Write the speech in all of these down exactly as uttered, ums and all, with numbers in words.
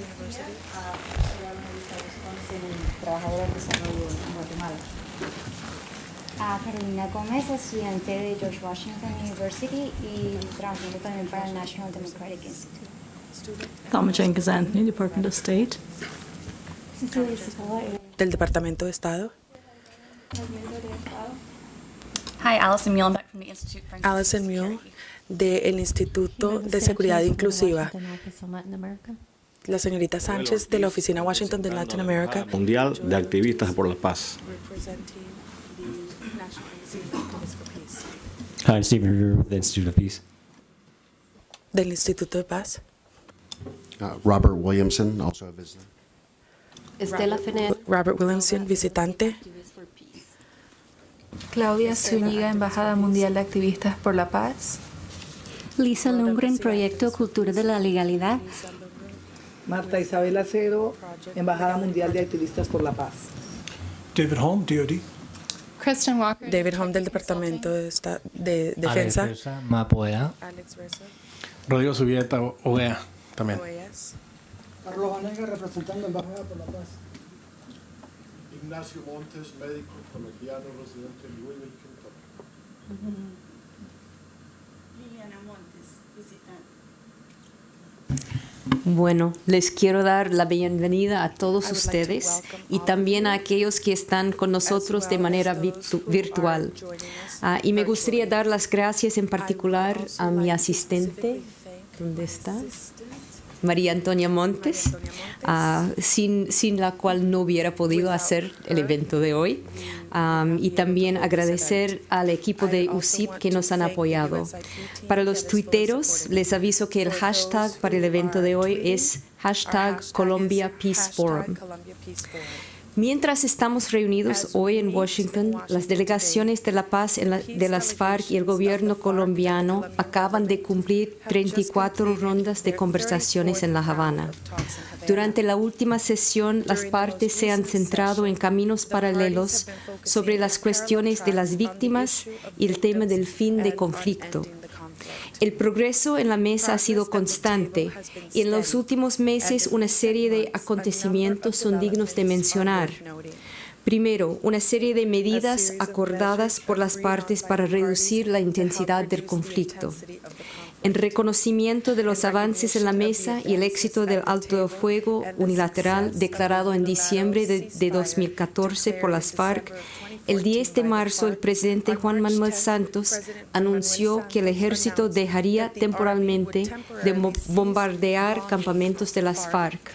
Trabajadora de desarrollo en Guatemala. A Carolina Gómez, estudiante de George Washington University y trabajando también para el National Democratic Institute. Thelma Jenkins Anthony, Department of State. Del Departamento de Estado. Hi, Alison Mule, back from the Institute for Alison Mule, del Instituto de Seguridad Inclusiva. La señorita Sánchez, de la Oficina Washington de Latin America. Mundial de Activistas por la Paz. Hi, Stephen Revere with the Institute of Peace. Del Instituto de Paz. Uh, Robert Williamson, also a visitor. Estela Fenet. Robert Williamson, visitante. Claudia Zúñiga, Embajada Mundial de Activistas por la Paz. Lisa Lundgren, Proyecto Cultura de la Legalidad. Marta Isabel Acero, Embajada Mundial de Activistas por la Paz. David Holm, D O D. Kristen Walker. David Holm, del Departamento de, Esta de Defensa. Alex Reza, Mapoea. Alex Reza. Rodrigo Subieta, O E A, también. Carlos Vanegas, representando Embajada por la Paz. Ignacio Montes, médico colombiano residente en Louisville, Kentucky. Liliana Montes, visitante. Bueno, les quiero dar la bienvenida a todos ustedes y también a aquellos que están con nosotros de manera virtu virtual. Uh, y me gustaría dar las gracias en particular a mi asistente, ¿dónde está? María Antonia Montes, uh, sin, sin la cual no hubiera podido hacer el evento de hoy. Um, y también agradecer al equipo de U S I P que nos han apoyado. Para los tuiteros, les aviso que el hashtag para el evento de hoy es hashtag Colombia Peace Forum. Mientras estamos reunidos hoy en Washington, las delegaciones de la paz en la, de las FARC y el gobierno colombiano acaban de cumplir treinta y cuatro rondas de conversaciones en La Habana. Durante la última sesión, las partes se han centrado en caminos paralelos sobre las cuestiones de las víctimas y el tema del fin de conflicto. El progreso en la mesa ha sido constante y en los últimos meses una serie de acontecimientos son dignos de mencionar. Primero, una serie de medidas acordadas por las partes para reducir la intensidad del conflicto. En reconocimiento de los avances en la mesa y el éxito del alto el fuego unilateral declarado en diciembre de, de dos mil catorce por las FARC, el diez de marzo el presidente Juan Manuel Santos anunció que el ejército dejaría temporalmente de bombardear campamentos de las FARC.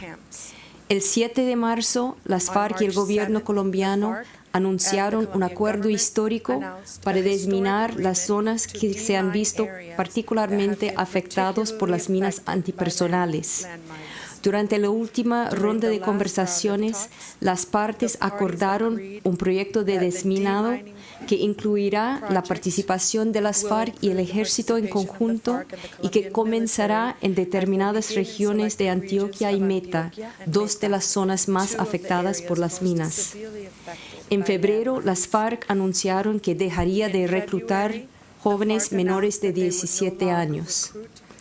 El siete de marzo, las FARC y el gobierno colombiano anunciaron un acuerdo histórico para desminar las zonas que se han visto particularmente afectadas por las minas antipersonales. Durante la última ronda de conversaciones, las partes acordaron un proyecto de desminado que incluirá la participación de las FARC y el ejército en conjunto y que comenzará en determinadas regiones de Antioquia y Meta, dos de las zonas más afectadas por las minas. En febrero, las FARC anunciaron que dejaría de reclutar jóvenes menores de diecisiete años.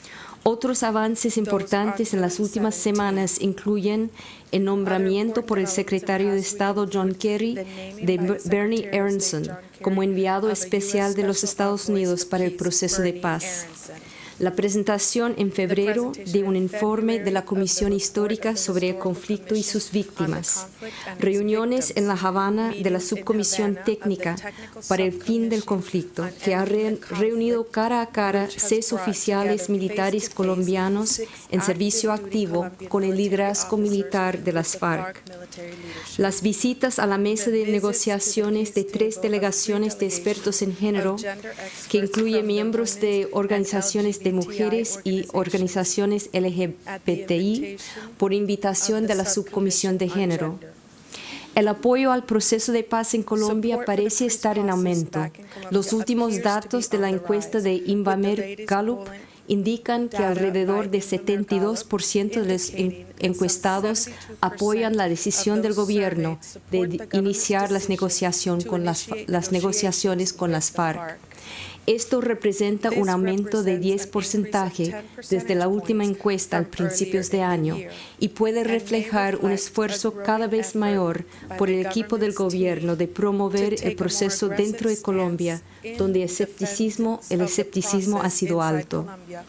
Otros avances importantes en las últimas semanas incluyen el nombramiento por el secretario de Estado John Kerry de Bernie Aronson como enviado especial de los Estados Unidos para el proceso de paz. La presentación en febrero de un informe de la Comisión Histórica sobre el conflicto y sus víctimas, reuniones en La Habana de la Subcomisión Técnica para el Fin del Conflicto, que ha re reunido cara a cara seis oficiales militares colombianos en servicio activo con el liderazgo militar de las FARC. Las visitas a la mesa de negociaciones de tres delegaciones de expertos en género, que incluye miembros de organizaciones de de mujeres y organizaciones L G B T I por invitación de la Subcomisión de Género. El apoyo al proceso de paz en Colombia parece estar en aumento. Los últimos datos de la encuesta de Invamer Gallup indican que alrededor del setenta y dos por ciento de los encuestados apoyan la decisión del gobierno de iniciar las, negociación con las, las negociaciones con las FARC. Esto representa un aumento de diez porcentaje desde la última encuesta al principios de año y puede reflejar un esfuerzo cada vez mayor por el equipo del gobierno de promover el proceso dentro de Colombia, donde el escepticismo, el escepticismo ha sido alto.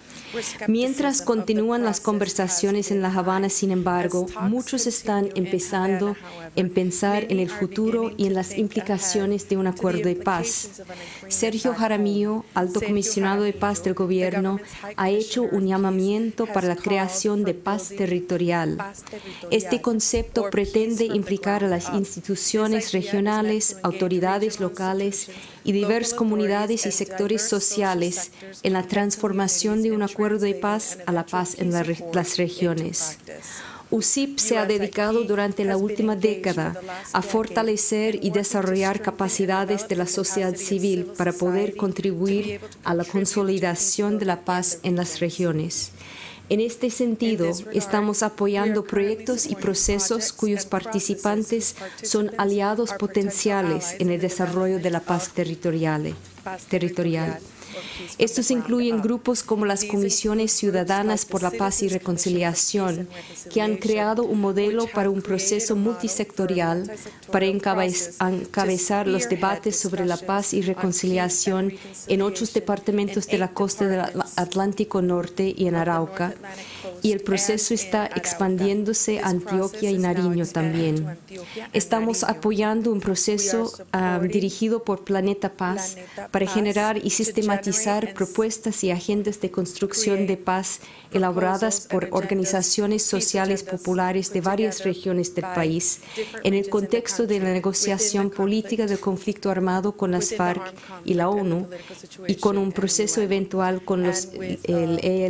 Mientras continúan las conversaciones en La Habana, sin embargo, muchos están empezando en pensar en el futuro y en las implicaciones de un acuerdo de paz. Sergio Jaramillo, alto comisionado de paz del gobierno, ha hecho un llamamiento para la creación de paz territorial. Este concepto pretende implicar a las instituciones regionales, autoridades locales y diversas comunidades y sectores sociales en la transformación de un acuerdo de paz a la paz en la, las regiones. U S I P se ha dedicado durante la última década a fortalecer y desarrollar capacidades de la sociedad civil para poder contribuir a la consolidación de la paz en las regiones. En este sentido, estamos apoyando proyectos y procesos cuyos participantes son aliados potenciales en el desarrollo de la paz territorial. territorial. Estos incluyen grupos como las Comisiones Ciudadanas por la Paz y Reconciliación, que han creado un modelo para un proceso multisectorial para encabezar los debates sobre la paz y reconciliación en ocho departamentos de la costa del Atlántico Norte y en Arauca, y el proceso está expandiéndose a Antioquia y Nariño también. Estamos apoyando un proceso uh, dirigido por Planeta Paz para generar y sistematizar propuestas y agendas de construcción de paz elaboradas por organizaciones sociales populares de varias regiones del país en el contexto de la negociación política del conflicto armado con las FARC y la ONU y con un proceso eventual con los, el E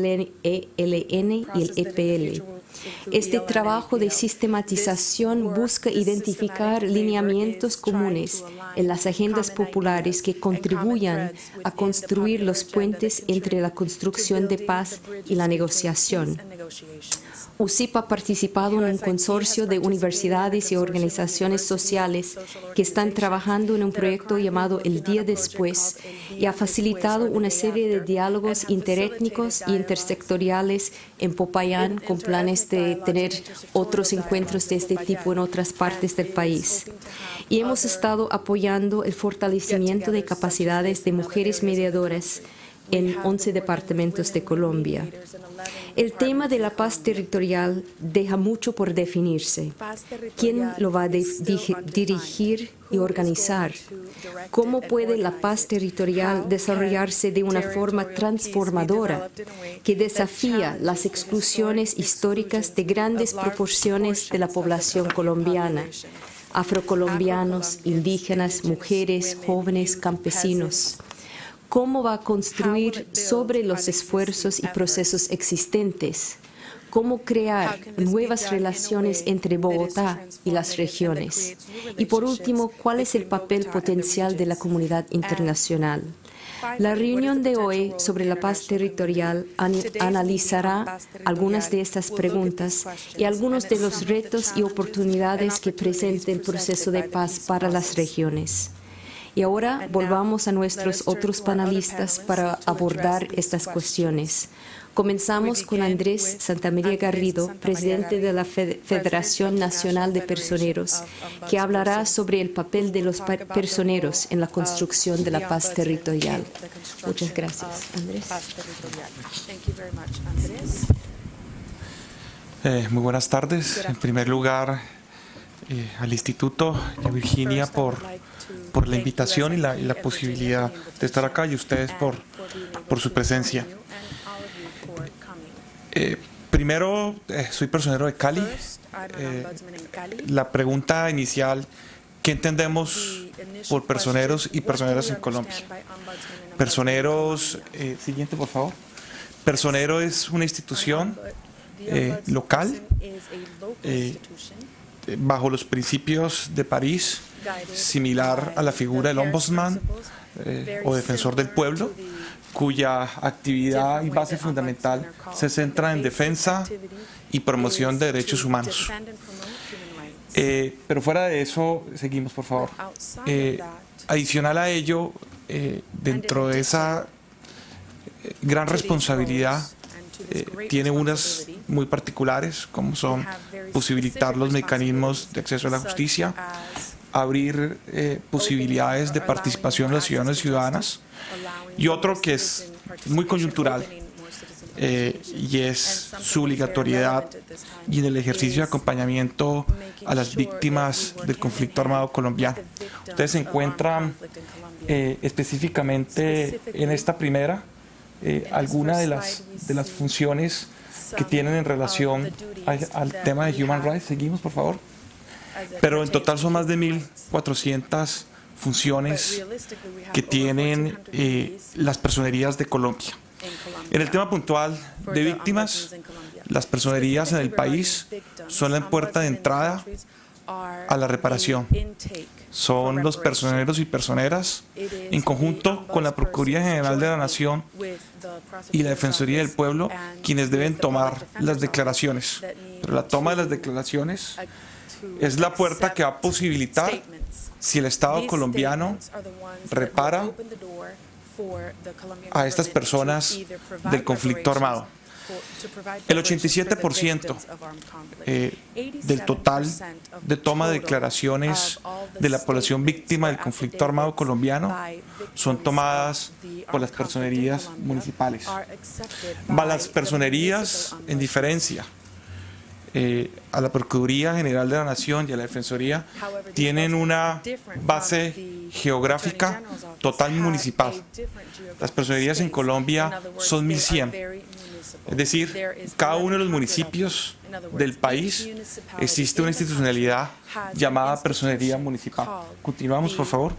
L N y el E P L. Este trabajo de sistematización busca identificar lineamientos comunes en las agendas populares que contribuyan a construir los puentes entre la construcción de paz y la negociación. U S I P ha participado en un consorcio de universidades y organizaciones sociales que están trabajando en un proyecto llamado El Día Después y ha facilitado una serie de diálogos interétnicos e intersectoriales en Popayán con planes de tener otros encuentros de este tipo en otras partes del país. Y hemos estado apoyando el fortalecimiento de capacidades de mujeres mediadoras en once departamentos de Colombia. El tema de la paz territorial deja mucho por definirse. ¿Quién lo va a dirigir y organizar? ¿Cómo puede la paz territorial desarrollarse de una forma transformadora que desafía las exclusiones históricas de grandes proporciones de la población colombiana? Afrocolombianos, indígenas, mujeres, jóvenes, campesinos. ¿Cómo va a construir sobre los esfuerzos y procesos existentes? ¿Cómo crear nuevas relaciones entre Bogotá y las regiones? Y por último, ¿cuál es el papel potencial de la comunidad internacional? La reunión de hoy sobre la paz territorial analizará algunas de estas preguntas y algunos de los retos y oportunidades que presenta el proceso de paz para las regiones. Y ahora volvamos a nuestros otros panelistas para abordar estas cuestiones. Comenzamos con Andrés Santamaría Garrido, presidente de la Federación Nacional de Personeros, que hablará sobre el papel de los personeros en la construcción de la paz territorial. Muchas gracias, Andrés. Eh, muy buenas tardes. En primer lugar, eh, al Instituto y a Virginia por, por la invitación y la, y la posibilidad de estar acá, y ustedes por, por su presencia. Eh, primero, eh, soy personero de Cali. Eh, la pregunta inicial, ¿qué entendemos por personeros y personeras en Colombia? Personeros, eh, siguiente por favor. Personero es una institución eh, local eh, bajo los principios de París, similar a la figura del ombudsman eh, o defensor del pueblo, cuya actividad y base fundamental se centra en defensa y promoción de derechos humanos. Eh, pero fuera de eso, seguimos por favor. Eh, adicional a ello, eh, dentro de esa eh, gran responsabilidad eh, tiene unas muy particulares, como son posibilitar los mecanismos de acceso a la justicia, abrir eh, posibilidades de participación de los ciudadanos y ciudadanas, y otro que es muy coyuntural, eh, y es su obligatoriedad y en el ejercicio de acompañamiento a las víctimas del conflicto armado colombiano. Ustedes se encuentran eh, específicamente en esta primera eh, algunas de las, de las funciones que tienen en relación a, al tema de Human Rights. Seguimos, por favor. Pero en total son más de mil cuatrocientas funciones que tienen eh, las personerías de Colombia. En el tema puntual de víctimas, las personerías en el país son la puerta de entrada a la reparación. Son los personeros y personeras, en conjunto con la Procuraduría General de la Nación y la Defensoría del Pueblo, quienes deben tomar las declaraciones. Pero la toma de las declaraciones es la puerta que va a posibilitar si el Estado colombiano repara a estas personas del conflicto armado. El ochenta y siete por ciento eh, del total de toma de declaraciones de la población víctima del conflicto armado colombiano son tomadas por las personerías municipales. Más las personerías, en diferencia eh, a la Procuraduría General de la Nación y a la Defensoría, tienen una base geográfica total municipal. Las personerías en Colombia son mil cien. Es decir, cada uno de los municipios del país existe una institucionalidad llamada personería municipal. Continuamos, por favor.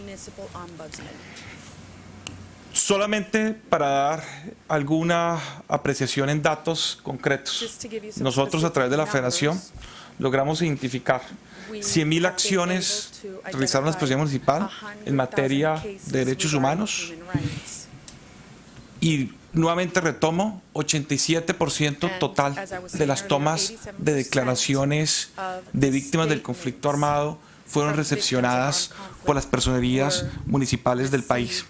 Solamente para dar alguna apreciación en datos concretos, nosotros a través de la Federación logramos identificar cien mil acciones realizadas en la expresión municipal en materia de derechos humanos y nuevamente retomo, ochenta y siete por ciento total de las tomas de declaraciones de víctimas del conflicto armado fueron recepcionadas por las personerías municipales del país.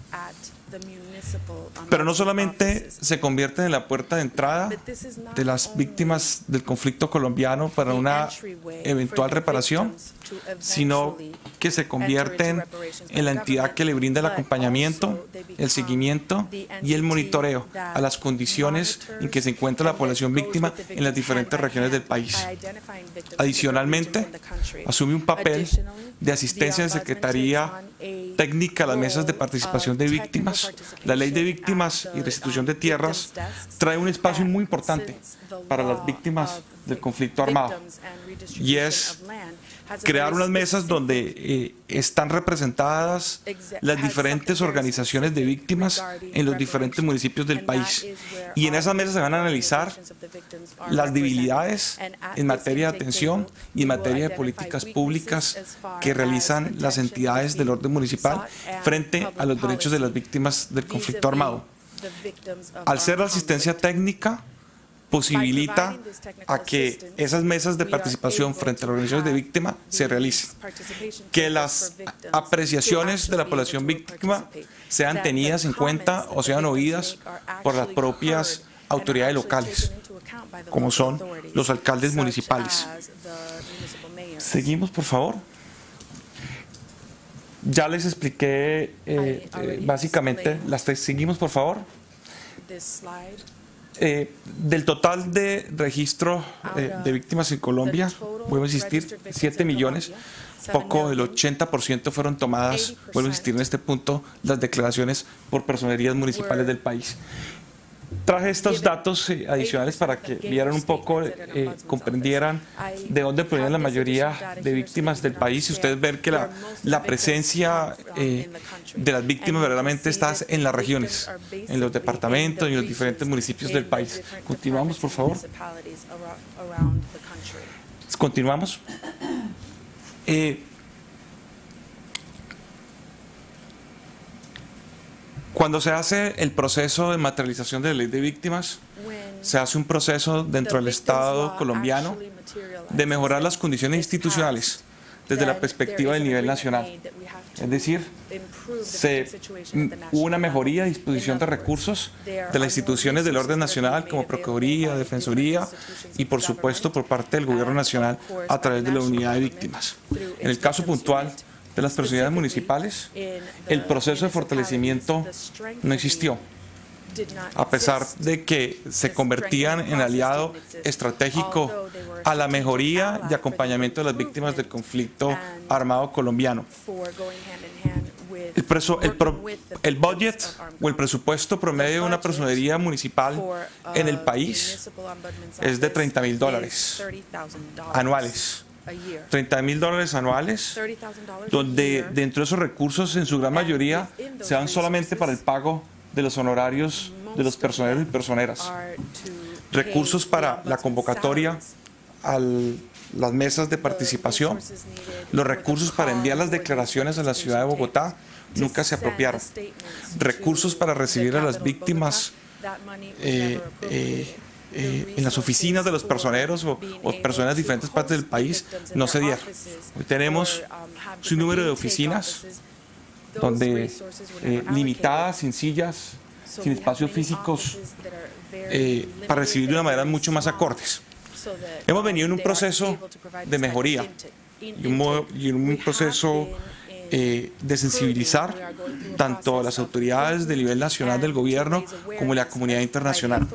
Pero no solamente se convierten en la puerta de entrada de las víctimas del conflicto colombiano para una eventual reparación, sino que se convierten en la entidad que le brinda el acompañamiento, el seguimiento y el monitoreo a las condiciones en que se encuentra la población víctima en las diferentes regiones del país. Adicionalmente, asume un papel de asistencia de Secretaría Técnica a las mesas de participación de víctimas. La Ley de Víctimas y Restitución de Tierras trae un espacio muy importante para las víctimas del conflicto armado, y es crear unas mesas donde eh, están representadas las diferentes organizaciones de víctimas en los diferentes municipios del país. Y en esas mesas se van a analizar las debilidades en materia de atención y en materia de políticas públicas que realizan las entidades del orden municipal frente a los derechos de las víctimas del conflicto armado. Al ser la asistencia técnica, posibilita a que esas mesas de participación frente a las organizaciones de víctimas se realicen, que las apreciaciones de la población víctima sean tenidas en cuenta o sean oídas por las propias autoridades locales, como son los alcaldes municipales. Seguimos, por favor. Ya les expliqué eh, eh, básicamente las tres. Seguimos, por favor. Eh, del total de registro eh, de víctimas en Colombia, vuelvo a insistir, siete millones, poco del ochenta por ciento fueron tomadas, vuelvo a insistir en este punto, las declaraciones por personerías municipales del país. Traje estos datos eh, adicionales para que vieran un poco, eh, comprendieran de dónde provienen la mayoría de víctimas del país, y ustedes ven que la, la presencia eh, de las víctimas verdaderamente está en las regiones, en los departamentos y en los diferentes municipios del país. Continuamos, por favor. Continuamos. Eh, Cuando se hace el proceso de materialización de la ley de víctimas, se hace un proceso dentro del Estado colombiano de mejorar las condiciones institucionales desde la perspectiva del nivel nacional. Es decir, se, hubo una mejoría de disposición de recursos de las instituciones del orden nacional como Procuraduría, Defensoría y por supuesto por parte del Gobierno Nacional a través de la Unidad de Víctimas. En el caso puntual de las personalidades municipales, el proceso de fortalecimiento no existió, a pesar de que se convertían en aliado estratégico a la mejoría y acompañamiento de las víctimas del conflicto armado colombiano. El, preso, el, pro, el budget o el presupuesto promedio de una personería municipal en el país es de treinta mil dólares anuales. treinta mil dólares anuales, donde dentro de esos recursos, en su gran mayoría, se dan solamente para el pago de los honorarios de los personeros y personeras. Recursos para la convocatoria a las mesas de participación, los recursos para enviar las declaraciones a la ciudad de Bogotá nunca se apropiaron. Recursos para recibir a las víctimas eh, eh, eh, en las oficinas de los personeros o, o personas de diferentes partes del país no se dieron. Hoy tenemos un número de oficinas donde eh, limitadas, sin sillas, sin espacios físicos, eh, para recibir de una manera mucho más acordes. Hemos venido en un proceso de mejoría y un, y un proceso eh, de sensibilizar tanto a las autoridades del nivel nacional del gobierno como la comunidad internacional.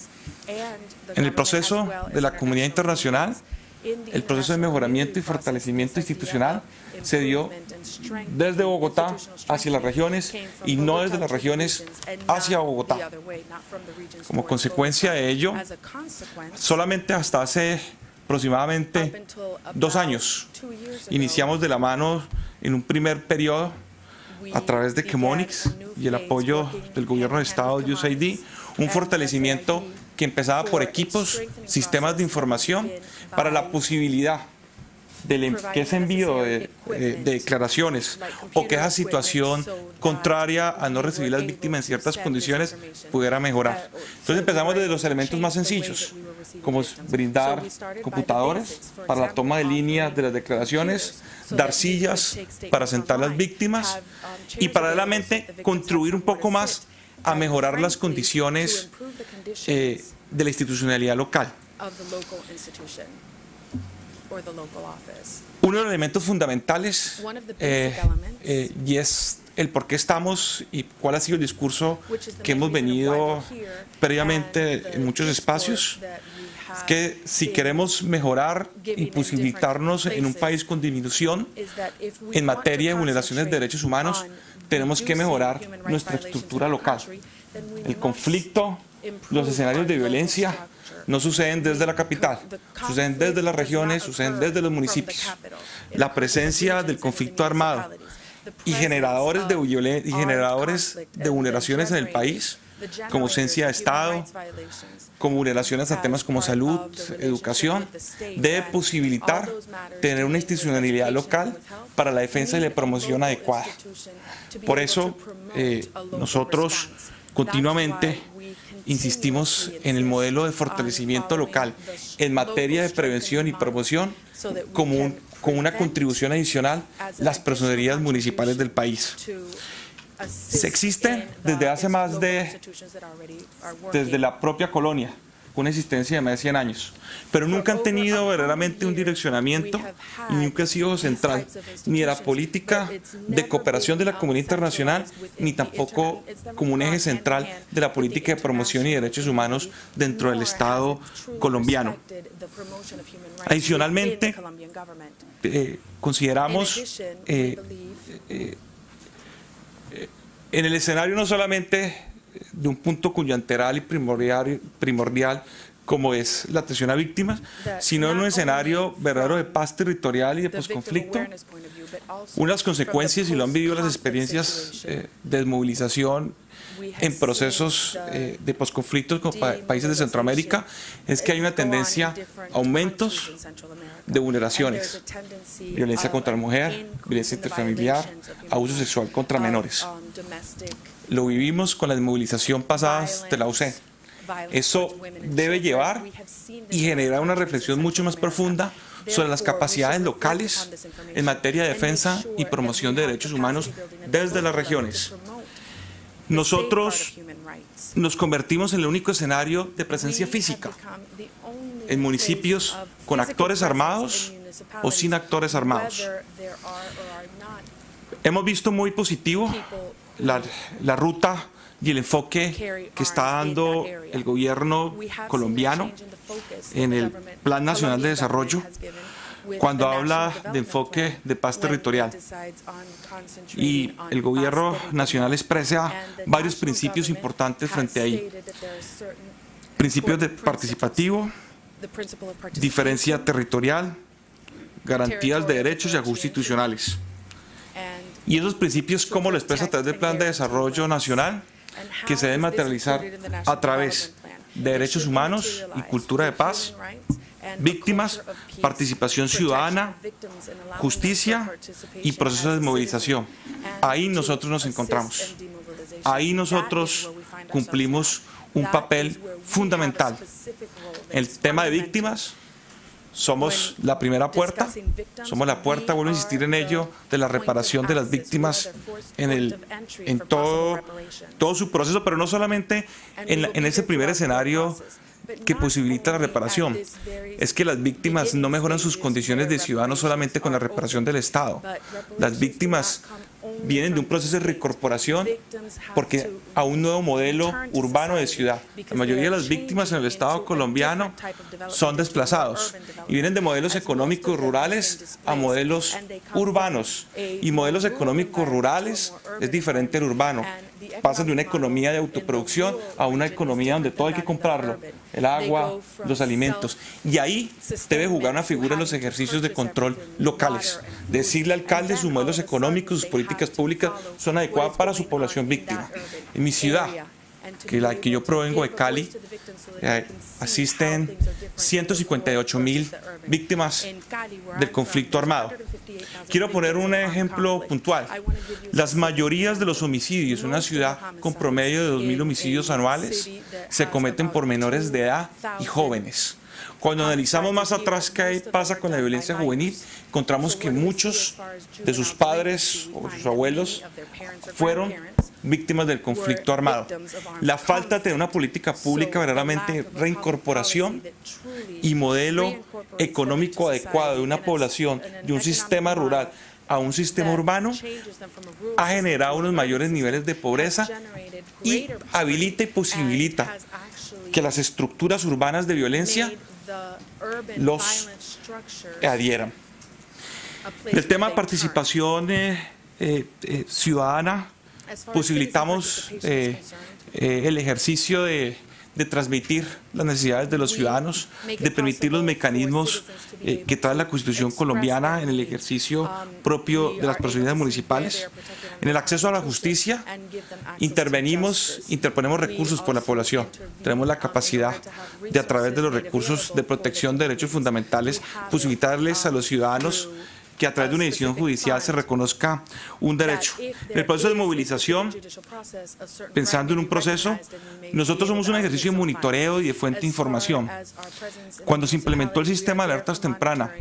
En el proceso de la comunidad internacional, el proceso de mejoramiento y fortalecimiento institucional se dio desde Bogotá hacia las regiones y no desde las regiones hacia Bogotá. Como consecuencia de ello, solamente hasta hace aproximadamente dos años iniciamos de la mano en un primer periodo a través de Chemonix y el apoyo del gobierno de Estado de U S A I D, un fortalecimiento que empezaba por equipos, sistemas de información para la posibilidad de que ese envío de, de, de declaraciones o que esa situación contraria a no recibir las víctimas en ciertas condiciones pudiera mejorar. Entonces empezamos desde los elementos más sencillos, como brindar computadores para la toma de líneas de las declaraciones, dar sillas para sentar las víctimas y paralelamente contribuir un poco más a mejorar las condiciones eh, de la institucionalidad local. Uno de los elementos fundamentales eh, eh, y es el por qué estamos y cuál ha sido el discurso que hemos venido previamente en muchos espacios, es que si queremos mejorar y posibilitarnos en un país con disminución en materia de vulneraciones de derechos humanos, tenemos que mejorar nuestra estructura local. El conflicto, los escenarios de violencia no suceden desde la capital, suceden desde las regiones, suceden desde los municipios. La presencia del conflicto armado y generadores de, violen- y generadores de vulneraciones en el país, como ausencia de Estado, como vulneraciones a temas como salud, educación, debe posibilitar tener una institucionalidad local para la defensa y la promoción adecuada. Por eso, eh, nosotros continuamente insistimos en el modelo de fortalecimiento local en materia de prevención y promoción como, un, como una contribución adicional a las personerías municipales del país. Se existen desde hace más de, desde la propia colonia, una existencia de más de cien años, pero nunca han tenido verdaderamente un direccionamiento y nunca ha sido central ni de la política de cooperación de la comunidad internacional, ni tampoco como un eje central de la política de promoción y derechos humanos dentro del Estado colombiano. Adicionalmente, eh, consideramos eh, eh, eh, en el escenario no solamente de un punto coyuntural y primordial, primordial como es la atención a víctimas, sino en un escenario verdadero de paz territorial y de posconflicto. Una de las consecuencias, y lo han vivido las experiencias eh, de desmovilización en procesos eh, de posconflicto como pa países de Centroamérica, es que hay una tendencia a aumentos de vulneraciones, violencia contra la mujer, violencia interfamiliar, abuso sexual contra menores. Lo vivimos con la desmovilización pasada de la U C E. Eso debe llevar y generar una reflexión mucho más profunda sobre las capacidades locales en materia de defensa y promoción de derechos humanos desde las regiones. Nosotros nos convertimos en el único escenario de presencia física en municipios con actores armados o sin actores armados. Hemos visto muy positivo la, la ruta y el enfoque que está dando el gobierno colombiano en el Plan Nacional de Desarrollo cuando habla de enfoque de paz territorial. Y el gobierno nacional expresa varios principios importantes frente a ahí. Principios de participativo, diferencia territorial, garantías de derechos y ajustes institucionales. Y esos principios, ¿cómo lo expresa a través del Plan de Desarrollo Nacional? Que se deben materializar a través de derechos humanos y cultura de paz, víctimas, participación ciudadana, justicia y procesos de movilización. Ahí nosotros nos encontramos. Ahí nosotros cumplimos un papel fundamental. El tema de víctimas, somos la primera puerta, somos la puerta, vuelvo a insistir en ello, de la reparación de las víctimas en, el, en todo, todo su proceso, pero no solamente en, la, en ese primer escenario que posibilita la reparación. Es que las víctimas no mejoran sus condiciones de ciudadanos solamente con la reparación del Estado. Las víctimas vienen de un proceso de reincorporación porque a un nuevo modelo urbano de ciudad. La mayoría de las víctimas en el Estado colombiano son desplazados y vienen de modelos económicos rurales a modelos urbanos. Y modelos económicos rurales es diferente al urbano. Pasan de una economía de autoproducción a una economía donde todo hay que comprarlo, el agua, los alimentos. Y ahí debe jugar una figura en los ejercicios de control locales. Decirle al alcalde sus modelos económicos, sus políticas públicas son adecuadas para su población víctima. En mi ciudad, que la que yo provengo de Cali, eh, asisten ciento cincuenta y ocho mil víctimas del conflicto armado. Quiero poner un ejemplo puntual. Las mayorías de los homicidios en una ciudad con promedio de dos mil homicidios anuales se cometen por menores de edad y jóvenes. Cuando analizamos más atrás qué pasa con la violencia juvenil, encontramos que muchos de sus padres o sus abuelos fueron víctimas del conflicto armado. La falta de tener una política pública verdaderamente reincorporación y modelo económico adecuado de una población, de un sistema rural a un sistema urbano, ha generado unos mayores niveles de pobreza y habilita y posibilita que las estructuras urbanas de violencia los adhieran. El tema de participación eh, eh, eh, ciudadana, posibilitamos eh, eh, el ejercicio de, de transmitir las necesidades de los ciudadanos, de permitir los mecanismos eh, que trae la Constitución colombiana en el ejercicio propio de las personalidades municipales. En el acceso a la justicia, intervenimos, interponemos recursos por la población. Tenemos la capacidad de, a través de los recursos de protección de derechos fundamentales, posibilitarles a los ciudadanos que a través de una decisión judicial se reconozca un derecho. En el proceso de movilización, pensando en un proceso, nosotros somos un ejercicio de monitoreo y de fuente de información. Cuando se implementó el sistema de alertas tempranas,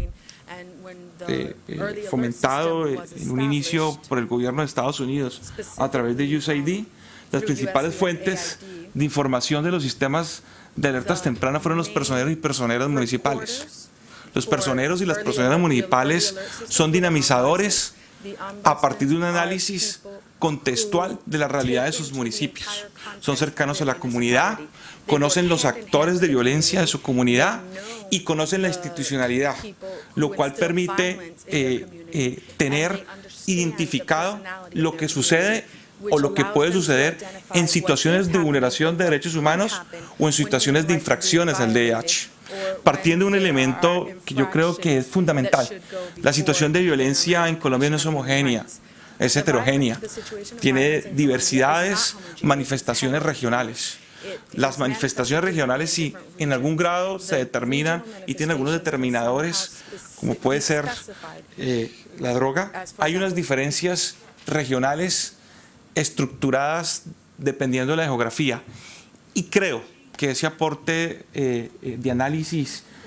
eh, eh, fomentado en un inicio por el gobierno de Estados Unidos a través de U S A I D, las principales fuentes de información de los sistemas de alertas tempranas fueron los personeros y personeras municipales. Los personeros y las personeras municipales son dinamizadores a partir de un análisis contextual de la realidad de sus municipios. Son cercanos a la comunidad, conocen los actores de violencia de su comunidad y conocen la institucionalidad, lo cual permite eh, eh, tener identificado lo que sucede o lo que puede suceder en situaciones de vulneración de derechos humanos o en situaciones de infracciones al D H. Partiendo de un elemento que yo creo que es fundamental. La situación de violencia en Colombia no es homogénea, es heterogénea. Tiene diversidades, manifestaciones regionales. Las manifestaciones regionales, sí, en algún grado se determinan y tienen algunos determinadores, como puede ser eh, la droga. Hay unas diferencias regionales estructuradas dependiendo de la geografía. Y creo que ese aporte eh, de análisis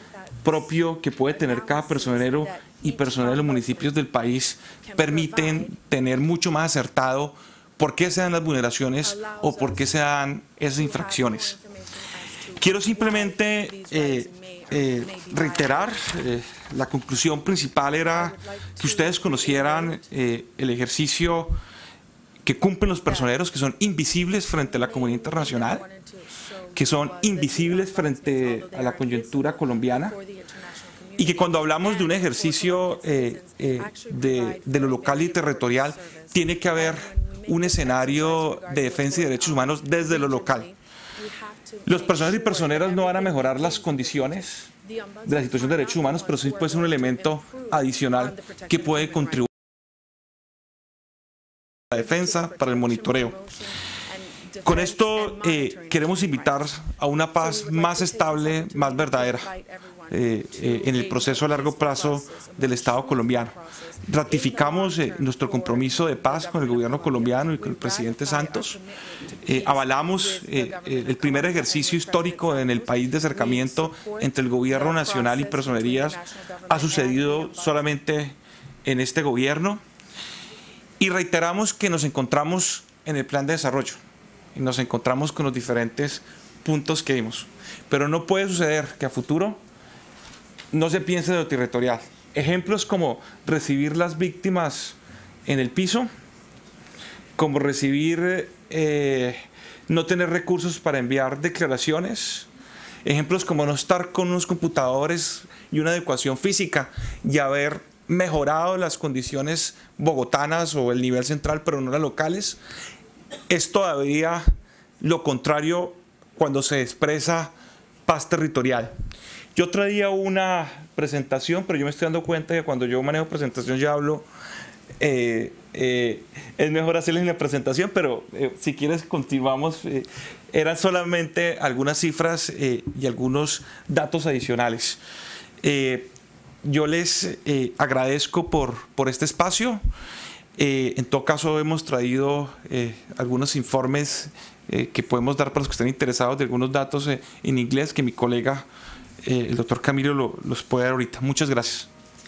propio que puede tener cada personero y personal de los municipios del país permiten tener mucho más acertado por qué se dan las vulneraciones o por qué se dan esas infracciones. Quiero simplemente eh, eh, reiterar, eh, la conclusión principal era que ustedes conocieran eh, el ejercicio que cumplen los personeros, que son invisibles frente a la comunidad internacional, que son invisibles frente a la coyuntura colombiana, y que cuando hablamos de un ejercicio eh, eh, de, de lo local y territorial, tiene que haber un escenario de defensa y derechos humanos desde lo local. Los personeros y personeras no van a mejorar las condiciones de la situación de derechos humanos, pero sí puede ser un elemento adicional que puede contribuir a la defensa, para el monitoreo. Con esto eh, queremos invitar a una paz más estable, más verdadera eh, eh, en el proceso a largo plazo del Estado colombiano. Ratificamos eh, nuestro compromiso de paz con el gobierno colombiano y con el presidente Santos. Eh, avalamos eh, eh, el primer ejercicio histórico en el país de acercamiento entre el gobierno nacional y personerías. Ha sucedido solamente en este gobierno. Y reiteramos que nos encontramos en el plan de desarrollo y nos encontramos con los diferentes puntos que vimos. Pero no puede suceder que a futuro no se piense de lo territorial. Ejemplos como recibir las víctimas en el piso, como recibir, eh, no tener recursos para enviar declaraciones, ejemplos como no estar con unos computadores y una adecuación física y haber mejorado las condiciones bogotanas o el nivel central, pero no las locales, es todavía lo contrario cuando se expresa paz territorial. Yo traía una presentación, pero yo me estoy dando cuenta que cuando yo manejo presentación yo hablo, eh, eh, es mejor hacerles una presentación, pero eh, si quieres continuamos. Eh, eran solamente algunas cifras eh, y algunos datos adicionales. Eh, yo les eh, agradezco por, por este espacio. Eh, en todo caso hemos traído eh, algunos informes eh, que podemos dar para los que estén interesados de algunos datos eh, en inglés que mi colega eh, el doctor Camilo lo, los puede dar ahorita. Muchas gracias.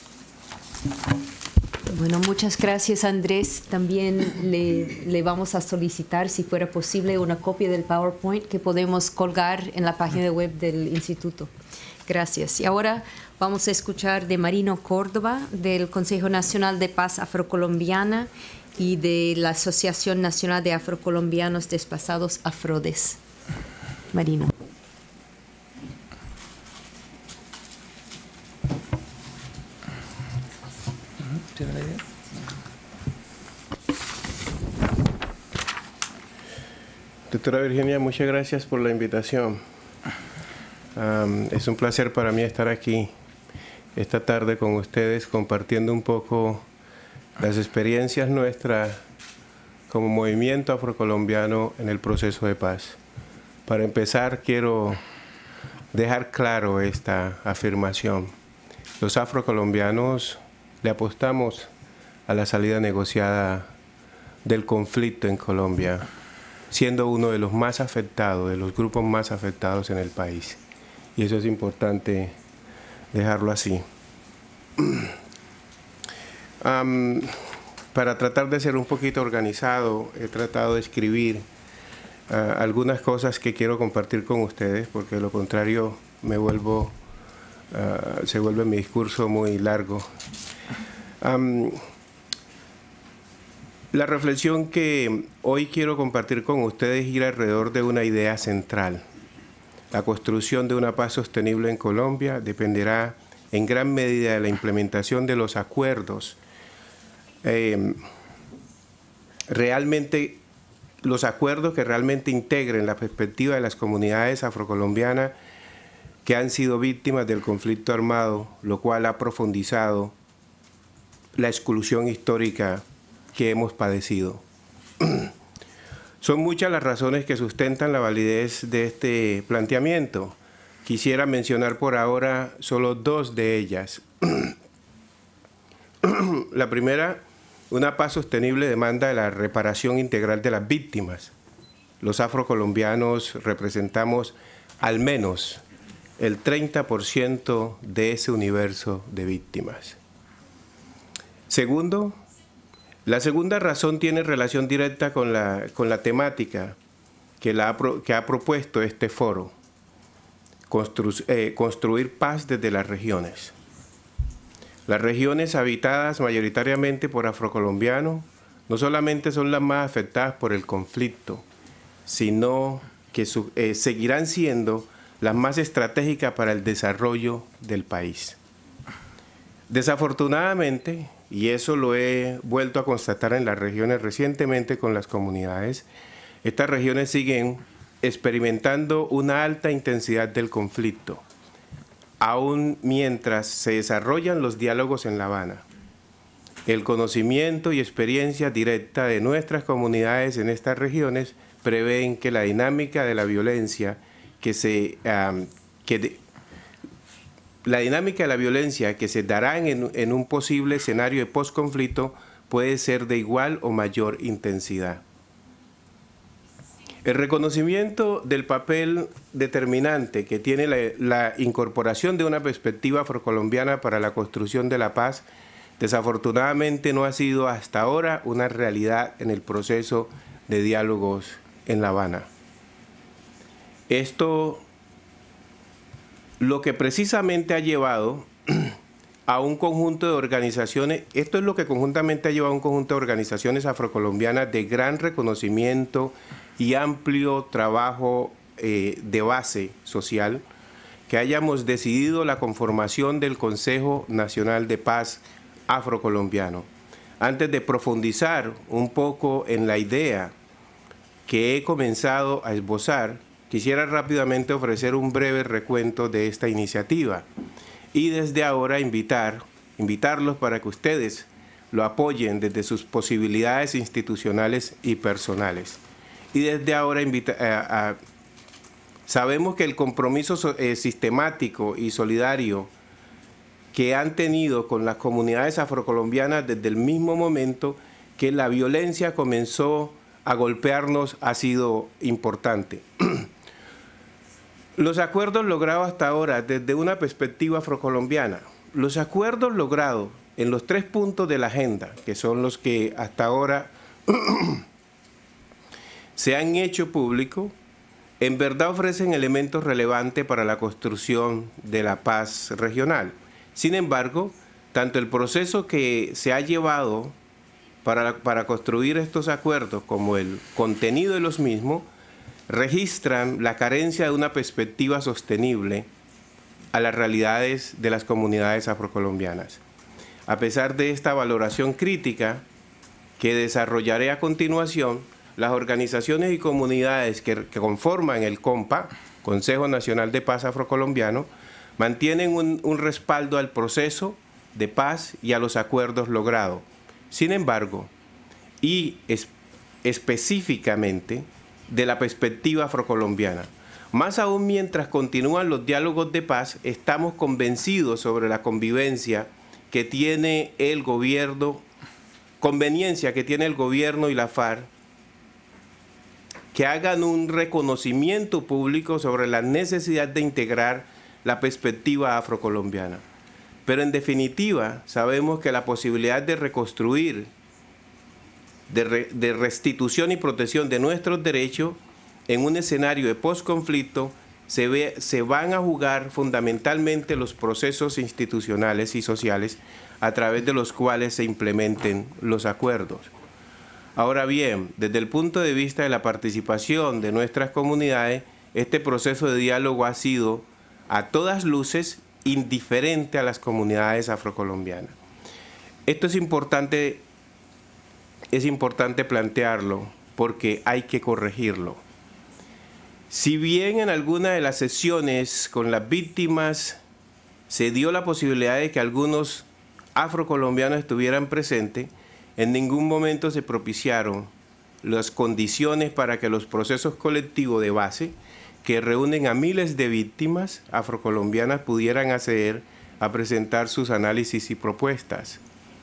Bueno, muchas gracias, Andrés. También le, le vamos a solicitar, si fuera posible, una copia del PowerPoint que podemos colgar en la página web del instituto. Gracias. Y ahora vamos a escuchar de Marino Córdoba, del Consejo Nacional de Paz Afrocolombiana y de la Asociación Nacional de Afrocolombianos Desplazados, AFRODES. Marino. ¿Tiene la idea? Doctora Virginia, muchas gracias por la invitación. Um, es un placer para mí estar aquí esta tarde con ustedes compartiendo un poco las experiencias nuestras como movimiento afrocolombiano en el proceso de paz. Para empezar, quiero dejar claro esta afirmación. Los afrocolombianos le apostamos a la salida negociada del conflicto en Colombia, siendo uno de los más afectados, de los grupos más afectados en el país. Y eso es importante dejarlo así. Um, para tratar de ser un poquito organizado, he tratado de escribir uh, algunas cosas que quiero compartir con ustedes, porque de lo contrario me vuelvo, uh, se vuelve mi discurso muy largo. Um, la reflexión que hoy quiero compartir con ustedes gira alrededor de una idea central. La construcción de una paz sostenible en Colombia dependerá en gran medida de la implementación de los acuerdos. Eh, realmente, los acuerdos que realmente integren la perspectiva de las comunidades afrocolombianas que han sido víctimas del conflicto armado, lo cual ha profundizado la exclusión histórica que hemos padecido. Son muchas las razones que sustentan la validez de este planteamiento. Quisiera mencionar por ahora solo dos de ellas. La primera, una paz sostenible demanda la reparación integral de las víctimas. Los afrocolombianos representamos al menos el treinta por ciento de ese universo de víctimas. Segundo, la segunda razón tiene relación directa con la, con la temática que, la ha, que ha propuesto este foro, constru, eh, construir paz desde las regiones. Las regiones habitadas mayoritariamente por afrocolombianos no solamente son las más afectadas por el conflicto, sino que su, eh, seguirán siendo las más estratégicas para el desarrollo del país. Desafortunadamente, y eso lo he vuelto a constatar en las regiones recientemente con las comunidades, estas regiones siguen experimentando una alta intensidad del conflicto, aún mientras se desarrollan los diálogos en La Habana. El conocimiento y experiencia directa de nuestras comunidades en estas regiones prevén que la dinámica de la violencia que se, um, que de, la dinámica de la violencia que se dará en, en un posible escenario de posconflicto puede ser de igual o mayor intensidad. El reconocimiento del papel determinante que tiene la, la incorporación de una perspectiva afrocolombiana para la construcción de la paz, desafortunadamente no ha sido hasta ahora una realidad en el proceso de diálogos en La Habana. Esto lo que precisamente ha llevado a un conjunto de organizaciones, esto es lo que conjuntamente ha llevado a un conjunto de organizaciones afrocolombianas de gran reconocimiento y amplio trabajo eh, de base social, que hayamos decidido la conformación del Consejo Nacional de Paz Afrocolombiano. Antes de profundizar un poco en la idea que he comenzado a esbozar, quisiera rápidamente ofrecer un breve recuento de esta iniciativa y desde ahora invitar, invitarlos para que ustedes lo apoyen desde sus posibilidades institucionales y personales. Y desde ahora invita, a, a, sabemos que el compromiso so, eh, sistemático y solidario que han tenido con las comunidades afrocolombianas desde el mismo momento que la violencia comenzó a golpearnos ha sido importante. Los acuerdos logrados hasta ahora desde una perspectiva afrocolombiana, los acuerdos logrados en los tres puntos de la agenda, que son los que hasta ahora se han hecho públicos, en verdad ofrecen elementos relevantes para la construcción de la paz regional. Sin embargo, tanto el proceso que se ha llevado para, para construir estos acuerdos como el contenido de los mismos registran la carencia de una perspectiva sostenible a las realidades de las comunidades afrocolombianas. A pesar de esta valoración crítica que desarrollaré a continuación, las organizaciones y comunidades que, que conforman el CONPA, Consejo Nacional de Paz Afrocolombiano, mantienen un, un respaldo al proceso de paz y a los acuerdos logrados. Sin embargo, y es, específicamente de la perspectiva afrocolombiana, más aún mientras continúan los diálogos de paz, estamos convencidos sobre la convivencia que tiene el gobierno, conveniencia que tiene el gobierno y la FARC, que hagan un reconocimiento público sobre la necesidad de integrar la perspectiva afrocolombiana. Pero en definitiva, sabemos que la posibilidad de reconstruir, de, re, de restitución y protección de nuestros derechos en un escenario de posconflicto, se, ve, se van a jugar fundamentalmente los procesos institucionales y sociales a través de los cuales se implementen los acuerdos. Ahora bien, desde el punto de vista de la participación de nuestras comunidades, este proceso de diálogo ha sido a todas luces indiferente a las comunidades afrocolombianas. Esto es importante, es importante plantearlo porque hay que corregirlo. Si bien en alguna de las sesiones con las víctimas se dio la posibilidad de que algunos afrocolombianos estuvieran presentes, en ningún momento se propiciaron las condiciones para que los procesos colectivos de base que reúnen a miles de víctimas afrocolombianas pudieran acceder a presentar sus análisis y propuestas.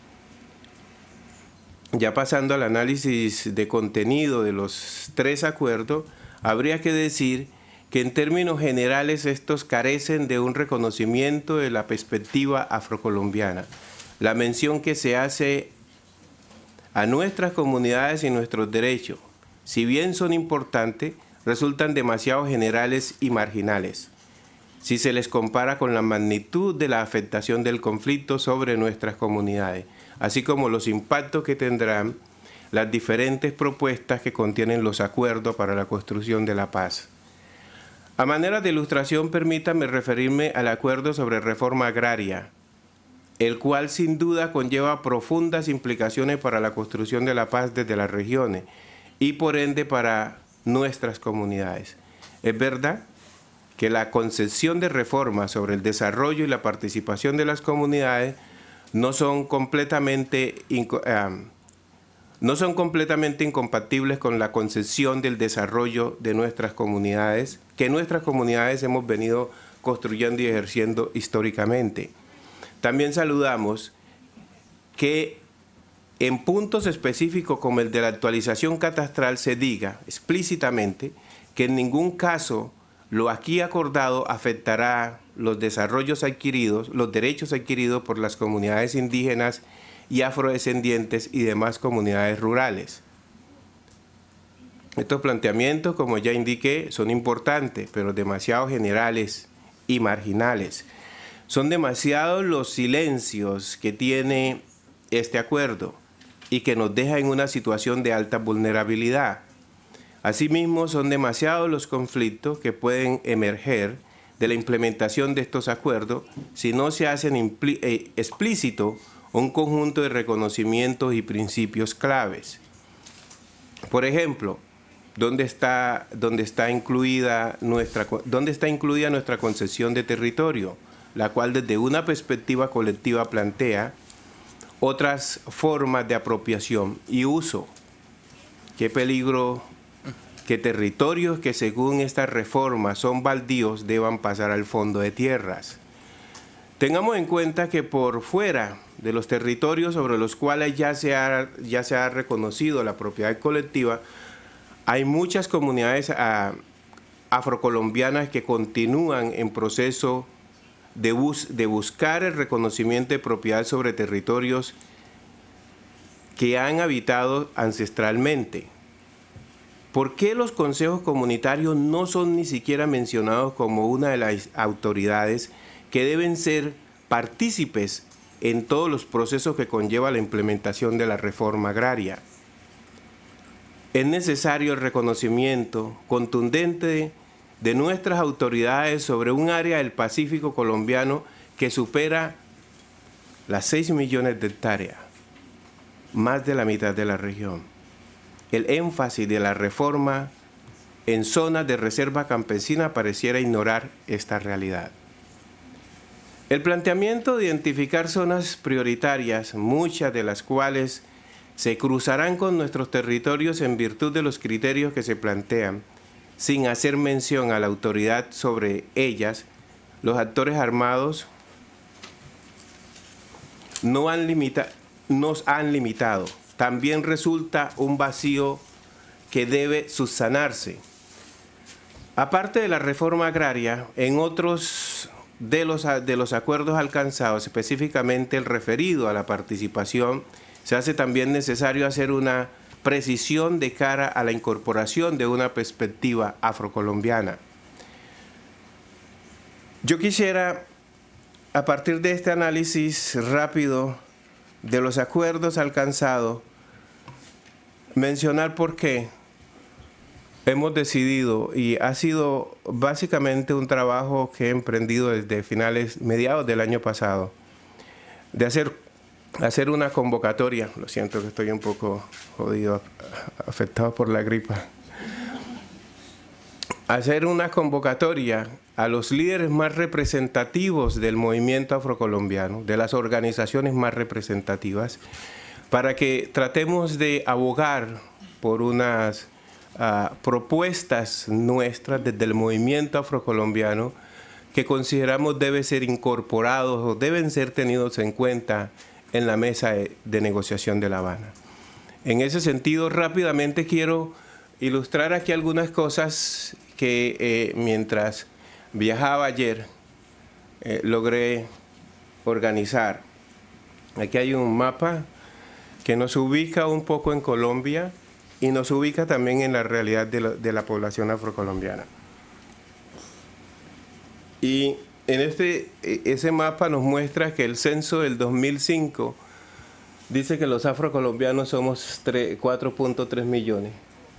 Ya pasando al análisis de contenido de los tres acuerdos, habría que decir que en términos generales estos carecen de un reconocimiento de la perspectiva afrocolombiana. La mención que se hace a nuestras comunidades y nuestros derechos, si bien son importantes, resultan demasiado generales y marginales, si se les compara con la magnitud de la afectación del conflicto sobre nuestras comunidades, así como los impactos que tendrán las diferentes propuestas que contienen los acuerdos para la construcción de la paz. A manera de ilustración, permítame referirme al acuerdo sobre reforma agraria, el cual sin duda conlleva profundas implicaciones para la construcción de la paz desde las regiones y por ende para nuestras comunidades. Es verdad que la concepción de reforma sobre el desarrollo y la participación de las comunidades no son completamente, um, no son completamente incompatibles con la concepción del desarrollo de nuestras comunidades, que nuestras comunidades hemos venido construyendo y ejerciendo históricamente. También saludamos que en puntos específicos como el de la actualización catastral se diga explícitamente que en ningún caso lo aquí acordado afectará los desarrollos adquiridos, los derechos adquiridos por las comunidades indígenas y afrodescendientes y demás comunidades rurales. Estos planteamientos, como ya indiqué, son importantes, pero demasiado generales y marginales. Son demasiados los silencios que tiene este acuerdo y que nos deja en una situación de alta vulnerabilidad. Asimismo, son demasiados los conflictos que pueden emerger de la implementación de estos acuerdos si no se hacen eh, explícito un conjunto de reconocimientos y principios claves. Por ejemplo, ¿dónde está, dónde está incluida nuestra, dónde está incluida nuestra concepción de territorio, la cual desde una perspectiva colectiva plantea otras formas de apropiación y uso? Qué peligro que territorios que según esta reforma son baldíos deban pasar al fondo de tierras. Tengamos en cuenta que por fuera de los territorios sobre los cuales ya se ha, ya se ha reconocido la propiedad colectiva, hay muchas comunidades a, afrocolombianas que continúan en proceso de, bus, de buscar el reconocimiento de propiedad sobre territorios que han habitado ancestralmente. ¿Por qué los consejos comunitarios no son ni siquiera mencionados como una de las autoridades que deben ser partícipes en todos los procesos que conlleva la implementación de la reforma agraria? Es necesario el reconocimiento contundente de nuestras autoridades sobre un área del Pacífico colombiano que supera las seis millones de hectáreas, más de la mitad de la región. El énfasis de la reforma en zonas de reserva campesina pareciera ignorar esta realidad. El planteamiento de identificar zonas prioritarias, muchas de las cuales se cruzarán con nuestros territorios en virtud de los criterios que se plantean, sin hacer mención a la autoridad sobre ellas, los actores armados no han limita, nos han limitado. También resulta un vacío que debe subsanarse. Aparte de la reforma agraria, en otros de los, de los acuerdos alcanzados, específicamente el referido a la participación, se hace también necesario hacer una precisión de cara a la incorporación de una perspectiva afrocolombiana. Yo quisiera, a partir de este análisis rápido de los acuerdos alcanzados, mencionar por qué hemos decidido, y ha sido básicamente un trabajo que he emprendido desde finales, mediados del año pasado, de hacer, hacer una convocatoria. Lo siento que estoy un poco jodido, afectado por la gripa. Hacer una convocatoria a los líderes más representativos del movimiento afrocolombiano, de las organizaciones más representativas, para que tratemos de abogar por unas uh, propuestas nuestras desde el movimiento afrocolombiano que consideramos deben ser incorporados o deben ser tenidos en cuenta en la mesa de, de negociación de La Habana. En ese sentido, rápidamente quiero ilustrar aquí algunas cosas que eh, mientras viajaba ayer eh, logré organizar. Aquí hay un mapa que nos ubica un poco en Colombia y nos ubica también en la realidad de la, de la población afrocolombiana. Y en este, ese mapa nos muestra que el censo del dos mil cinco dice que los afrocolombianos somos cuatro punto tres millones.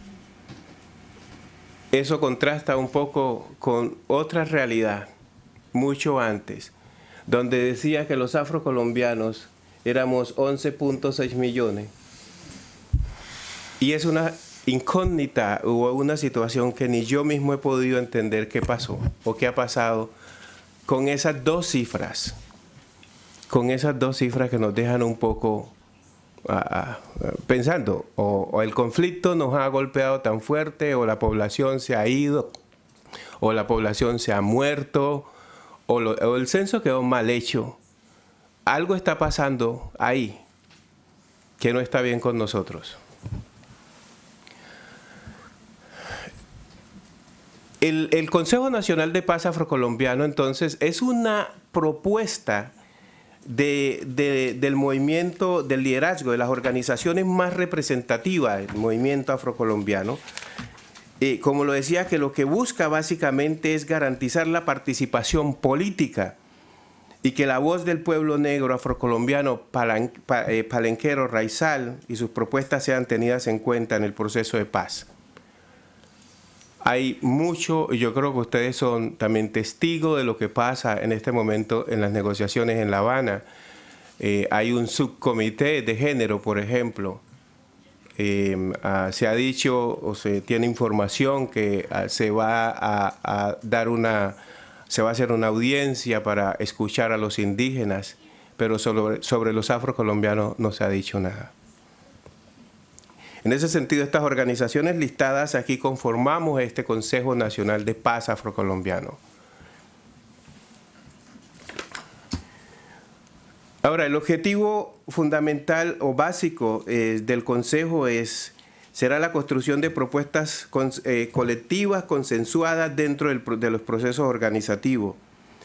Eso contrasta un poco con otra realidad, mucho antes, donde decía que los afrocolombianos éramos once punto seis millones. Y es una incógnita o una situación que ni yo mismo he podido entender qué pasó o qué ha pasado con esas dos cifras, con esas dos cifras que nos dejan un poco uh, uh, pensando, o, o el conflicto nos ha golpeado tan fuerte, o la población se ha ido, o la población se ha muerto, o, lo, o el censo quedó mal hecho. Algo está pasando ahí que no está bien con nosotros. El, el Consejo Nacional de Paz Afrocolombiano, entonces, es una propuesta de, de, del movimiento, del liderazgo, de las organizaciones más representativas del movimiento afrocolombiano. Eh, como lo decía, que lo que busca básicamente es garantizar la participación política y que la voz del pueblo negro afrocolombiano palan, pa, eh, palenquero, raizal, y sus propuestas sean tenidas en cuenta en el proceso de paz. Hay mucho, y yo creo que ustedes son también testigos de lo que pasa en este momento en las negociaciones en La Habana. Eh, hay un subcomité de género, por ejemplo. Eh, uh, se ha dicho o se tiene información que uh, se va a, a dar una, se va a hacer una audiencia para escuchar a los indígenas, pero sobre, sobre los afrocolombianos no se ha dicho nada. En ese sentido, estas organizaciones listadas aquí conformamos este Consejo Nacional de Paz Afrocolombiano. Ahora, el objetivo fundamental o básico eh, del Consejo es, será la construcción de propuestas con, eh, colectivas consensuadas dentro del, de los procesos organizativos.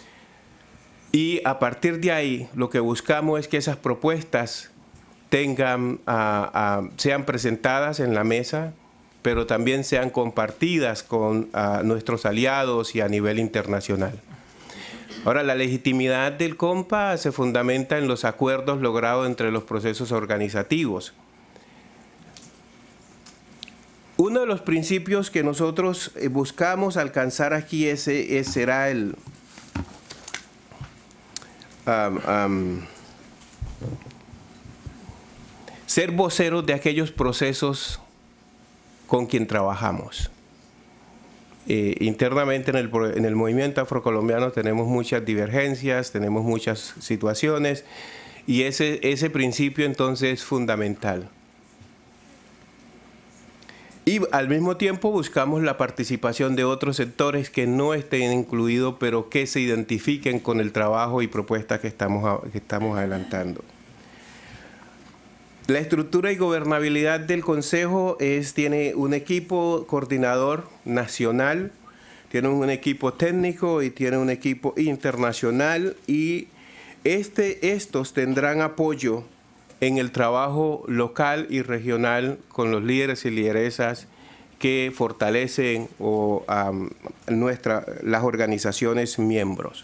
Y a partir de ahí, lo que buscamos es que esas propuestas tengan, uh, uh, sean presentadas en la mesa, pero también sean compartidas con uh, nuestros aliados y a nivel internacional. Ahora, la legitimidad del COMPA se fundamenta en los acuerdos logrados entre los procesos organizativos. Uno de los principios que nosotros buscamos alcanzar aquí ese, ese será el... Um, um, ser voceros de aquellos procesos con quien trabajamos. Eh, internamente en el, en el movimiento afrocolombiano tenemos muchas divergencias, tenemos muchas situaciones, y ese, ese principio entonces es fundamental. Y al mismo tiempo buscamos la participación de otros sectores que no estén incluidos, pero que se identifiquen con el trabajo y propuestas que estamos, que estamos adelantando. La estructura y gobernabilidad del Consejo es, tiene un equipo coordinador nacional, tiene un equipo técnico y tiene un equipo internacional, y este, estos tendrán apoyo en el trabajo local y regional con los líderes y lideresas que fortalecen o, um, nuestra, las organizaciones miembros.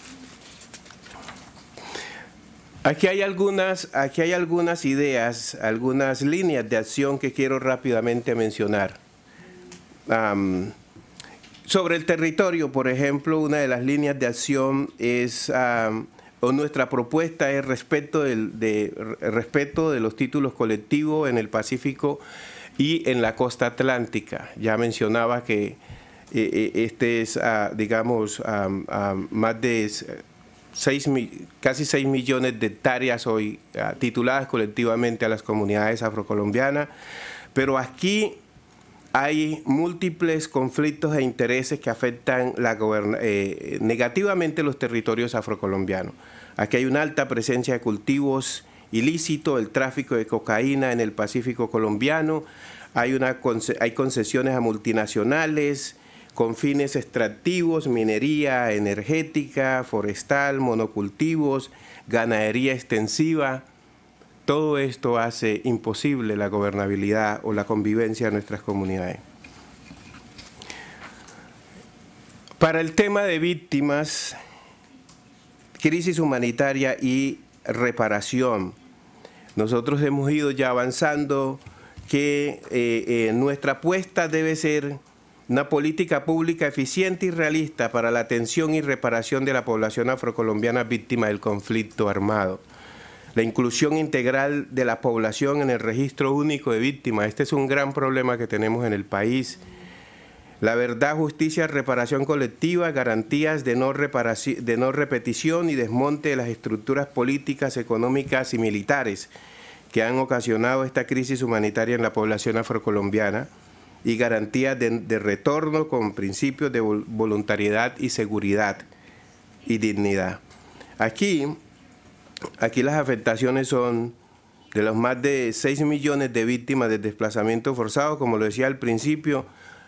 Aquí hay algunas, aquí hay algunas ideas, algunas líneas de acción que quiero rápidamente mencionar. Um, sobre el territorio, por ejemplo, una de las líneas de acción es, um, o nuestra propuesta es respeto, del, de, respeto de los títulos colectivos en el Pacífico y en la costa atlántica. Ya mencionaba que eh, este es, uh, digamos, um, um, más de... Seis, casi seis millones de hectáreas hoy uh, tituladas colectivamente a las comunidades afrocolombianas, pero aquí hay múltiples conflictos e intereses que afectan la eh, negativamente los territorios afrocolombianos. Aquí hay una alta presencia de cultivos ilícitos, el tráfico de cocaína en el Pacífico colombiano, hay, una, hay concesiones a multinacionales, con fines extractivos, minería energética, forestal, monocultivos, ganadería extensiva. Todo esto hace imposible la gobernabilidad o la convivencia de nuestras comunidades. Para el tema de víctimas, crisis humanitaria y reparación, nosotros hemos ido ya avanzando que eh, eh, nuestra apuesta debe ser una política pública eficiente y realista para la atención y reparación de la población afrocolombiana víctima del conflicto armado. La inclusión integral de la población en el registro único de víctimas. Este es un gran problema que tenemos en el país. La verdad, justicia, reparación colectiva, garantías de no, reparación, de no repetición y desmonte de las estructuras políticas, económicas y militares que han ocasionado esta crisis humanitaria en la población afrocolombiana y garantías de, de retorno con principios de voluntariedad y seguridad y dignidad. Aquí, aquí las afectaciones son de los más de seis millones de víctimas de desplazamiento forzado, como lo decía al principio,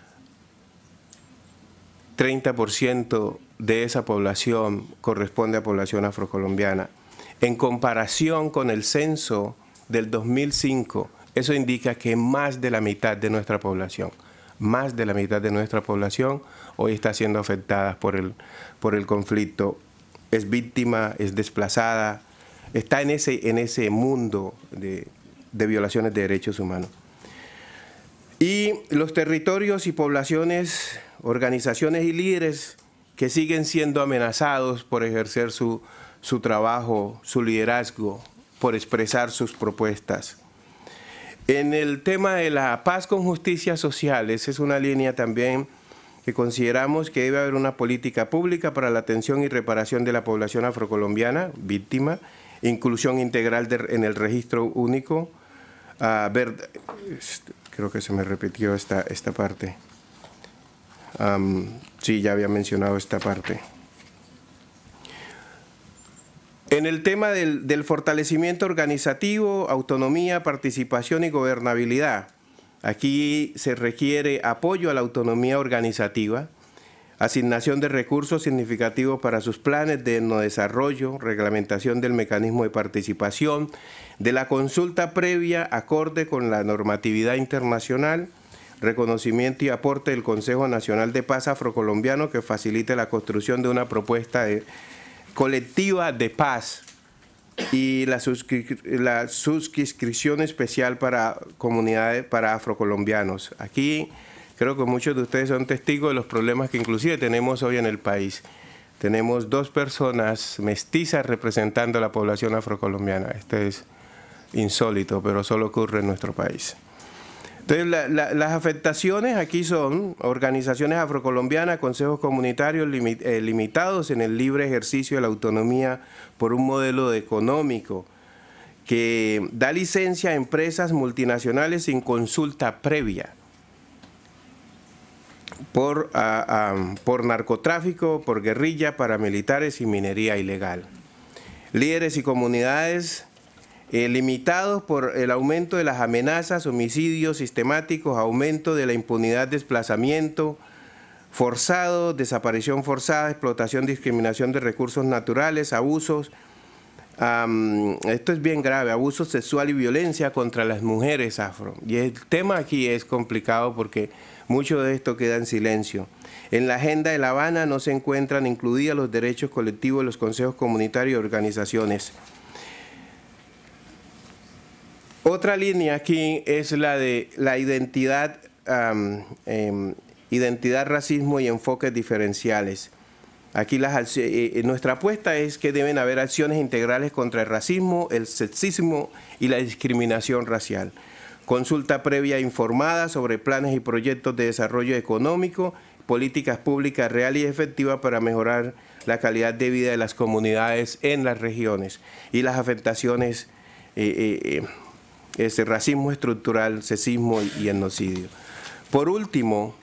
treinta por ciento de esa población corresponde a población afrocolombiana. En comparación con el censo del dos mil cinco, eso indica que más de la mitad de nuestra población, más de la mitad de nuestra población hoy está siendo afectada por el, por el conflicto. Es víctima, es desplazada, está en ese, en ese mundo de, de violaciones de derechos humanos. Y los territorios y poblaciones, organizaciones y líderes que siguen siendo amenazados por ejercer su, su trabajo, su liderazgo, por expresar sus propuestas. En el tema de la paz con justicia social, esa es una línea también que consideramos que debe haber una política pública para la atención y reparación de la población afrocolombiana, víctima, inclusión integral de, en el registro único. Uh, ver, creo que se me repitió esta, esta parte. Um, sí, ya había mencionado esta parte. En el tema del, del fortalecimiento organizativo, autonomía, participación y gobernabilidad, aquí se requiere apoyo a la autonomía organizativa, asignación de recursos significativos para sus planes de desarrollo, reglamentación del mecanismo de participación, de la consulta previa acorde con la normatividad internacional, reconocimiento y aporte del Consejo Nacional de Paz Afrocolombiano que facilite la construcción de una propuesta de colectiva de paz y la, suscri la suscripción especial para comunidades, para afrocolombianos. Aquí creo que muchos de ustedes son testigos de los problemas que inclusive tenemos hoy en el país. Tenemos dos personas mestizas representando a la población afrocolombiana. Este es insólito, pero solo ocurre en nuestro país. Entonces, la, la, las afectaciones aquí son organizaciones afrocolombianas, consejos comunitarios limit, eh, limitados en el libre ejercicio de la autonomía por un modelo económico que da licencia a empresas multinacionales sin consulta previa por, a, a, por narcotráfico, por guerrilla, paramilitares y minería ilegal. Líderes y comunidades Eh, limitados por el aumento de las amenazas, homicidios sistemáticos, aumento de la impunidad, desplazamiento forzado, desaparición forzada, explotación, discriminación de recursos naturales, abusos, um, esto es bien grave, abuso sexual y violencia contra las mujeres afro. Y el tema aquí es complicado porque mucho de esto queda en silencio. En la agenda de La Habana no se encuentran incluidos los derechos colectivos de los consejos comunitarios y organizaciones. Otra línea aquí es la de la identidad, um, eh, identidad, racismo y enfoques diferenciales. Aquí las, eh, nuestra apuesta es que deben haber acciones integrales contra el racismo, el sexismo y la discriminación racial. Consulta previa informada sobre planes y proyectos de desarrollo económico, políticas públicas reales y efectivas para mejorar la calidad de vida de las comunidades en las regiones y las afectaciones eh, eh, ese racismo estructural, sexismo y etnocidio. Por último,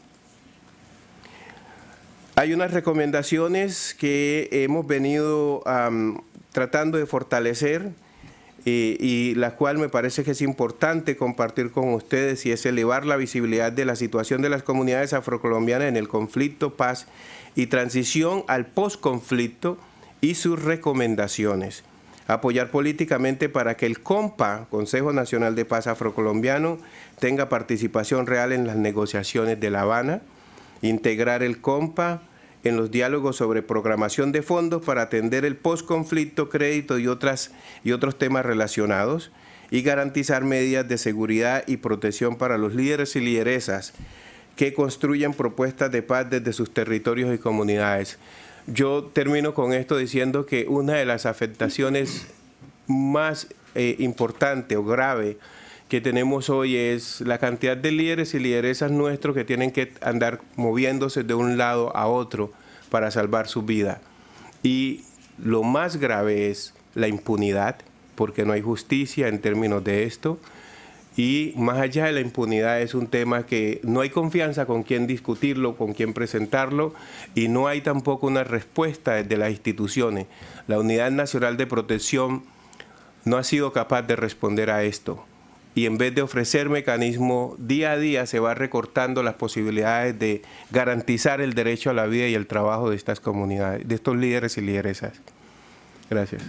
hay unas recomendaciones que hemos venido um, tratando de fortalecer y, y la cual me parece que es importante compartir con ustedes, y es elevar la visibilidad de la situación de las comunidades afrocolombianas en el conflicto, paz y transición al posconflicto y sus recomendaciones. Apoyar políticamente para que el COMPA, Consejo Nacional de Paz Afrocolombiano, tenga participación real en las negociaciones de La Habana, integrar el COMPA en los diálogos sobre programación de fondos para atender el posconflicto, crédito y, otras, y otros temas relacionados, y garantizar medidas de seguridad y protección para los líderes y lideresas que construyen propuestas de paz desde sus territorios y comunidades. Yo termino con esto diciendo que una de las afectaciones más eh, importantes o grave que tenemos hoy es la cantidad de líderes y lideresas nuestros que tienen que andar moviéndose de un lado a otro para salvar su vida. Y lo más grave es la impunidad, porque no hay justicia en términos de esto. Y más allá de la impunidad es un tema que no hay confianza con quién discutirlo, con quién presentarlo, y no hay tampoco una respuesta desde las instituciones. La Unidad Nacional de Protección no ha sido capaz de responder a esto. Y en vez de ofrecer mecanismos, día a día se va recortando las posibilidades de garantizar el derecho a la vida y el trabajo de estas comunidades, de estos líderes y lideresas. Gracias.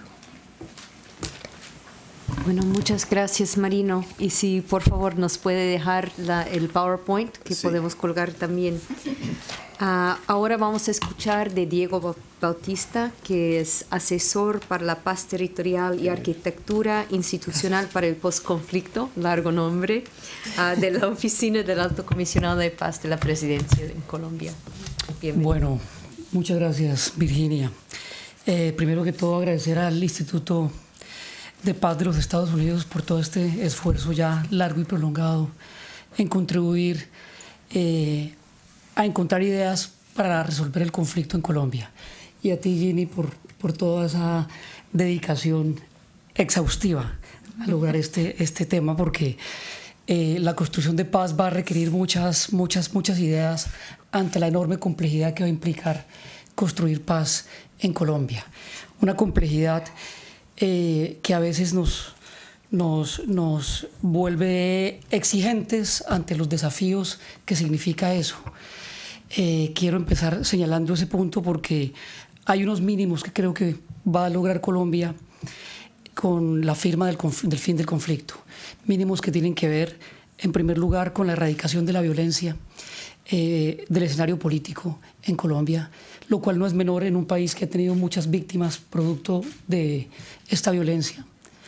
Bueno, muchas gracias, Marino. Y si por favor nos puede dejar la, el PowerPoint que sí. podemos colgar también. Uh, ahora vamos a escuchar de Diego Bautista, que es asesor para la paz territorial y arquitectura institucional para el posconflicto, largo nombre, uh, de la Oficina del Alto Comisionado de Paz de la Presidencia en Colombia. Bienvenido. Bueno, muchas gracias, Virginia. Eh, primero que todo, agradecer al Instituto de Paz de los Estados Unidos por todo este esfuerzo ya largo y prolongado en contribuir eh, a encontrar ideas para resolver el conflicto en Colombia. Y a ti, Ginny, por, por toda esa dedicación exhaustiva a lograr este, este tema, porque eh, la construcción de paz va a requerir muchas, muchas, muchas ideas ante la enorme complejidad que va a implicar construir paz en Colombia. Una complejidad Eh, que a veces nos, nos, nos vuelve exigentes ante los desafíos que significa eso. Eh, quiero empezar señalando ese punto porque hay unos mínimos que creo que va a lograr Colombia con la firma del, del fin del conflicto. Mínimos que tienen que ver, en primer lugar, con la erradicación de la violencia eh, del escenario político en Colombia, lo cual no es menor en un país que ha tenido muchas víctimas producto de esta violencia.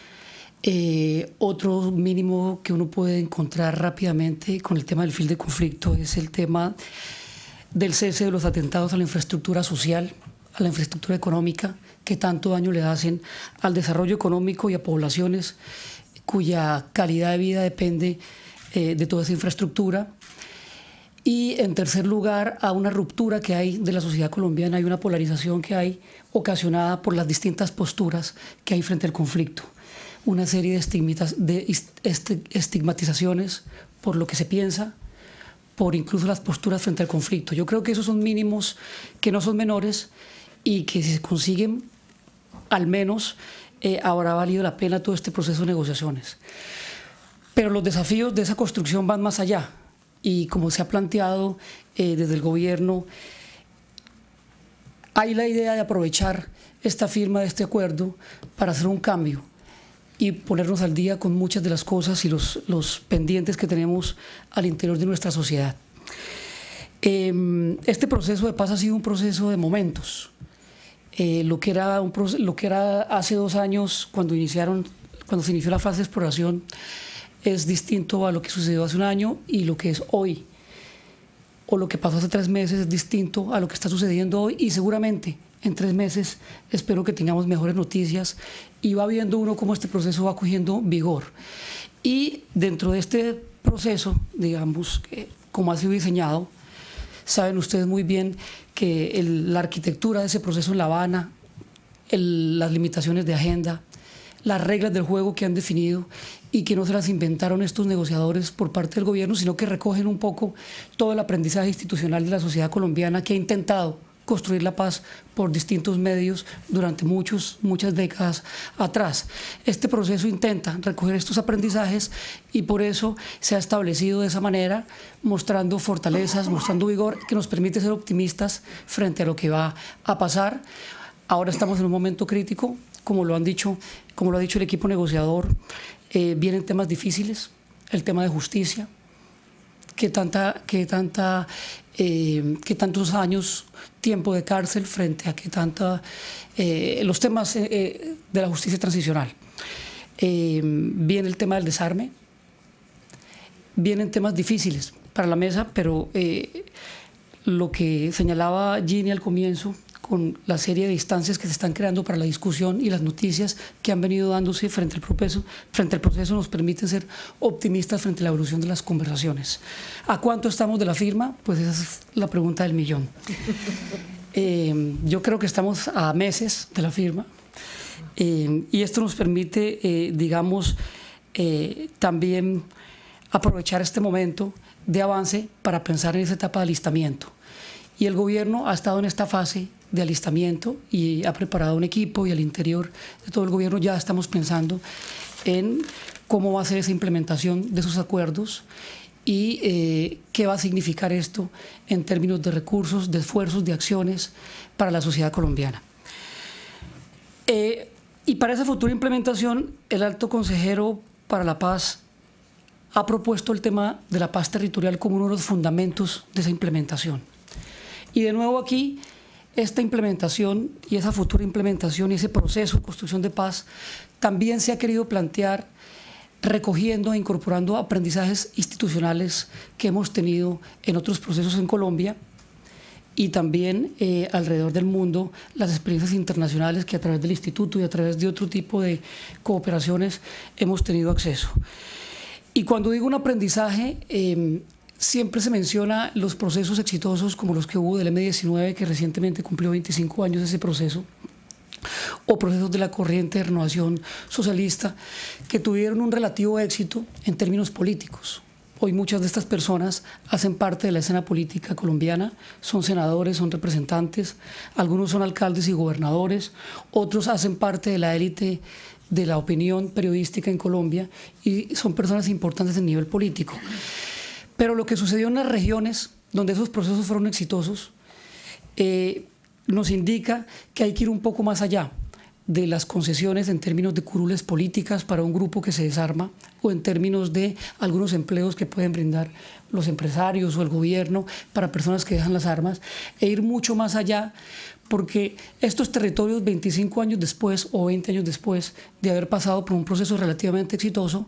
Eh, otro mínimo que uno puede encontrar rápidamente con el tema del fin del conflicto es el tema del cese de los atentados a la infraestructura social, a la infraestructura económica, que tanto daño le hacen al desarrollo económico y a poblaciones cuya calidad de vida depende eh, de toda esa infraestructura. Y en tercer lugar, a una ruptura que hay de la sociedad colombiana, hay una polarización que hay ocasionada por las distintas posturas que hay frente al conflicto. Una serie de estigmatizaciones por lo que se piensa, por incluso las posturas frente al conflicto. Yo creo que esos son mínimos que no son menores y que si se consiguen, al menos eh, habrá valido la pena todo este proceso de negociaciones. Pero los desafíos de esa construcción van más allá. Y como se ha planteado eh, desde el gobierno, hay la idea de aprovechar esta firma de este acuerdo para hacer un cambio y ponernos al día con muchas de las cosas y los, los pendientes que tenemos al interior de nuestra sociedad. Eh, este proceso de paz ha sido un proceso de momentos. Eh, lo, que era un, lo que era hace dos años, cuando, iniciaron, cuando se inició la fase de exploración, es distinto a lo que sucedió hace un año, y lo que es hoy o lo que pasó hace tres meses es distinto a lo que está sucediendo hoy, y seguramente en tres meses espero que tengamos mejores noticias y va viendo uno cómo este proceso va cogiendo vigor. Y dentro de este proceso, digamos, que como ha sido diseñado, saben ustedes muy bien que el, la arquitectura de ese proceso en La Habana, el, las limitaciones de agenda, las reglas del juego que han definido y que no se las inventaron estos negociadores por parte del gobierno, sino que recogen un poco todo el aprendizaje institucional de la sociedad colombiana, que ha intentado construir la paz por distintos medios durante muchos, muchas décadas atrás. Este proceso intenta recoger estos aprendizajes y por eso se ha establecido de esa manera, mostrando fortalezas, mostrando vigor, que nos permite ser optimistas frente a lo que va a pasar. Ahora estamos en un momento crítico, como lo han dicho, como lo ha dicho el equipo negociador, eh, vienen temas difíciles, el tema de justicia, que tanta, que tanta, eh, que tantos años, tiempo de cárcel frente a que tanta, eh, los temas eh, de la justicia transicional. Eh, viene el tema del desarme, vienen temas difíciles para la mesa, pero eh, lo que señalaba Ginny al comienzo, con la serie de instancias que se están creando para la discusión y las noticias que han venido dándose frente al proceso, frente al proceso nos permiten ser optimistas frente a la evolución de las conversaciones. ¿A cuánto estamos de la firma? Pues esa es la pregunta del millón. Eh, yo creo que estamos a meses de la firma eh, y esto nos permite, eh, digamos, eh, también aprovechar este momento de avance para pensar en esa etapa de alistamiento. Y el gobierno ha estado en esta fase de alistamiento y ha preparado un equipo, y al interior de todo el gobierno ya estamos pensando en cómo va a ser esa implementación de esos acuerdos y eh, qué va a significar esto en términos de recursos, de esfuerzos, de acciones para la sociedad colombiana. Eh, y para esa futura implementación, el Alto Consejero para la Paz ha propuesto el tema de la paz territorial como uno de los fundamentos de esa implementación. Y de nuevo aquí, esta implementación y esa futura implementación y ese proceso de construcción de paz también se ha querido plantear recogiendo e incorporando aprendizajes institucionales que hemos tenido en otros procesos en Colombia y también eh, alrededor del mundo, las experiencias internacionales que a través del instituto y a través de otro tipo de cooperaciones hemos tenido acceso. Y cuando digo un aprendizaje, eh, siempre se menciona los procesos exitosos como los que hubo del eme diecinueve, que recientemente cumplió veinticinco años ese proceso, o procesos de la corriente de renovación socialista, que tuvieron un relativo éxito en términos políticos. Hoy muchas de estas personas hacen parte de la escena política colombiana, son senadores, son representantes, algunos son alcaldes y gobernadores, otros hacen parte de la élite de la opinión periodística en Colombia y son personas importantes en nivel político. Pero lo que sucedió en las regiones donde esos procesos fueron exitosos eh, nos indica que hay que ir un poco más allá de las concesiones en términos de curules políticas para un grupo que se desarma o en términos de algunos empleos que pueden brindar los empresarios o el gobierno para personas que dejan las armas, e ir mucho más allá, porque estos territorios veinticinco años después o veinte años después de haber pasado por un proceso relativamente exitoso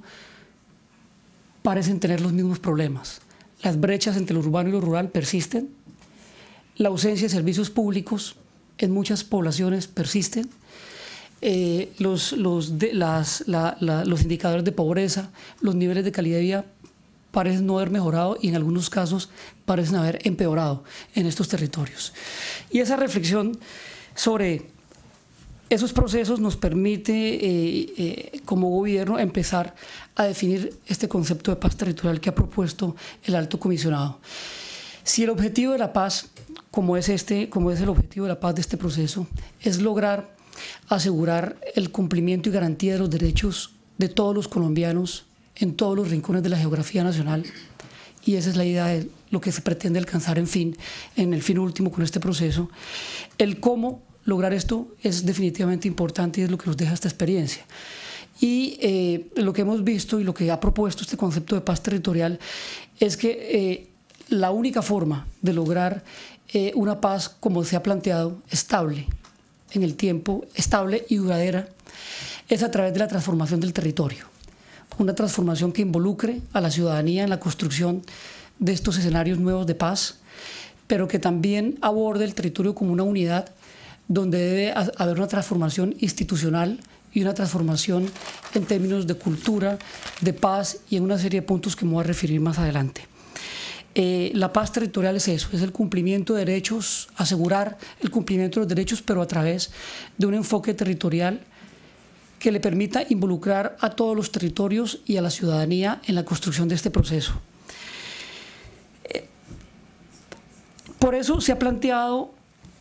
parecen tener los mismos problemas. Las brechas entre lo urbano y lo rural persisten, la ausencia de servicios públicos en muchas poblaciones persisten, eh, los, los, de, las, la, la, los indicadores de pobreza, los niveles de calidad de vida parecen no haber mejorado y en algunos casos parecen haber empeorado en estos territorios. Y esa reflexión sobre esos procesos nos permite, eh, eh, como gobierno, empezar a definir este concepto de paz territorial que ha propuesto el Alto Comisionado. Si el objetivo de la paz, como es, este, como es el objetivo de la paz de este proceso, es lograr asegurar el cumplimiento y garantía de los derechos de todos los colombianos en todos los rincones de la geografía nacional, y esa es la idea de lo que se pretende alcanzar en fin, en el fin último con este proceso, el cómo lograr esto es definitivamente importante y es lo que nos deja esta experiencia. Y eh, lo que hemos visto y lo que ha propuesto este concepto de paz territorial es que eh, la única forma de lograr eh, una paz, como se ha planteado, estable en el tiempo, estable y duradera, es a través de la transformación del territorio. Una transformación que involucre a la ciudadanía en la construcción de estos escenarios nuevos de paz, pero que también aborde el territorio como una unidad donde debe haber una transformación institucional y una transformación en términos de cultura, de paz y en una serie de puntos que me voy a referir más adelante. Eh, la paz territorial es eso, es el cumplimiento de derechos, asegurar el cumplimiento de los derechos, pero a través de un enfoque territorial que le permita involucrar a todos los territorios y a la ciudadanía en la construcción de este proceso. Eh, por eso se ha planteado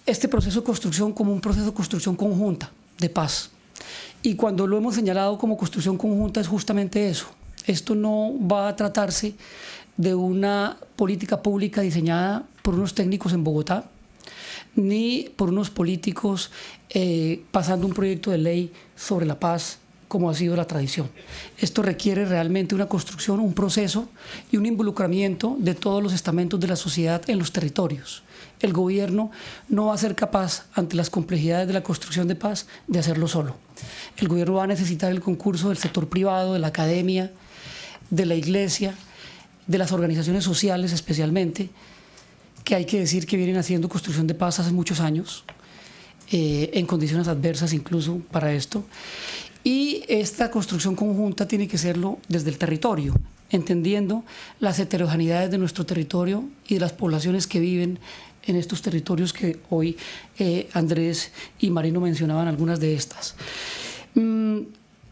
este proceso de construcción como un proceso de construcción conjunta de paz. Y cuando lo hemos señalado como construcción conjunta es justamente eso. Esto no va a tratarse de una política pública diseñada por unos técnicos en Bogotá, ni por unos políticos eh, pasando un proyecto de ley sobre la paz, como ha sido la tradición. Esto requiere realmente una construcción, un proceso y un involucramiento de todos los estamentos de la sociedad en los territorios. El gobierno no va a ser capaz, ante las complejidades de la construcción de paz, de hacerlo solo. El gobierno va a necesitar el concurso del sector privado, de la academia, de la iglesia, de las organizaciones sociales especialmente, que hay que decir que vienen haciendo construcción de paz hace muchos años, eh, en condiciones adversas incluso para esto. Y esta construcción conjunta tiene que serlo desde el territorio, entendiendo las heterogeneidades de nuestro territorio y de las poblaciones que viven en estos territorios que hoy eh, Andrés y Marino mencionaban algunas de estas. Mm,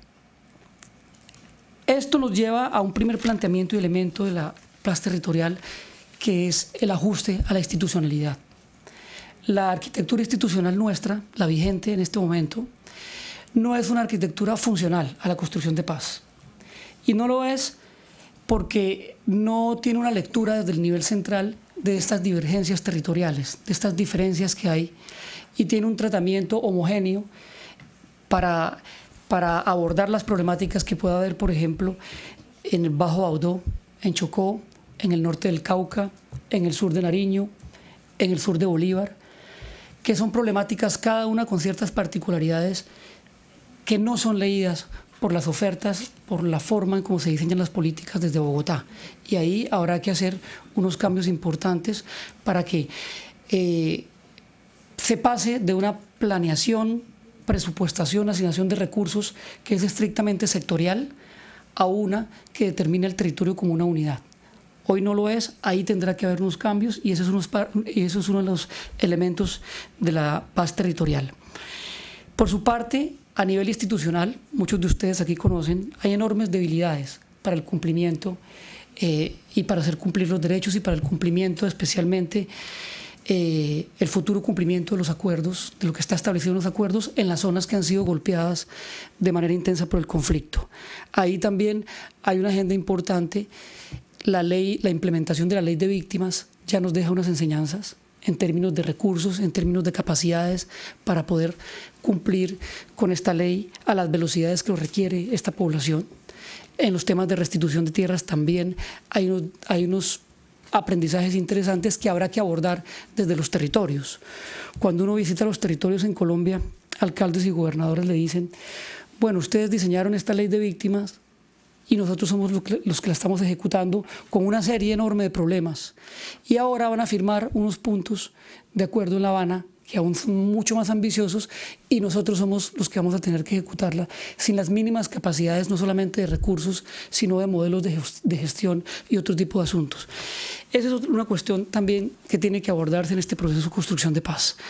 esto nos lleva a un primer planteamiento y elemento de la paz territorial, que es el ajuste a la institucionalidad. La arquitectura institucional nuestra, la vigente en este momento, no es una arquitectura funcional a la construcción de paz. Y no lo es porque no tiene una lectura desde el nivel central de estas divergencias territoriales, de estas diferencias que hay, y tiene un tratamiento homogéneo para, para abordar las problemáticas que pueda haber, por ejemplo, en el Bajo Baudó, en Chocó, en el norte del Cauca, en el sur de Nariño, en el sur de Bolívar, que son problemáticas cada una con ciertas particularidades que no son leídas por las ofertas, por la forma en cómo se diseñan las políticas desde Bogotá. Y ahí habrá que hacer unos cambios importantes para que eh, se pase de una planeación, presupuestación, asignación de recursos que es estrictamente sectorial a una que determina el territorio como una unidad. Hoy no lo es, ahí tendrá que haber unos cambios y eso es, unos, y eso es uno de los elementos de la paz territorial. Por su parte, a nivel institucional, muchos de ustedes aquí conocen, hay enormes debilidades para el cumplimiento eh, y para hacer cumplir los derechos y para el cumplimiento especialmente eh, el futuro cumplimiento de los acuerdos, de lo que está establecido en los acuerdos en las zonas que han sido golpeadas de manera intensa por el conflicto. Ahí también hay una agenda importante. La ley, la implementación de la ley de víctimas ya nos deja unas enseñanzas en términos de recursos, en términos de capacidades para poder cumplir con esta ley a las velocidades que lo requiere esta población. En los temas de restitución de tierras también hay unos, hay unos aprendizajes interesantes que habrá que abordar desde los territorios. Cuando uno visita los territorios en Colombia, alcaldes y gobernadores le dicen, bueno, ustedes diseñaron esta ley de víctimas y nosotros somos los que la estamos ejecutando con una serie enorme de problemas. Y ahora van a firmar unos puntos de acuerdo en La Habana que aún son mucho más ambiciosos y nosotros somos los que vamos a tener que ejecutarla sin las mínimas capacidades, no solamente de recursos, sino de modelos de gestión y otro tipo de asuntos. Esa es una cuestión también que tiene que abordarse en este proceso de construcción de paz.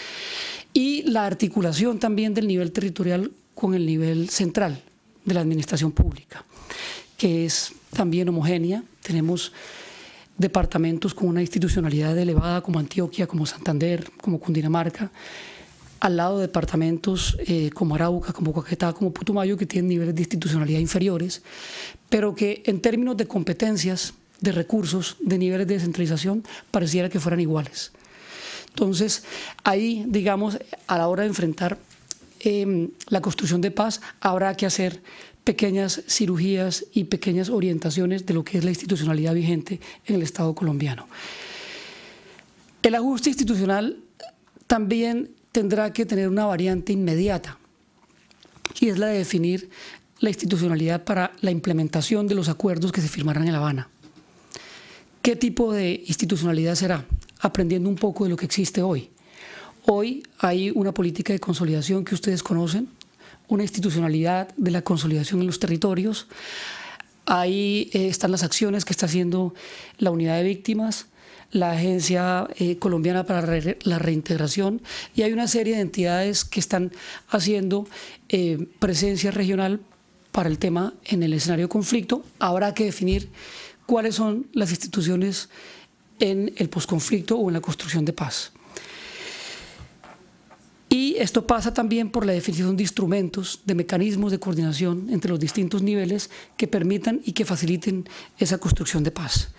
Y la articulación también del nivel territorial con el nivel central de la administración pública, que es también homogénea. Tenemos departamentos con una institucionalidad elevada como Antioquia, como Santander, como Cundinamarca, al lado de departamentos eh, como Arauca, como Caquetá, como Putumayo, que tienen niveles de institucionalidad inferiores, pero que en términos de competencias, de recursos, de niveles de descentralización, pareciera que fueran iguales. Entonces, ahí, digamos, a la hora de enfrentar eh, la construcción de paz, habrá que hacer pequeñas cirugías y pequeñas orientaciones de lo que es la institucionalidad vigente en el Estado colombiano. El ajuste institucional también tendrá que tener una variante inmediata, y es la de definir la institucionalidad para la implementación de los acuerdos que se firmarán en La Habana. ¿Qué tipo de institucionalidad será? Aprendiendo un poco de lo que existe hoy. Hoy hay una política de consolidación que ustedes conocen, una institucionalidad de la consolidación en los territorios. Ahí eh, están las acciones que está haciendo la Unidad de Víctimas, la Agencia eh, Colombiana para Re la Reintegración, y hay una serie de entidades que están haciendo eh, presencia regional para el tema en el escenario de conflicto. Habrá que definir cuáles son las instituciones en el posconflicto o en la construcción de paz. Y esto pasa también por la definición de instrumentos, de mecanismos de coordinación entre los distintos niveles que permitan y que faciliten esa construcción de paz.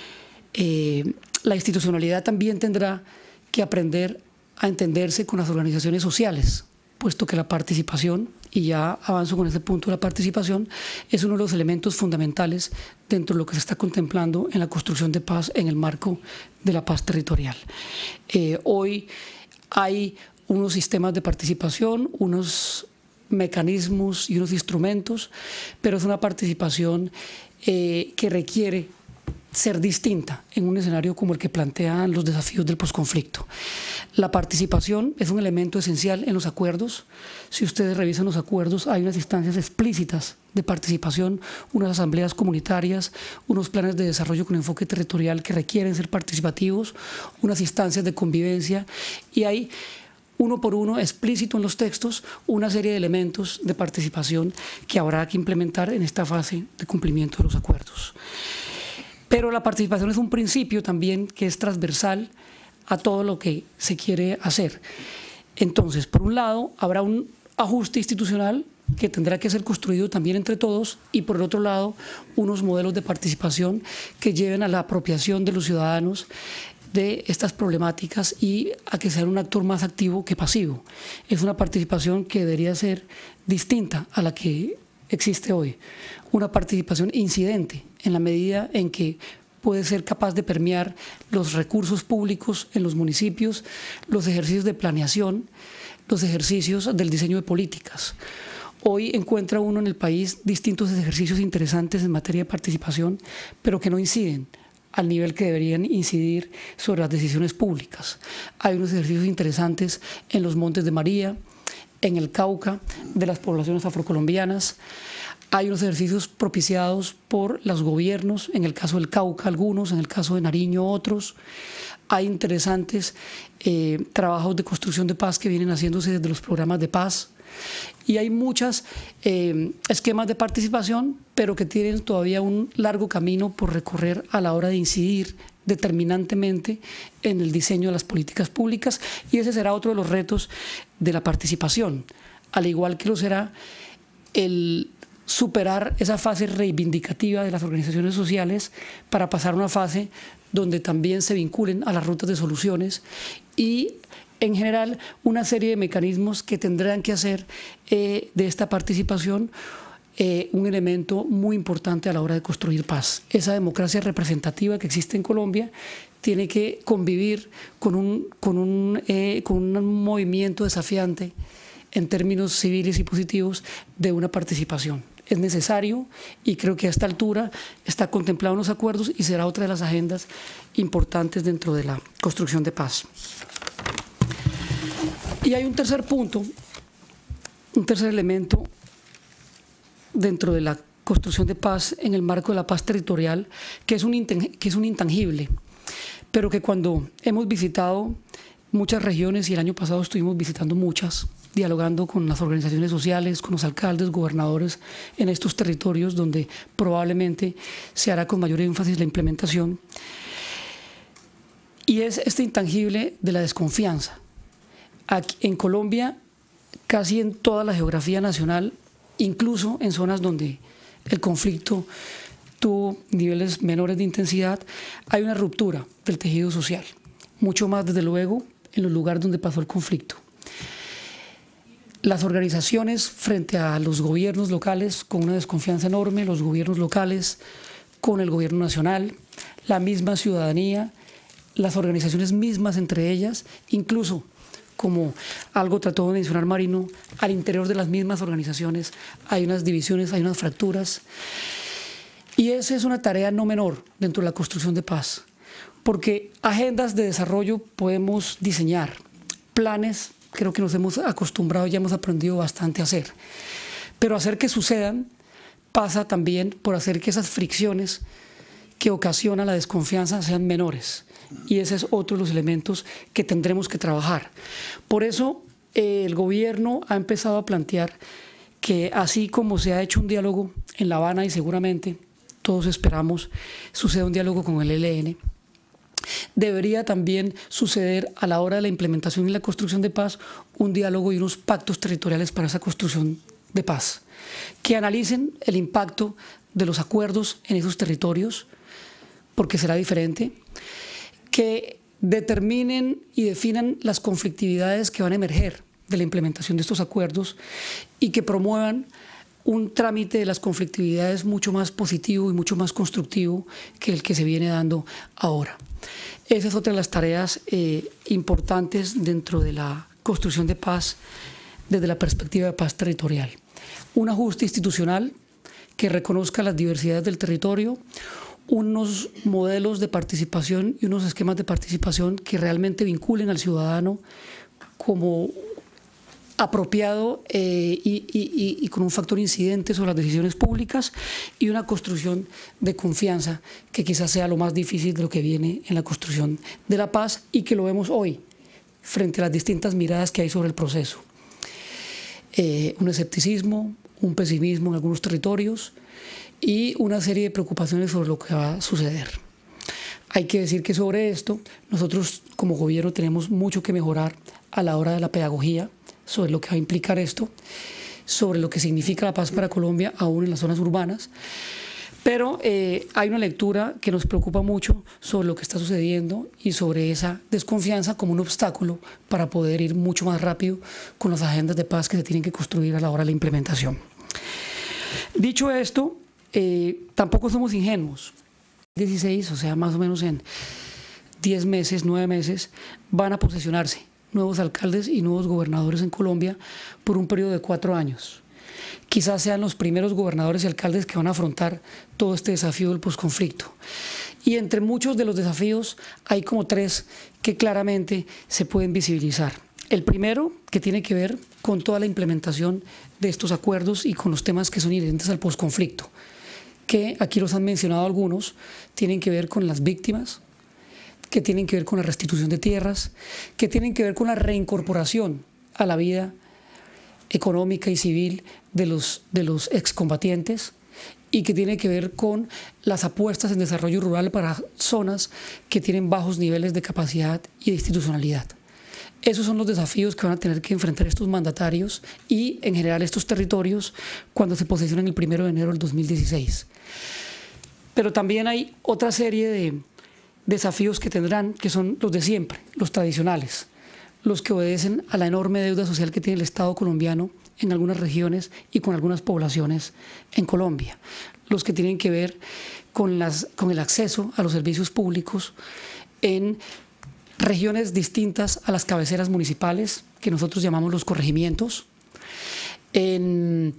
Eh, la institucionalidad también tendrá que aprender a entenderse con las organizaciones sociales, puesto que la participación, y ya avanzo con este punto, la participación es uno de los elementos fundamentales dentro de lo que se está contemplando en la construcción de paz en el marco de la paz territorial. Eh, hoy hay unos sistemas de participación, unos mecanismos y unos instrumentos, pero es una participación eh, que requiere ser distinta en un escenario como el que plantean los desafíos del posconflicto. La participación es un elemento esencial en los acuerdos. Si ustedes revisan los acuerdos, hay unas instancias explícitas de participación, unas asambleas comunitarias, unos planes de desarrollo con enfoque territorial que requieren ser participativos, unas instancias de convivencia, y hay uno por uno, explícito en los textos, una serie de elementos de participación que habrá que implementar en esta fase de cumplimiento de los acuerdos. Pero la participación es un principio también que es transversal a todo lo que se quiere hacer. Entonces, por un lado, habrá un ajuste institucional que tendrá que ser construido también entre todos, y por el otro lado, unos modelos de participación que lleven a la apropiación de los ciudadanos de estas problemáticas y a que sea un actor más activo que pasivo. Es una participación que debería ser distinta a la que existe hoy, una participación incidente en la medida en que puede ser capaz de permear los recursos públicos en los municipios, los ejercicios de planeación, los ejercicios del diseño de políticas. Hoy encuentra uno en el país distintos ejercicios interesantes en materia de participación, pero que no inciden al nivel que deberían incidir sobre las decisiones públicas. Hay unos ejercicios interesantes en los Montes de María, en el Cauca, de las poblaciones afrocolombianas. Hay unos ejercicios propiciados por los gobiernos, en el caso del Cauca algunos, en el caso de Nariño otros. Hay interesantes eh, trabajos de construcción de paz que vienen haciéndose desde los programas de paz. Y hay muchos eh, esquemas de participación, pero que tienen todavía un largo camino por recorrer a la hora de incidir determinantemente en el diseño de las políticas públicas, y ese será otro de los retos de la participación, al igual que lo será el superar esa fase reivindicativa de las organizaciones sociales para pasar a una fase donde también se vinculen a las rutas de soluciones y en general una serie de mecanismos que tendrán que hacer eh, de esta participación eh, un elemento muy importante a la hora de construir paz. Esa democracia representativa que existe en Colombia tiene que convivir con un, con un, eh, con un movimiento desafiante en términos civiles y positivos de una participación. Es necesario y creo que a esta altura está contemplado en los acuerdos y será otra de las agendas importantes dentro de la construcción de paz. Y hay un tercer punto, un tercer elemento dentro de la construcción de paz en el marco de la paz territorial, que es un, que es un intangible, pero que cuando hemos visitado muchas regiones, y el año pasado estuvimos visitando muchas, dialogando con las organizaciones sociales, con los alcaldes, gobernadores en estos territorios donde probablemente se hará con mayor énfasis la implementación, y es este intangible de la desconfianza. Aquí, en Colombia, casi en toda la geografía nacional, incluso en zonas donde el conflicto tuvo niveles menores de intensidad, hay una ruptura del tejido social, mucho más desde luego en los lugares donde pasó el conflicto. Las organizaciones frente a los gobiernos locales con una desconfianza enorme, los gobiernos locales con el gobierno nacional, la misma ciudadanía, las organizaciones mismas entre ellas, incluso como algo trató de mencionar Marino, al interior de las mismas organizaciones hay unas divisiones, hay unas fracturas, y esa es una tarea no menor dentro de la construcción de paz, porque agendas de desarrollo podemos diseñar, planes creo que nos hemos acostumbrado, ya hemos aprendido bastante a hacer, pero hacer que sucedan pasa también por hacer que esas fricciones que ocasionan la desconfianza sean menores. Y ese es otro de los elementos que tendremos que trabajar. Por eso eh, el gobierno ha empezado a plantear que así como se ha hecho un diálogo en La Habana y seguramente todos esperamos suceda un diálogo con el E L N, debería también suceder a la hora de la implementación y la construcción de paz un diálogo y unos pactos territoriales para esa construcción de paz, que analicen el impacto de los acuerdos en esos territorios, porque será diferente, que determinen y definan las conflictividades que van a emerger de la implementación de estos acuerdos y que promuevan un trámite de las conflictividades mucho más positivo y mucho más constructivo que el que se viene dando ahora. Esa es otra de las tareas eh, importantes dentro de la construcción de paz desde la perspectiva de paz territorial. Un ajuste institucional que reconozca las diversidades del territorio, unos modelos de participación y unos esquemas de participación que realmente vinculen al ciudadano como apropiado eh, y, y, y con un factor incidente sobre las decisiones públicas, y una construcción de confianza que quizás sea lo más difícil de lo que viene en la construcción de la paz y que lo vemos hoy frente a las distintas miradas que hay sobre el proceso. Eh, un escepticismo, un pesimismo en algunos territorios y una serie de preocupaciones sobre lo que va a suceder. Hay que decir que sobre esto nosotros como gobierno tenemos mucho que mejorar a la hora de la pedagogía sobre lo que va a implicar esto, sobre lo que significa la paz para Colombia, aún en las zonas urbanas. Pero eh, hay una lectura que nos preocupa mucho sobre lo que está sucediendo y sobre esa desconfianza como un obstáculo para poder ir mucho más rápido con las agendas de paz que se tienen que construir a la hora de la implementación. Dicho esto, eh, tampoco somos ingenuos. dieciséis, o sea, más o menos en diez meses, nueve meses, van a posesionarse nuevos alcaldes y nuevos gobernadores en Colombia por un periodo de cuatro años. Quizás sean los primeros gobernadores y alcaldes que van a afrontar todo este desafío del posconflicto. Y entre muchos de los desafíos hay como tres que claramente se pueden visibilizar. El primero, que tiene que ver con toda la implementación de estos acuerdos y con los temas que son inherentes al posconflicto, que aquí los han mencionado algunos, tienen que ver con las víctimas, que tienen que ver con la restitución de tierras, que tienen que ver con la reincorporación a la vida económica y civil de los, de los excombatientes, y que tiene que ver con las apuestas en desarrollo rural para zonas que tienen bajos niveles de capacidad y de institucionalidad. Esos son los desafíos que van a tener que enfrentar estos mandatarios y en general estos territorios cuando se posesionen el primero de enero del dos mil dieciséis. Pero también hay otra serie de desafíos que tendrán, que son los de siempre, los tradicionales, los que obedecen a la enorme deuda social que tiene el Estado colombiano en algunas regiones y con algunas poblaciones en Colombia, los que tienen que ver con, las, con el acceso a los servicios públicos en regiones distintas a las cabeceras municipales, que nosotros llamamos los corregimientos, en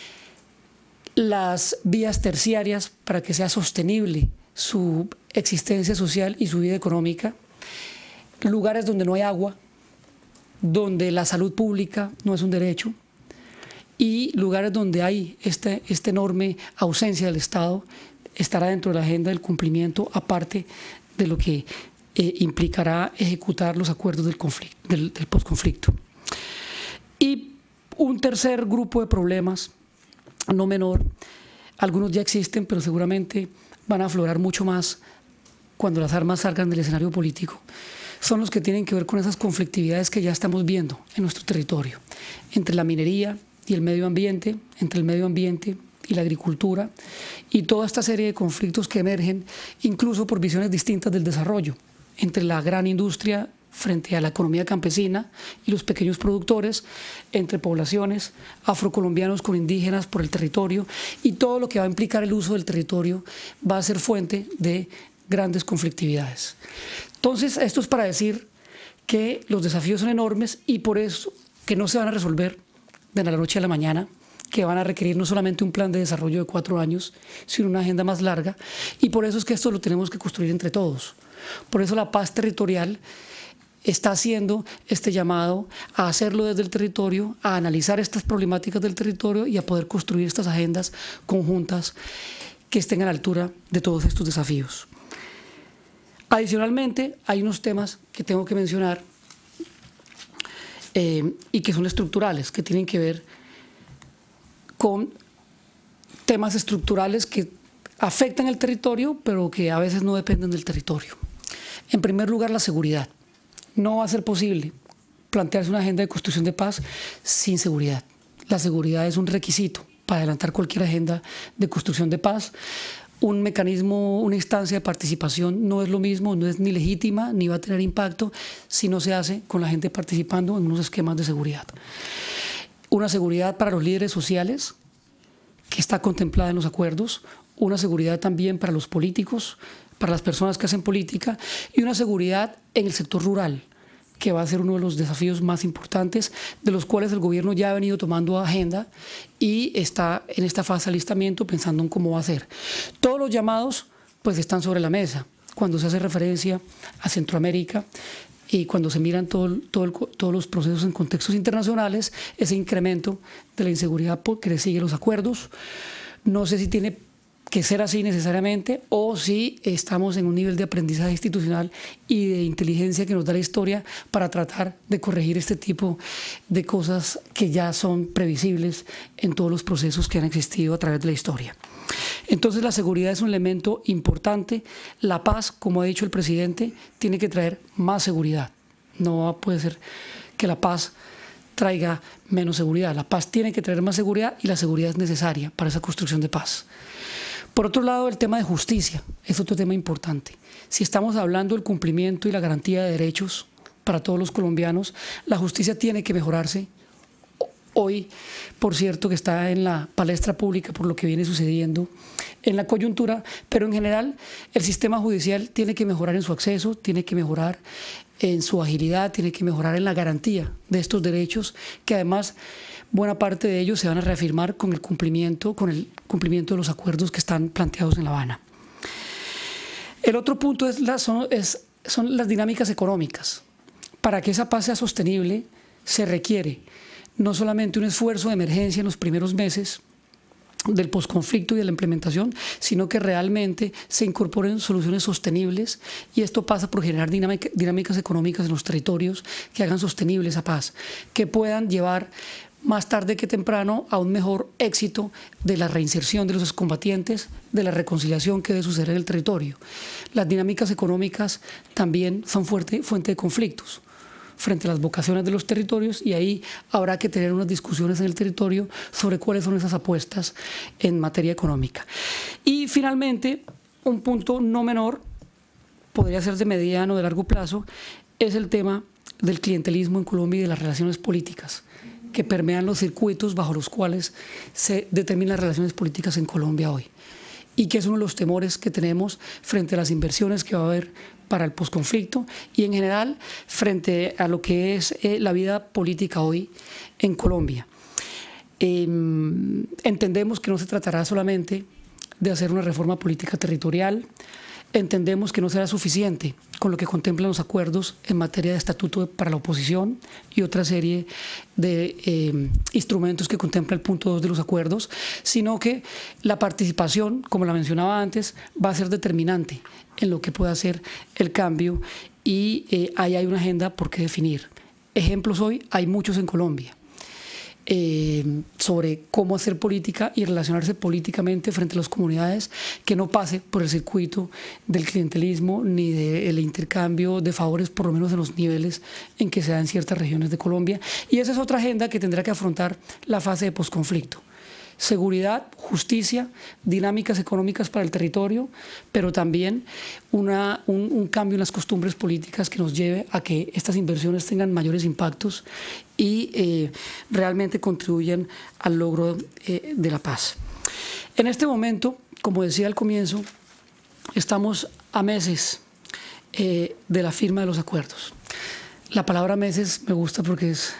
las vías terciarias para que sea sostenible su existencia social y su vida económica, lugares donde no hay agua, donde la salud pública no es un derecho, y lugares donde hay este, esta enorme ausencia del Estado estará dentro de la agenda del cumplimiento, aparte de lo que eh, implicará ejecutar los acuerdos del, conflicto, del, del posconflicto. Y un tercer grupo de problemas, no menor, algunos ya existen, pero seguramente van a aflorar mucho más cuando las armas salgan del escenario político, son los que tienen que ver con esas conflictividades que ya estamos viendo en nuestro territorio, entre la minería y el medio ambiente, entre el medio ambiente y la agricultura, y toda esta serie de conflictos que emergen incluso por visiones distintas del desarrollo, entre la gran industria frente a la economía campesina y los pequeños productores, entre poblaciones afrocolombianos con indígenas por el territorio, y todo lo que va a implicar el uso del territorio va a ser fuente de grandes conflictividades. Entonces, esto es para decir que los desafíos son enormes y por eso que no se van a resolver de la noche a la mañana, que van a requerir no solamente un plan de desarrollo de cuatro años, sino una agenda más larga, y por eso es que esto lo tenemos que construir entre todos. Por eso la paz territorial está haciendo este llamado a hacerlo desde el territorio, a analizar estas problemáticas del territorio y a poder construir estas agendas conjuntas que estén a la altura de todos estos desafíos. Adicionalmente, hay unos temas que tengo que mencionar eh, y que son estructurales, que tienen que ver con temas estructurales que afectan el territorio, pero que a veces no dependen del territorio. En primer lugar, la seguridad. No va a ser posible plantearse una agenda de construcción de paz sin seguridad. La seguridad es un requisito para adelantar cualquier agenda de construcción de paz. Un mecanismo, una instancia de participación no es lo mismo, no es ni legítima, ni va a tener impacto si no se hace con la gente participando en unos esquemas de seguridad. Una seguridad para los líderes sociales, que está contemplada en los acuerdos, una seguridad también para los políticos, para las personas que hacen política, y una seguridad en el sector rural, que va a ser uno de los desafíos más importantes, de los cuales el gobierno ya ha venido tomando agenda y está en esta fase de alistamiento pensando en cómo va a ser. Todos los llamados pues están sobre la mesa. Cuando se hace referencia a Centroamérica y cuando se miran todo, todo el, todos los procesos en contextos internacionales, ese incremento de la inseguridad que le sigue los acuerdos, no sé si tiene que ser así necesariamente o si estamos en un nivel de aprendizaje institucional y de inteligencia que nos da la historia para tratar de corregir este tipo de cosas que ya son previsibles en todos los procesos que han existido a través de la historia. Entonces la seguridad es un elemento importante. La paz, como ha dicho el presidente, tiene que traer más seguridad. No puede ser que la paz traiga menos seguridad. La paz tiene que traer más seguridad y la seguridad es necesaria para esa construcción de paz. Por otro lado, el tema de justicia es otro tema importante. Si estamos hablando del cumplimiento y la garantía de derechos para todos los colombianos, la justicia tiene que mejorarse. Hoy, por cierto, que está en la palestra pública por lo que viene sucediendo en la coyuntura, pero en general el sistema judicial tiene que mejorar en su acceso, tiene que mejorar en su agilidad, tiene que mejorar en la garantía de estos derechos, que además buena parte de ellos se van a reafirmar con el cumplimiento, con el cumplimiento de los acuerdos que están planteados en La Habana. El otro punto es la, son, es, son las dinámicas económicas. Para que esa paz sea sostenible se requiere no solamente un esfuerzo de emergencia en los primeros meses del posconflicto y de la implementación, sino que realmente se incorporen soluciones sostenibles, y esto pasa por generar dinámica, dinámicas económicas en los territorios que hagan sostenible esa paz, que puedan llevar más tarde que temprano a un mejor éxito de la reinserción de los excombatientes, de la reconciliación que debe suceder en el territorio. Las dinámicas económicas también son fuerte, fuente de conflictos frente a las vocaciones de los territorios, y ahí habrá que tener unas discusiones en el territorio sobre cuáles son esas apuestas en materia económica. Y finalmente, un punto no menor, podría ser de mediano o de largo plazo, es el tema del clientelismo en Colombia y de las relaciones políticas que permean los circuitos bajo los cuales se determinan las relaciones políticas en Colombia hoy, y que es uno de los temores que tenemos frente a las inversiones que va a haber para el posconflicto y en general frente a lo que es eh, la vida política hoy en Colombia. Eh, entendemos que no se tratará solamente de hacer una reforma política territorial. Entendemos que no será suficiente con lo que contemplan los acuerdos en materia de estatuto para la oposición y otra serie de eh, instrumentos que contempla el punto dos de los acuerdos, sino que la participación, como la mencionaba antes, va a ser determinante en lo que pueda ser el cambio, y eh, ahí hay una agenda por qué definir. Ejemplos hoy hay muchos en Colombia. Eh, sobre cómo hacer política y relacionarse políticamente frente a las comunidades que no pase por el circuito del clientelismo ni del intercambio de favores, por lo menos en los niveles en que se da en ciertas regiones de Colombia. Y esa es otra agenda que tendrá que afrontar la fase de posconflicto. Seguridad, justicia, dinámicas económicas para el territorio, pero también una, un, un cambio en las costumbres políticas que nos lleve a que estas inversiones tengan mayores impactos y eh, realmente contribuyan al logro eh, de la paz. En este momento, como decía al comienzo, estamos a meses eh, de la firma de los acuerdos. La palabra meses me gusta porque es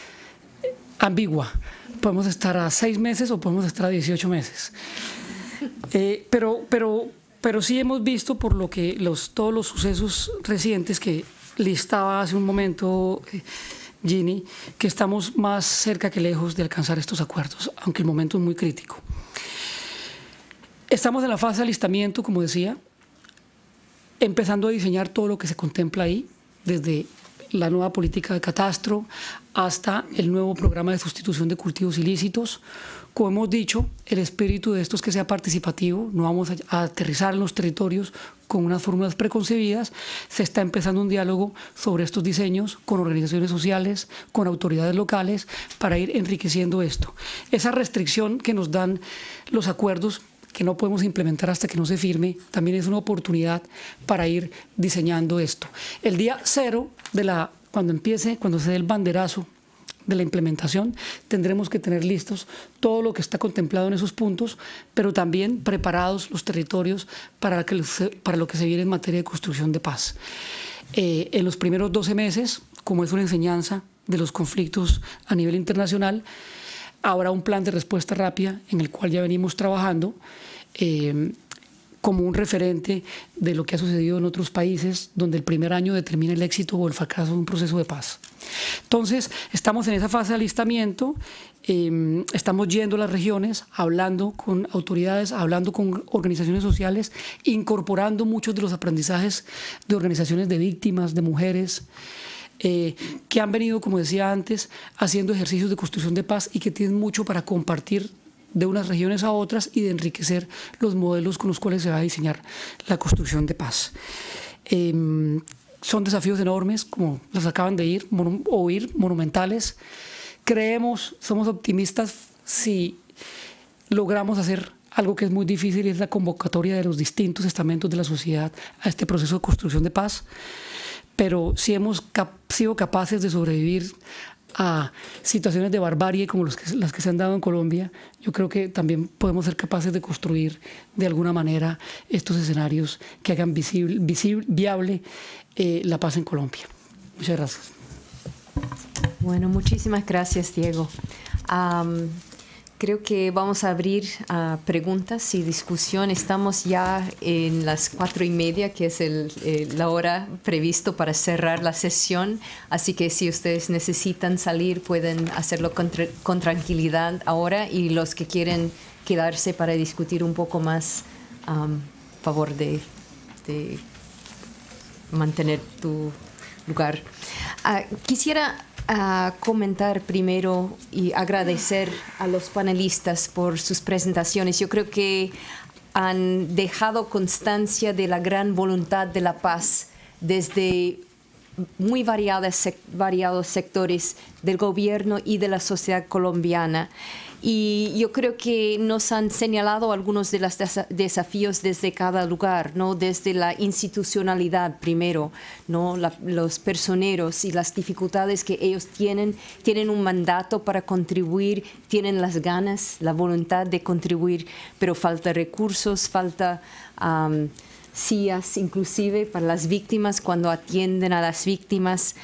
ambigua. Podemos estar a seis meses o podemos estar a dieciocho meses. Eh, pero, pero, pero sí hemos visto, por lo que los, todos los sucesos recientes que listaba hace un momento eh, Ginny, que estamos más cerca que lejos de alcanzar estos acuerdos, aunque el momento es muy crítico. Estamos en la fase de alistamiento, como decía, empezando a diseñar todo lo que se contempla ahí, desde la nueva política de catastro, hasta el nuevo programa de sustitución de cultivos ilícitos. Como hemos dicho, el espíritu de esto es que sea participativo, no vamos a aterrizar en los territorios con unas fórmulas preconcebidas. Se está empezando un diálogo sobre estos diseños con organizaciones sociales, con autoridades locales, para ir enriqueciendo esto. Esa restricción que nos dan los acuerdos, que no podemos implementar hasta que no se firme, también es una oportunidad para ir diseñando esto. El día cero, de la, cuando empiece, cuando se dé el banderazo de la implementación, tendremos que tener listos todo lo que está contemplado en esos puntos, pero también preparados los territorios para, que, para lo que se viene en materia de construcción de paz. Eh, en los primeros doce meses, como es una enseñanza de los conflictos a nivel internacional, habrá un plan de respuesta rápida en el cual ya venimos trabajando eh, como un referente de lo que ha sucedido en otros países donde el primer año determina el éxito o el fracaso de un proceso de paz. Entonces, estamos en esa fase de alistamiento, eh, estamos yendo a las regiones, hablando con autoridades, hablando con organizaciones sociales, incorporando muchos de los aprendizajes de organizaciones de víctimas, de mujeres, Eh, que han venido, como decía antes, haciendo ejercicios de construcción de paz y que tienen mucho para compartir de unas regiones a otras y de enriquecer los modelos con los cuales se va a diseñar la construcción de paz. Eh, son desafíos enormes, como las acaban de ir, mon oír, monumentales. Creemos, somos optimistas si logramos hacer algo que es muy difícil, y es la convocatoria de los distintos estamentos de la sociedad a este proceso de construcción de paz. Pero si hemos cap sido capaces de sobrevivir a situaciones de barbarie como los que, las que se han dado en Colombia, yo creo que también podemos ser capaces de construir de alguna manera estos escenarios que hagan visible, visible, viable eh, la paz en Colombia. Muchas gracias. Bueno, muchísimas gracias, Diego. Um, Creo que vamos a abrir uh, preguntas y discusión. Estamos ya en las cuatro y media, que es el, eh, la hora previsto para cerrar la sesión. Así que si ustedes necesitan salir, pueden hacerlo con, tra con tranquilidad ahora. Y los que quieren quedarse para discutir un poco más, um, favor de, de mantener tu lugar. Uh, quisiera a comentar primero y agradecer a los panelistas por sus presentaciones. Yo creo que han dejado constancia de la gran voluntad de la paz desde muy variadas, variados sectores del gobierno y de la sociedad colombiana. Y yo creo que nos han señalado algunos de los desafíos desde cada lugar, ¿no? Desde la institucionalidad primero, ¿no? La, los personeros y las dificultades que ellos tienen, tienen un mandato para contribuir, tienen las ganas, la voluntad de contribuir, pero falta recursos, falta um, sillas inclusive para las víctimas cuando atienden a las víctimas.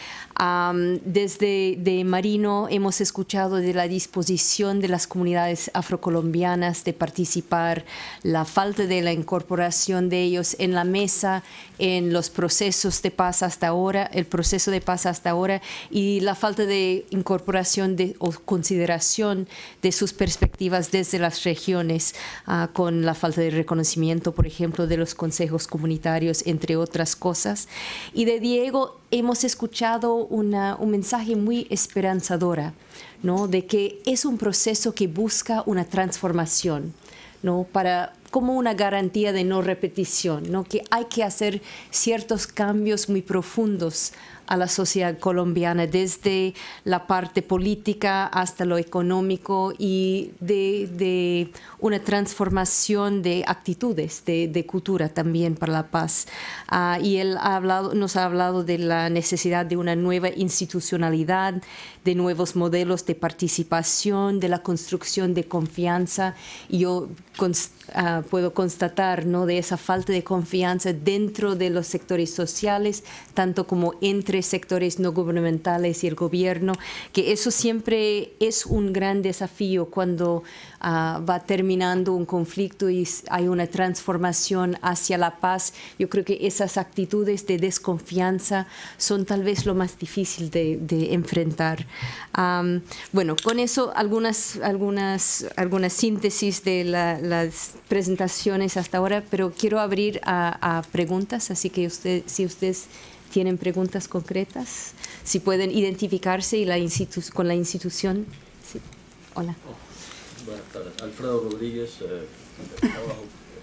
Um, desde de Marino hemos escuchado de la disposición de las comunidades afrocolombianas de participar, la falta de la incorporación de ellos en la mesa, en los procesos de paz hasta ahora, el proceso de paz hasta ahora, y la falta de incorporación de, o consideración de sus perspectivas desde las regiones, uh, con la falta de reconocimiento, por ejemplo, de los consejos comunitarios, entre otras cosas. Y de Diego hemos escuchado una, un mensaje muy esperanzadora, ¿no? De que es un proceso que busca una transformación, ¿no? Para, como una garantía de no repetición, ¿no? Que hay que hacer ciertos cambios muy profundos a la sociedad colombiana, desde la parte política hasta lo económico, y de, de una transformación de actitudes, de, de cultura también para la paz. Uh, y él ha hablado, nos ha hablado de la necesidad de una nueva institucionalidad, de nuevos modelos de participación, de la construcción de confianza. Y yo const, uh, puedo constatar, ¿no? De esa falta de confianza dentro de los sectores sociales, tanto como entre sectores no gubernamentales y el gobierno, que eso siempre es un gran desafío cuando uh, va terminando un conflicto y hay una transformación hacia la paz. Yo creo que esas actitudes de desconfianza son tal vez lo más difícil de, de enfrentar. Um, bueno, con eso algunas, algunas, algunas síntesis de la, las presentaciones hasta ahora, pero quiero abrir a, a preguntas, así que usted, si ustedes ¿Tienen preguntas concretas? Si pueden identificarse y la institu- con la institución. Sí. Hola. Oh, buenas tardes. Alfredo Rodríguez, eh, trabajo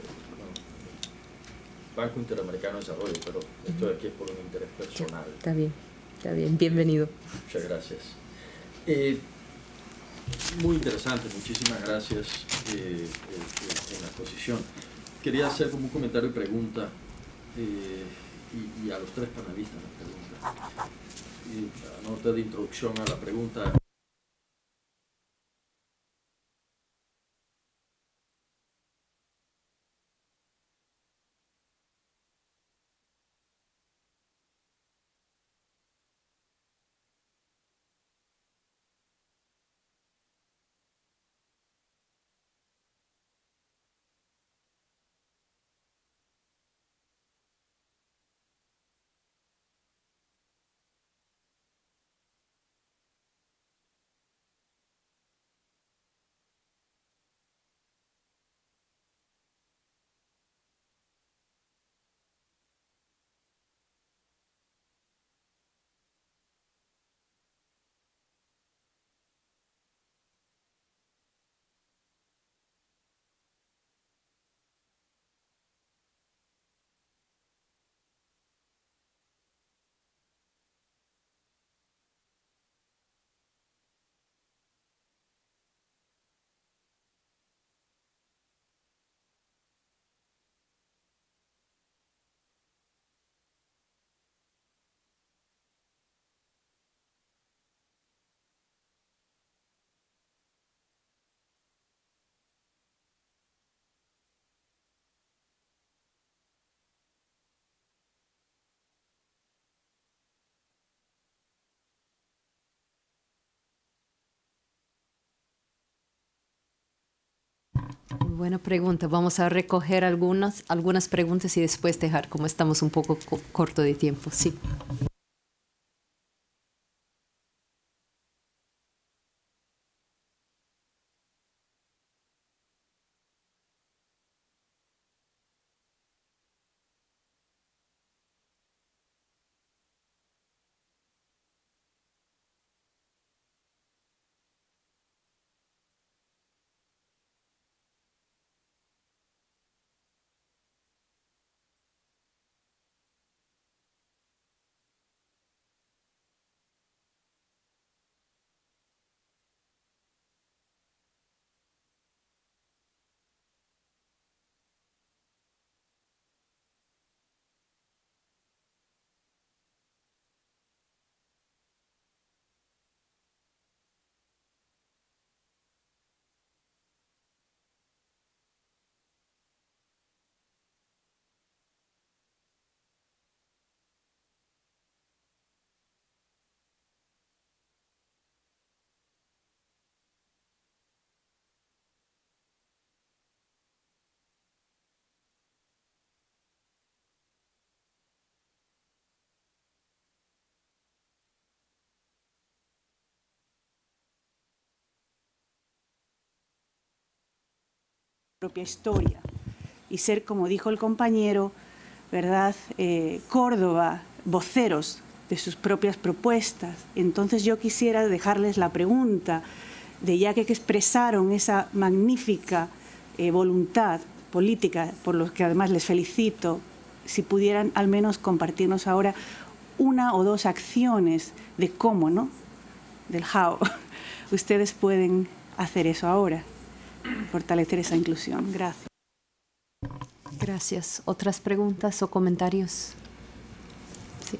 en Banco Interamericano de Desarrollo, pero estoy aquí por un interés personal. Está bien, está bien. Bienvenido. Muchas gracias. Eh, muy interesante, muchísimas gracias eh, eh, en la exposición. Quería hacer como un comentario y pregunta, eh, y, y a los tres panelistas la pregunta. Y a nota de introducción a la pregunta. Buena pregunta. Vamos a recoger algunas, algunas preguntas y después dejar, como estamos un poco co- corto de tiempo. Sí. Propia historia y ser, como dijo el compañero, ¿verdad? Eh, Córdoba, voceros de sus propias propuestas. Entonces yo quisiera dejarles la pregunta de, ya que expresaron esa magnífica eh, voluntad política, por lo que además les felicito, si pudieran al menos compartirnos ahora una o dos acciones de cómo, ¿no? Del how. Ustedes pueden hacer eso ahora, fortalecer esa inclusión. Gracias. Gracias. ¿Otras preguntas o comentarios? Sí.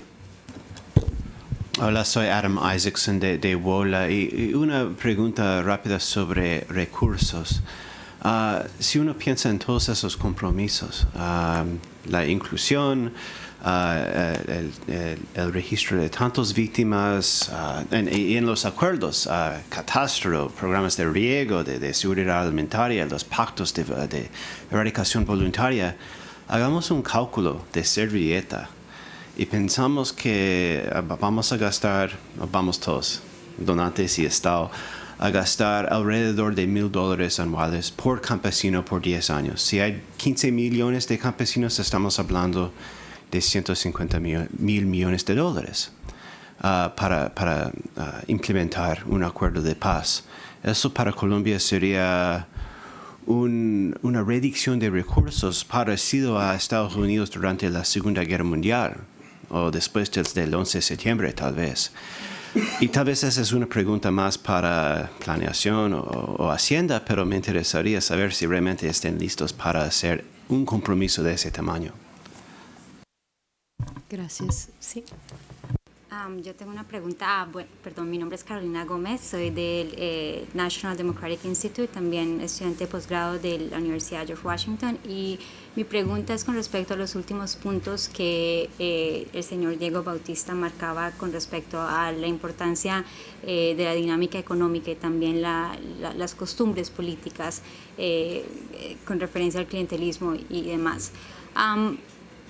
Hola, soy Adam Isaacson de, de WOLA y, y una pregunta rápida sobre recursos. Uh, si uno piensa en todos esos compromisos, uh, la inclusión, uh, el, el, el registro de tantas víctimas, uh, en, y en los acuerdos, uh, catastro, programas de riego, de, de seguridad alimentaria, los pactos de, de erradicación voluntaria, hagamos un cálculo de servilleta y pensamos que uh, vamos a gastar, vamos todos, donantes y Estado, a gastar alrededor de mil dólares anuales por campesino por diez años. Si hay quince millones de campesinos, estamos hablando de ciento cincuenta mil millones de dólares uh, para, para uh, implementar un acuerdo de paz. Eso para Colombia sería un, una reducción de recursos parecido a Estados Unidos durante la Segunda Guerra Mundial o después del once de septiembre tal vez. Y tal vez esa es una pregunta más para planeación o, o Hacienda, pero me interesaría saber si realmente estén listos para hacer un compromiso de ese tamaño. Gracias. Sí. Um, yo tengo una pregunta. Ah, bueno, perdón, mi nombre es Carolina Gómez, soy del eh, National Democratic Institute, también estudiante de posgrado de la Universidad George Washington, y mi pregunta es con respecto a los últimos puntos que eh, el señor Diego Bautista marcaba con respecto a la importancia eh, de la dinámica económica y también la, la, las costumbres políticas eh, eh, con referencia al clientelismo y demás. Um,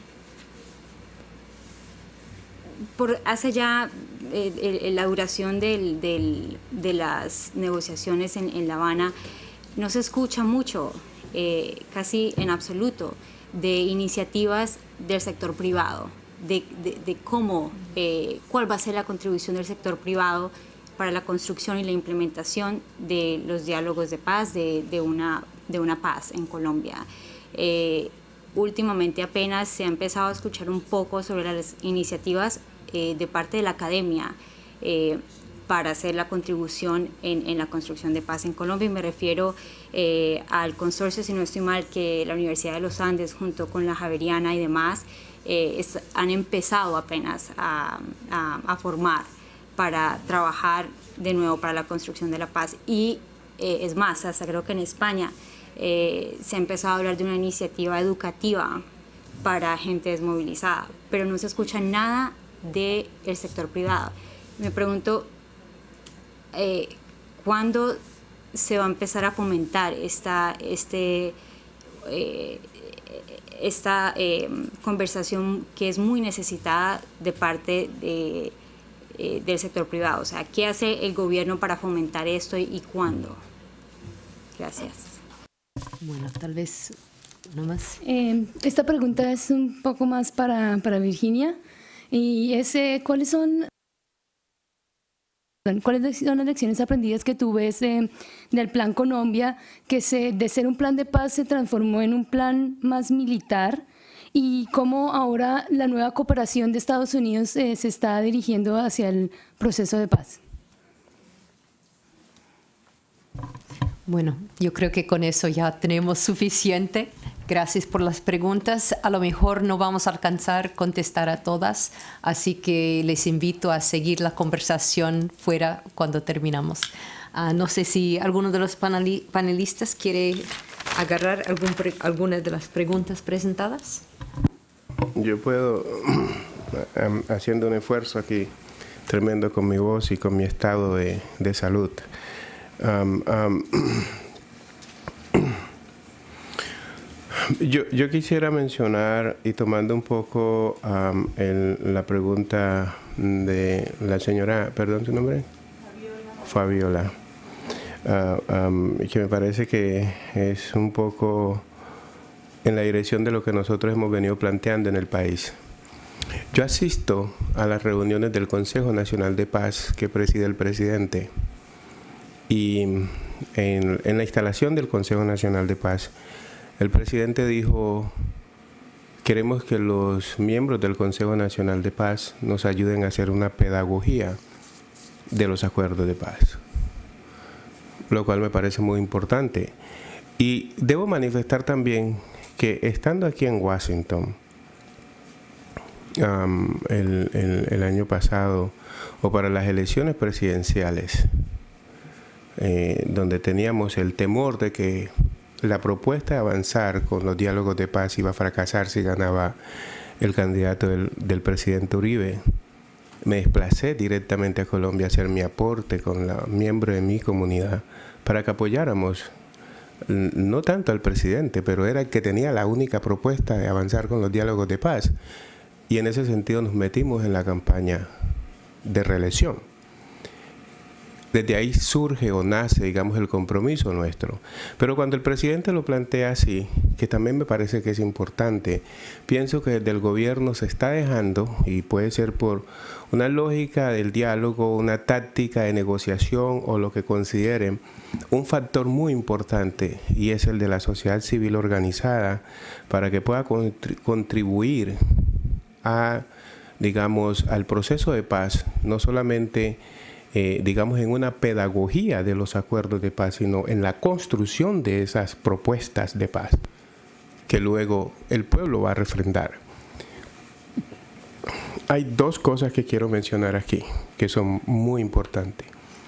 Por hace ya eh, el, la duración del, del, de las negociaciones en, en La Habana, no se escucha mucho, eh, casi en absoluto, de iniciativas del sector privado, de, de, de cómo, eh, cuál va a ser la contribución del sector privado para la construcción y la implementación de los diálogos de paz, de, de, una, de una paz en Colombia. Eh, Últimamente apenas se ha empezado a escuchar un poco sobre las iniciativas eh, de parte de la academia eh, para hacer la contribución en, en la construcción de paz en Colombia, y me refiero eh, al consorcio, si no estoy mal, que la Universidad de los Andes junto con la Javeriana y demás eh, es, han empezado apenas a, a, a formar para trabajar de nuevo para la construcción de la paz. Y eh, es más, hasta creo que en España Eh, se ha empezado a hablar de una iniciativa educativa para gente desmovilizada, pero no se escucha nada del sector privado. Me pregunto, eh, ¿cuándo se va a empezar a fomentar esta, este, eh, esta eh, conversación que es muy necesitada de parte de, eh, del sector privado? O sea, ¿qué hace el gobierno para fomentar esto y, y cuándo? Gracias. Bueno, tal vez no más. Eh, esta pregunta es un poco más para, para Virginia, y es eh, ¿cuáles son, cuáles son las lecciones aprendidas que tú ves eh, del Plan Colombia, que se, de ser un plan de paz se transformó en un plan más militar, y cómo ahora la nueva cooperación de Estados Unidos eh, se está dirigiendo hacia el proceso de paz? Bueno, yo creo que con eso ya tenemos suficiente. Gracias por las preguntas. A lo mejor no vamos a alcanzar a contestar a todas, así que les invito a seguir la conversación fuera cuando terminamos. Uh, no sé si alguno de los paneli panelistas quiere agarrar algún alguna de las preguntas presentadas. Yo puedo, haciendo un esfuerzo aquí tremendo con mi voz y con mi estado de, de salud. Um, um, yo, yo quisiera mencionar, y tomando un poco um, el, la pregunta de la señora, perdón, ¿tu nombre? Fabiola. Fabiola. Uh, um, que me parece que es un poco en la dirección de lo que nosotros hemos venido planteando en el país. Yo asisto a las reuniones del Consejo Nacional de Paz que preside el presidente. Y en, en la instalación del Consejo Nacional de Paz, el presidente dijo, queremos que los miembros del Consejo Nacional de Paz nos ayuden a hacer una pedagogía de los acuerdos de paz, lo cual me parece muy importante. Y debo manifestar también que estando aquí en Washington, um, el, el, el año pasado, o para las elecciones presidenciales, Eh, donde teníamos el temor de que la propuesta de avanzar con los diálogos de paz iba a fracasar si ganaba el candidato del, del presidente Uribe, me desplacé directamente a Colombia a hacer mi aporte con los miembros de mi comunidad para que apoyáramos no tanto al presidente, pero era el que tenía la única propuesta de avanzar con los diálogos de paz, y en ese sentido nos metimos en la campaña de reelección. Desde ahí surge o nace, digamos, el compromiso nuestro. Pero cuando el presidente lo plantea así, que también me parece que es importante, pienso que desde el gobierno se está dejando, y puede ser por una lógica del diálogo, una táctica de negociación o lo que consideren, un factor muy importante, y es el de la sociedad civil organizada, para que pueda contribuir a, digamos, al proceso de paz, no solamente Eh, digamos, en una pedagogía de los acuerdos de paz, sino en la construcción de esas propuestas de paz que luego el pueblo va a refrendar. Hay dos cosas que quiero mencionar aquí que son muy importantes.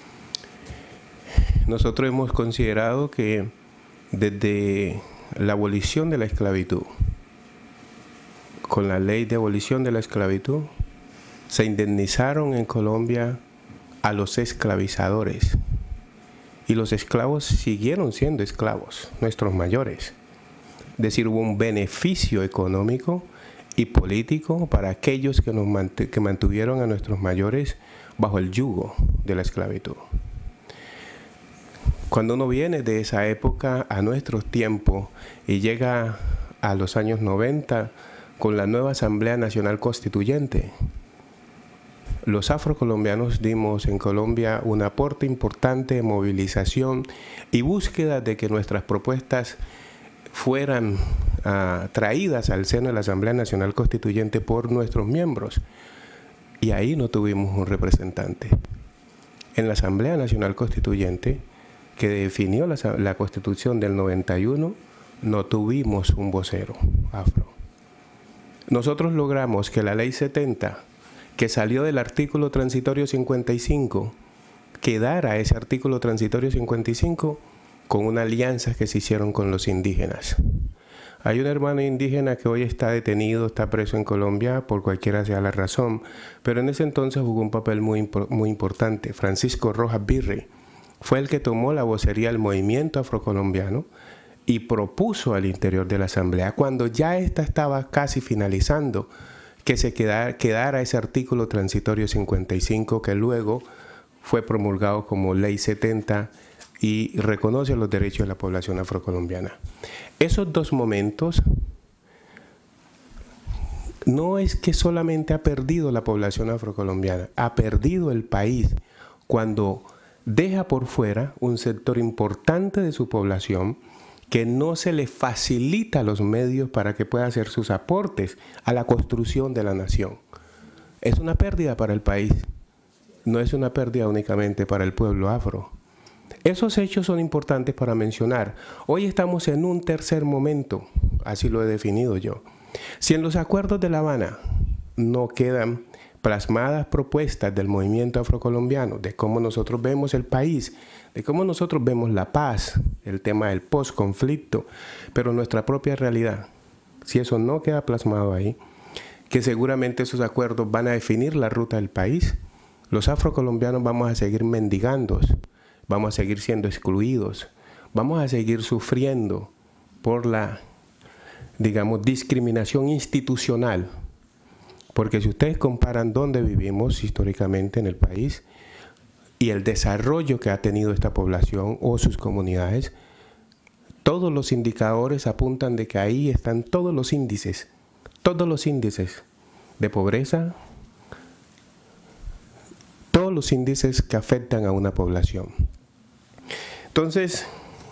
Nosotros hemos considerado que desde la abolición de la esclavitud, con la ley de abolición de la esclavitud, se indemnizaron en Colombia a los esclavizadores, y los esclavos siguieron siendo esclavos, nuestros mayores. Es decir, hubo un beneficio económico y político para aquellos que, nos mant- que mantuvieron a nuestros mayores bajo el yugo de la esclavitud. Cuando uno viene de esa época a nuestros tiempos y llega a los años noventa con la nueva Asamblea Nacional Constituyente, los afrocolombianos dimos en Colombia un aporte importante de movilización y búsqueda de que nuestras propuestas fueran uh, traídas al seno de la Asamblea Nacional Constituyente por nuestros miembros. Y ahí no tuvimos un representante. En la Asamblea Nacional Constituyente, que definió la, la Constitución del noventa y uno, no tuvimos un vocero afro. Nosotros logramos que la Ley setenta, que salió del artículo transitorio cincuenta y cinco, quedara ese artículo transitorio cincuenta y cinco con una alianza que se hicieron con los indígenas. Hay un hermano indígena que hoy está detenido, está preso en Colombia, por cualquiera sea la razón, pero en ese entonces jugó un papel muy, muy importante. Francisco Rojas Virre fue el que tomó la vocería del movimiento afrocolombiano y propuso al interior de la Asamblea, cuando ya esta estaba casi finalizando, que se quedara, quedara ese artículo transitorio cincuenta y cinco, que luego fue promulgado como Ley setenta y reconoce los derechos de la población afrocolombiana. Esos dos momentos, no es que solamente ha perdido la población afrocolombiana, ha perdido el país cuando deja por fuera un sector importante de su población que no se le facilita los medios para que pueda hacer sus aportes a la construcción de la nación. Es una pérdida para el país, no es una pérdida únicamente para el pueblo afro. Esos hechos son importantes para mencionar. Hoy estamos en un tercer momento, así lo he definido yo. Si en los acuerdos de La Habana no quedan plasmadas propuestas del movimiento afrocolombiano, de cómo nosotros vemos el país, de cómo nosotros vemos la paz, el tema del posconflicto, pero nuestra propia realidad, si eso no queda plasmado ahí, que seguramente esos acuerdos van a definir la ruta del país, los afrocolombianos vamos a seguir mendigando, vamos a seguir siendo excluidos, vamos a seguir sufriendo por la, digamos, discriminación institucional. Porque si ustedes comparan dónde vivimos históricamente en el país y el desarrollo que ha tenido esta población o sus comunidades, todos los indicadores apuntan de que ahí están todos los índices, todos los índices de pobreza, todos los índices que afectan a una población. Entonces,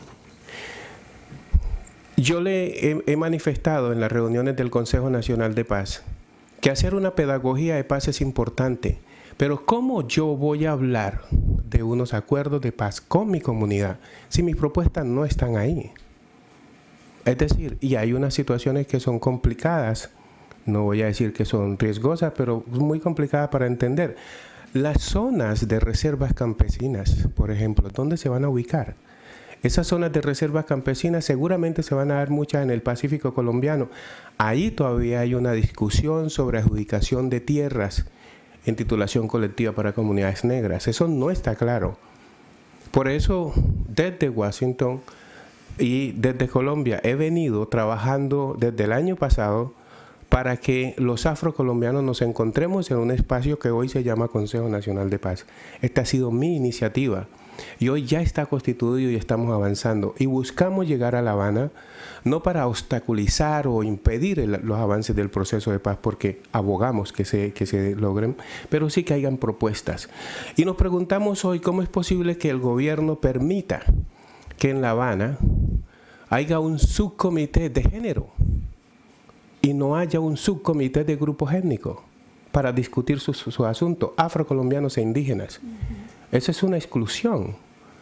yo le he, he manifestado en las reuniones del Consejo Nacional de Paz que hacer una pedagogía de paz es importante, pero ¿cómo yo voy a hablar de unos acuerdos de paz con mi comunidad si mis propuestas no están ahí? Es decir, y hay unas situaciones que son complicadas, no voy a decir que son riesgosas, pero muy complicadas para entender. Las zonas de reservas campesinas, por ejemplo, ¿dónde se van a ubicar? Esas zonas de reservas campesinas seguramente se van a dar muchas en el Pacífico colombiano. Ahí todavía hay una discusión sobre adjudicación de tierras en titulación colectiva para comunidades negras. Eso no está claro. Por eso, desde Washington y desde Colombia he venido trabajando desde el año pasado para que los afrocolombianos nos encontremos en un espacio que hoy se llama Consejo Nacional de Paz. Esta ha sido mi iniciativa y hoy ya está constituido y estamos avanzando y buscamos llegar a La Habana no para obstaculizar o impedir el, los avances del proceso de paz, porque abogamos que se, que se logren, pero sí que hayan propuestas. Y nos preguntamos hoy cómo es posible que el gobierno permita que en La Habana haya un subcomité de género y no haya un subcomité de grupos étnicos para discutir sus su, su asuntos afrocolombianos e indígenas. Uh-huh. Esa es una exclusión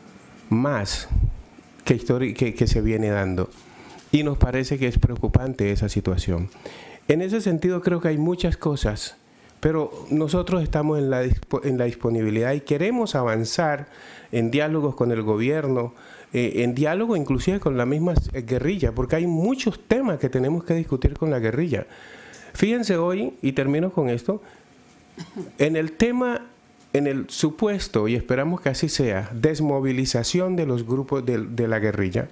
más que, que, que se viene dando. Y nos parece que es preocupante esa situación. En ese sentido creo que hay muchas cosas, pero nosotros estamos en la, en la disponibilidad y queremos avanzar en diálogos con el gobierno, eh, en diálogo inclusive con la misma guerrilla, porque hay muchos temas que tenemos que discutir con la guerrilla. Fíjense hoy, y termino con esto, en el tema, en el supuesto, y esperamos que así sea, desmovilización de los grupos de, de la guerrilla.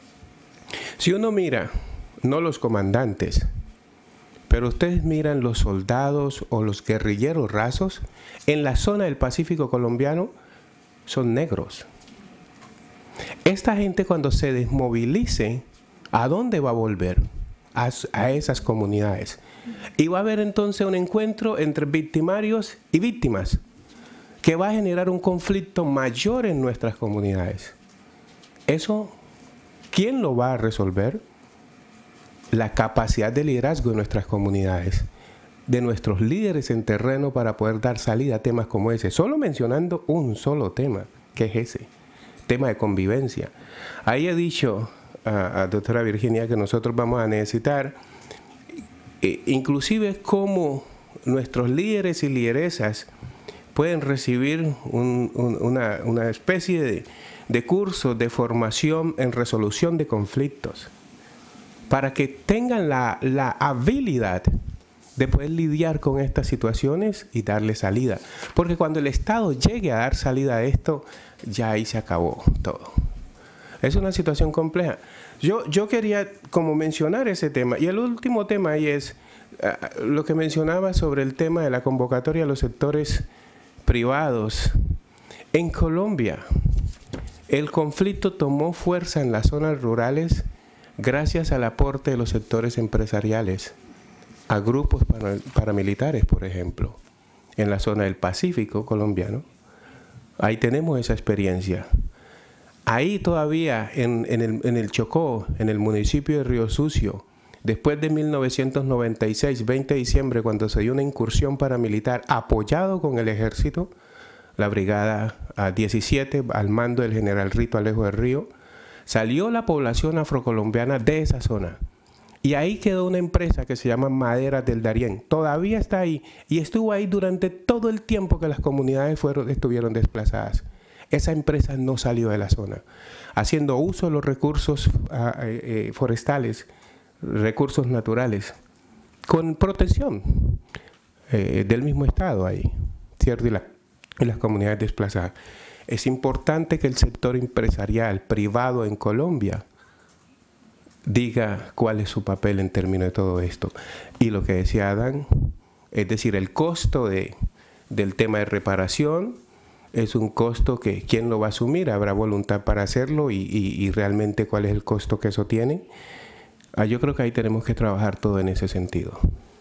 Si uno mira, no los comandantes, pero ustedes miran los soldados o los guerrilleros rasos, en la zona del Pacífico colombiano son negros. Esta gente cuando se desmovilice, ¿a dónde va a volver? A, a esas comunidades. Y va a haber entonces un encuentro entre victimarios y víctimas, que va a generar un conflicto mayor en nuestras comunidades. Eso, ¿quién lo va a resolver? La capacidad de liderazgo de nuestras comunidades, de nuestros líderes en terreno para poder dar salida a temas como ese. Solo mencionando un solo tema, que es ese, tema de convivencia. Ahí he dicho a, a doctora Virginia que nosotros vamos a necesitar, eh, inclusive cómo nuestros líderes y lideresas pueden recibir un, un, una, una especie de de cursos de formación en resolución de conflictos, para que tengan la, la habilidad de poder lidiar con estas situaciones y darle salida. Porque cuando el Estado llegue a dar salida a esto, ya ahí se acabó todo. Es una situación compleja. Yo, yo quería como mencionar ese tema. Y el último tema ahí es uh, lo que mencionaba sobre el tema de la convocatoria a los sectores privados. En Colombia, el conflicto tomó fuerza en las zonas rurales gracias al aporte de los sectores empresariales, a grupos paramilitares, por ejemplo, en la zona del Pacífico colombiano. Ahí tenemos esa experiencia. Ahí todavía, en, en, el, en el Chocó, en el municipio de Río Sucio, después de mil novecientos noventa y seis, veinte de diciembre, cuando se dio una incursión paramilitar apoyado con el ejército, la brigada diecisiete, al mando del general Rito Alejo del Río, salió la población afrocolombiana de esa zona. Y ahí quedó una empresa que se llama Maderas del Darién. Todavía está ahí y estuvo ahí durante todo el tiempo que las comunidades fueron, estuvieron desplazadas. Esa empresa no salió de la zona, haciendo uso de los recursos uh, eh, forestales, recursos naturales, con protección eh, del mismo Estado ahí, ¿cierto? Y la en las comunidades desplazadas. Es importante que el sector empresarial privado en Colombia diga cuál es su papel en términos de todo esto. Y lo que decía Adán, es decir, el costo de, del tema de reparación es un costo que ¿quién lo va a asumir? Habrá voluntad para hacerlo y, y, y realmente cuál es el costo que eso tiene. Ah, yo creo que ahí tenemos que trabajar todo en ese sentido.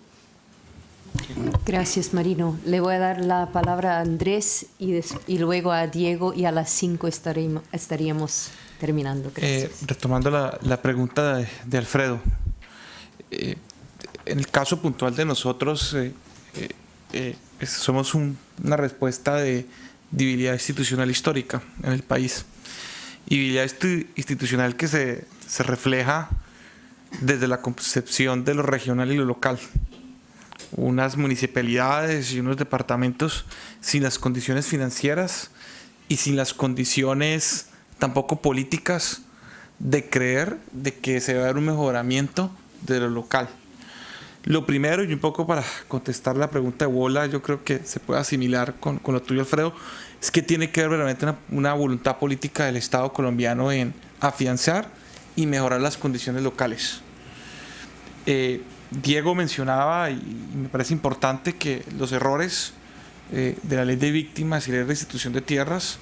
Gracias, Marino. Le voy a dar la palabra a Andrés y, des, y luego a Diego, y a las cinco estaríamos, estaríamos terminando. Gracias. Eh, retomando la, la pregunta de, de Alfredo, eh, en el caso puntual de nosotros, eh, eh, eh, somos un, una respuesta de debilidad institucional histórica en el país. Y debilidad institucional que se, se refleja desde la concepción de lo regional y lo local. Unas municipalidades y unos departamentos sin las condiciones financieras y sin las condiciones tampoco políticas de creer de que se va a dar un mejoramiento de lo local. Lo primero, y un poco para contestar la pregunta de Wola, yo creo que se puede asimilar con, con lo tuyo, Alfredo, es que tiene que haber realmente una, una voluntad política del Estado colombiano en afianzar y mejorar las condiciones locales. Eh, Diego mencionaba, y, y me parece importante, que los errores eh, de la ley de víctimas y la ley de restitución de tierras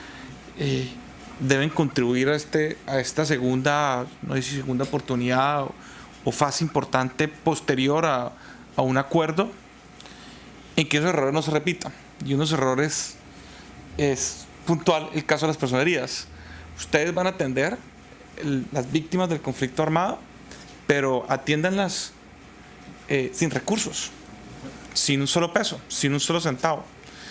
eh, deben contribuir a, este, a esta segunda, no sé si segunda oportunidad o, o fase importante posterior a, a un acuerdo, en que esos errores no se repitan. Y unos errores es puntual el caso de las personas heridas. Ustedes van a atender el, las víctimas del conflicto armado, pero atiéndanlas eh, sin recursos, sin un solo peso, sin un solo centavo.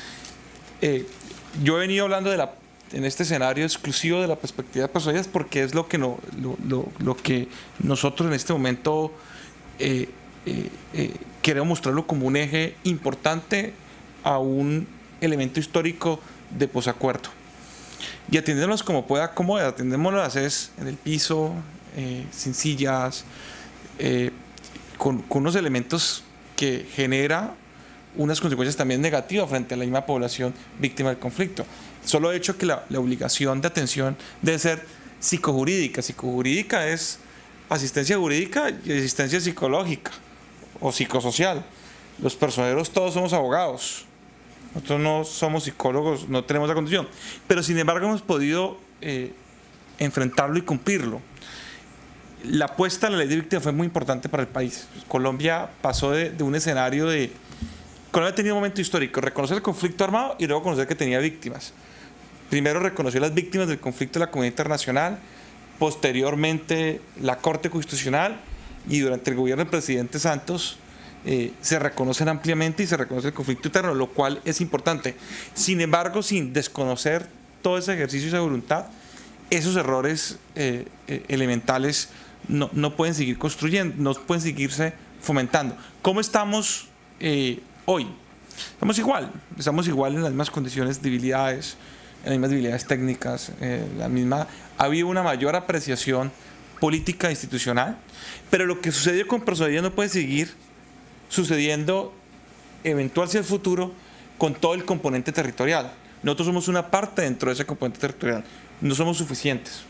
Eh, yo he venido hablando de la, en este escenario exclusivo de la perspectiva de personas heridas porque es lo que, no, lo, lo, lo que nosotros en este momento eh, eh, eh, queremos mostrarlo como un eje importante a un elemento histórico de posacuerdo. Y atendiéndolos como pueda, como atendémoslas es en el piso, eh, sin sillas, eh, con, con unos elementos que genera unas consecuencias también negativas frente a la misma población víctima del conflicto. Solo he hecho que la, la obligación de atención debe ser psicojurídica. Psicojurídica es asistencia jurídica y asistencia psicológica o psicosocial. Los personeros todos somos abogados. Nosotros no somos psicólogos, no tenemos la condición, pero sin embargo hemos podido eh, enfrentarlo y cumplirlo. La apuesta a la ley de víctimas fue muy importante para el país. Colombia pasó de, de un escenario de... Colombia ha tenido un momento histórico, reconocer el conflicto armado y luego conocer que tenía víctimas. Primero reconoció las víctimas del conflicto de la comunidad internacional, posteriormente la Corte Constitucional y durante el gobierno del presidente Santos Eh, se reconocen ampliamente y se reconoce el conflicto interno, lo cual es importante. Sin embargo, sin desconocer todo ese ejercicio y esa voluntad, esos errores eh, eh, elementales no, no pueden seguir construyendo, no pueden seguirse fomentando. ¿Cómo estamos eh, hoy? Estamos igual, estamos igual en las mismas condiciones, debilidades, en las mismas debilidades técnicas, eh, la misma, ha habido una mayor apreciación política e institucional, pero lo que sucedió con personalidad no puede seguir sucediendo eventual hacia el futuro con todo el componente territorial. Nosotros somos una parte dentro de ese componente territorial, no somos suficientes.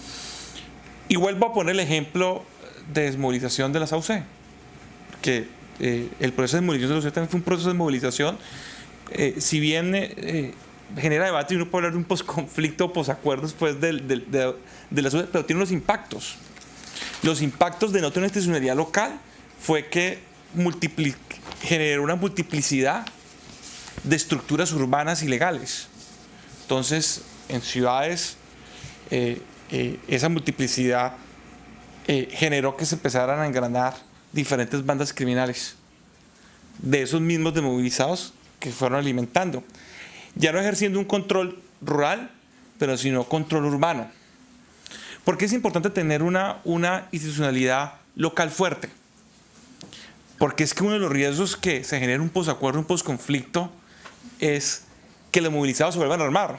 Y vuelvo a poner el ejemplo de desmovilización de las A U C, que eh, el proceso de desmovilización de las A U C también fue un proceso de movilización, eh, si bien eh, genera debate y uno puede hablar de un posconflicto o posacuerdo después de, de, de, de las A U C, pero tiene unos impactos. Los impactos de no tener una institucionalidad local fue que generó una multiplicidad de estructuras urbanas ilegales. Entonces, en ciudades, eh, eh, esa multiplicidad eh, generó que se empezaran a engranar diferentes bandas criminales de esos mismos desmovilizados que fueron alimentando, ya no ejerciendo un control rural, pero sino control urbano. ¿Por qué es importante tener una, una institucionalidad local fuerte? Porque es que uno de los riesgos que se genera un posacuerdo, un posconflicto, es que los movilizados se vuelvan a armar.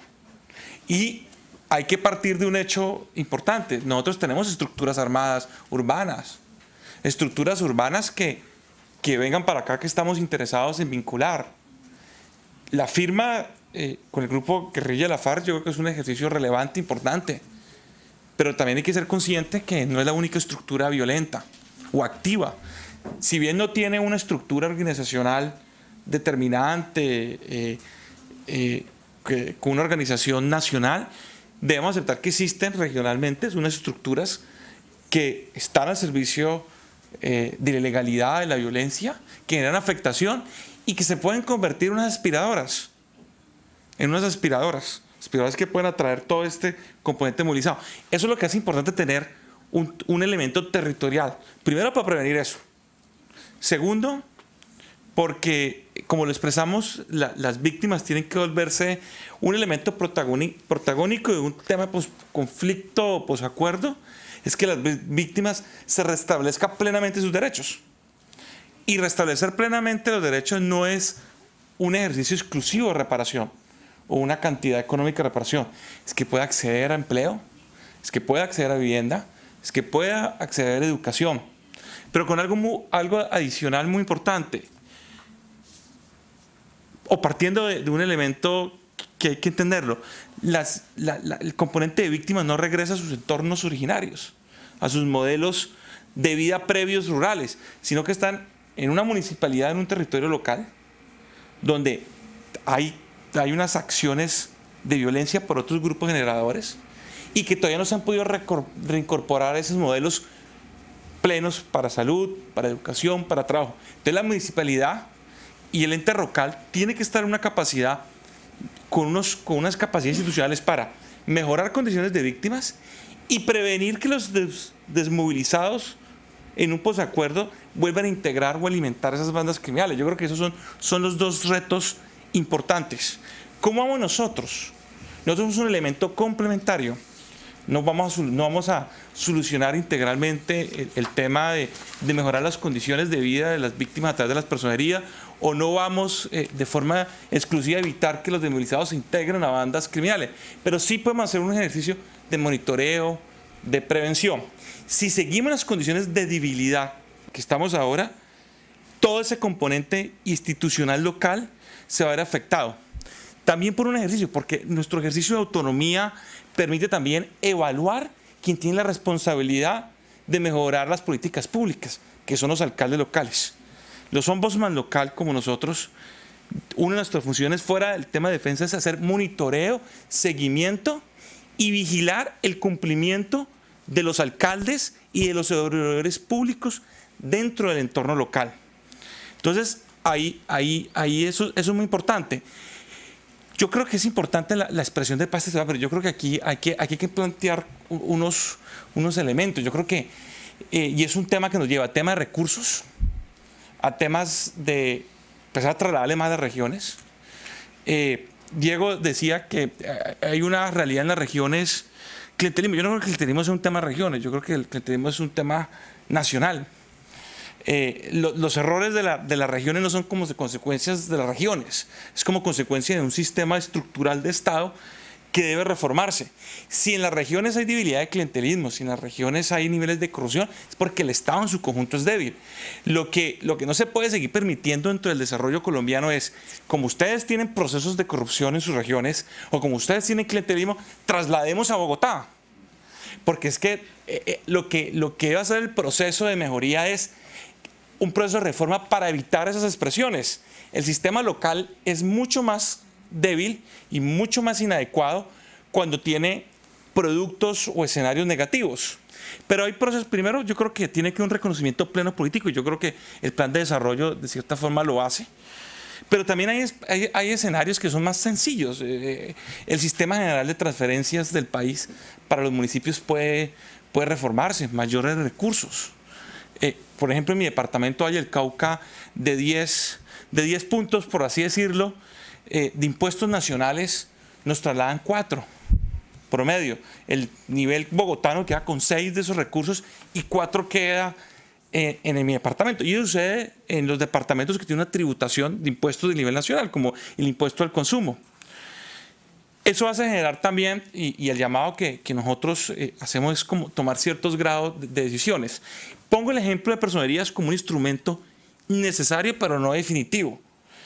Y hay que partir de un hecho importante. Nosotros tenemos estructuras armadas urbanas, estructuras urbanas que, que vengan para acá, que estamos interesados en vincular. La firma eh, con el grupo guerrilla de la FARC, yo creo que es un ejercicio relevante, importante. Pero también hay que ser consciente que no es la única estructura violenta o activa. Si bien no tiene una estructura organizacional determinante, eh, eh, que, con una organización nacional, debemos aceptar que existen regionalmente unas estructuras que están al servicio eh, de la ilegalidad, de la violencia, que generan afectación y que se pueden convertir en unas aspiradoras, en unas aspiradoras, aspiradoras que pueden atraer todo este componente movilizado. Eso es lo que hace importante tener un, un elemento territorial, primero para prevenir eso. Segundo, porque, como lo expresamos, la, las víctimas tienen que volverse un elemento protagónico de un tema de conflicto o posacuerdo, es que las víctimas se restablezcan plenamente sus derechos. Y restablecer plenamente los derechos no es un ejercicio exclusivo de reparación o una cantidad económica de reparación, es que pueda acceder a empleo, es que pueda acceder a vivienda, es que pueda acceder a educación. Pero con algo, muy, algo adicional muy importante, o partiendo de, de un elemento que hay que entenderlo, las, la, la, el componente de víctimas no regresa a sus entornos originarios, a sus modelos de vida previos rurales, sino que están en una municipalidad, en un territorio local, donde hay, hay unas acciones de violencia por otros grupos generadores y que todavía no se han podido reincorporar a esos modelos plenos para salud, para educación, para trabajo. Entonces la municipalidad y el ente local tiene que estar en una capacidad, con, unos, con unas capacidades institucionales para mejorar condiciones de víctimas y prevenir que los des, desmovilizados en un posacuerdo vuelvan a integrar o alimentar esas bandas criminales. Yo creo que esos son, son los dos retos importantes. ¿Cómo vamos nosotros? Nosotros somos un elemento complementario. No vamos a, no vamos a solucionar integralmente el, el tema de, de mejorar las condiciones de vida de las víctimas a través de las personerías, o no vamos eh, de forma exclusiva a evitar que los desmovilizados se integren a bandas criminales. Pero sí podemos hacer un ejercicio de monitoreo, de prevención. Si seguimos las condiciones de debilidad que estamos ahora, todo ese componente institucional local se va a ver afectado. También por un ejercicio, porque nuestro ejercicio de autonomía permite también evaluar quién tiene la responsabilidad de mejorar las políticas públicas, que son los alcaldes locales. Los ombudsman local, como nosotros, una de nuestras funciones fuera del tema de defensa es hacer monitoreo, seguimiento y vigilar el cumplimiento de los alcaldes y de los servidores públicos dentro del entorno local. Entonces, ahí, ahí, ahí eso, eso es muy importante. Yo creo que es importante la, la expresión de paz, pero yo creo que aquí hay que, aquí hay que plantear unos, unos elementos. Yo creo que, eh, y es un tema que nos lleva a temas de recursos, a temas de empezar a trasladarle más a las regiones. Eh, Diego decía que hay una realidad en las regiones, clientelismo. Yo no creo que el clientelismo sea un tema de regiones, yo creo que el clientelismo es un tema nacional. Eh, lo, los errores de, la, de las regiones no son como consecuencias de las regiones, es como consecuencia de un sistema estructural de Estado que debe reformarse. Si en las regiones hay debilidad de clientelismo, si en las regiones hay niveles de corrupción, es porque el Estado en su conjunto es débil. Lo que, lo que no se puede seguir permitiendo dentro del desarrollo colombiano es, como ustedes tienen procesos de corrupción en sus regiones, o como ustedes tienen clientelismo, traslademos a Bogotá. Porque es que, eh, lo que lo que va a ser el proceso de mejoría es un proceso de reforma para evitar esas expresiones. El sistema local es mucho más débil y mucho más inadecuado cuando tiene productos o escenarios negativos. Pero hay procesos, primero yo creo que tiene que haber un reconocimiento pleno político, y yo creo que el plan de desarrollo de cierta forma lo hace. Pero también hay, hay, hay escenarios que son más sencillos. Eh, el sistema general de transferencias del país para los municipios puede, puede reformarse, mayores recursos. Eh, por ejemplo, en mi departamento hay el Cauca de diez puntos, por así decirlo, eh, de impuestos nacionales, nos trasladan cuatro promedio. El nivel bogotano queda con seis de esos recursos y cuatro queda eh, en, en mi departamento. Y eso sucede en los departamentos que tienen una tributación de impuestos de nivel nacional, como el impuesto al consumo. Eso hace generar también, y, y el llamado que, que nosotros eh, hacemos es como tomar ciertos grados de, de decisiones. Pongo el ejemplo de personerías como un instrumento necesario, pero no definitivo.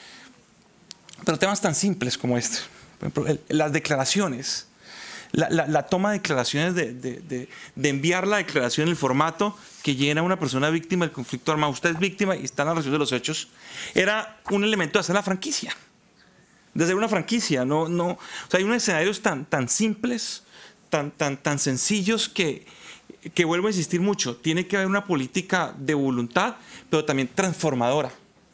Pero temas tan simples como este, por ejemplo, el, las declaraciones, la, la, la toma de declaraciones, de, de, de, de enviar la declaración en el formato que llena una persona víctima del conflicto armado. Usted es víctima y está en la resolución de los hechos. Era un elemento de hacer la franquicia. De hacer una franquicia, no, no, o sea, hay unos escenarios tan, tan simples, tan, tan, tan sencillos que, que vuelvo a insistir mucho, tiene que haber una política de voluntad, pero también transformadora.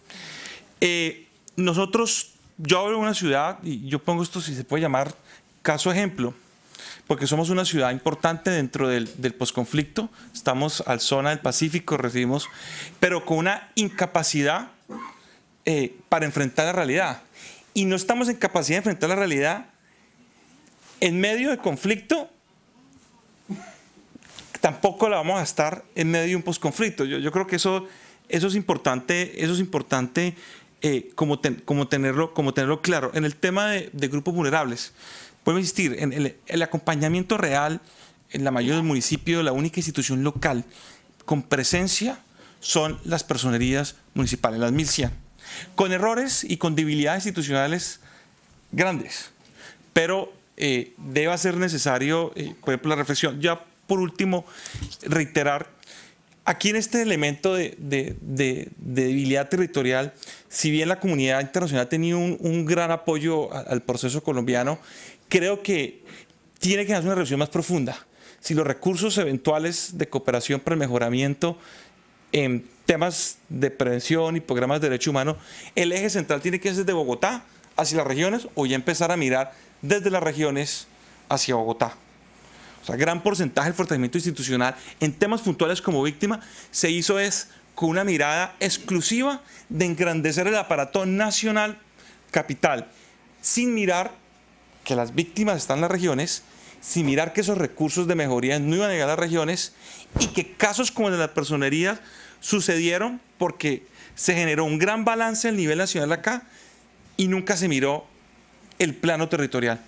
Eh, nosotros, yo hablo de una ciudad, y yo pongo esto si se puede llamar caso ejemplo, porque somos una ciudad importante dentro del, del posconflicto, estamos al zona del Pacífico, recibimos, pero con una incapacidad eh, para enfrentar la realidad. Y no estamos en capacidad de enfrentar la realidad en medio de conflicto, tampoco la vamos a estar en medio de un posconflicto. Yo, yo creo que eso, eso es importante, eso es importante eh, como, ten, como, tenerlo, como tenerlo claro. En el tema de, de grupos vulnerables, puedo insistir, en el, el acompañamiento real en la mayoría de los municipios, la única institución local con presencia son las personerías municipales, las mil cien. Con errores y con debilidades institucionales grandes, pero eh, debe ser necesario, eh, por ejemplo, la reflexión. Ya por último, reiterar, aquí en este elemento de, de, de, de debilidad territorial, si bien la comunidad internacional ha tenido un, un gran apoyo al, al proceso colombiano, creo que tiene que hacer una revisión más profunda. Si los recursos eventuales de cooperación para el mejoramiento en temas de prevención y programas de derechos humanos, el eje central tiene que ser desde Bogotá hacia las regiones o ya empezar a mirar desde las regiones hacia Bogotá. O sea, gran porcentaje del fortalecimiento institucional en temas puntuales como víctima se hizo es con una mirada exclusiva de engrandecer el aparato nacional capital, sin mirar que las víctimas están en las regiones, sin mirar que esos recursos de mejoría no iban a llegar a las regiones y que casos como el de las personerías sucedieron porque se generó un gran balance a nivel nacional acá y nunca se miró el plano territorial.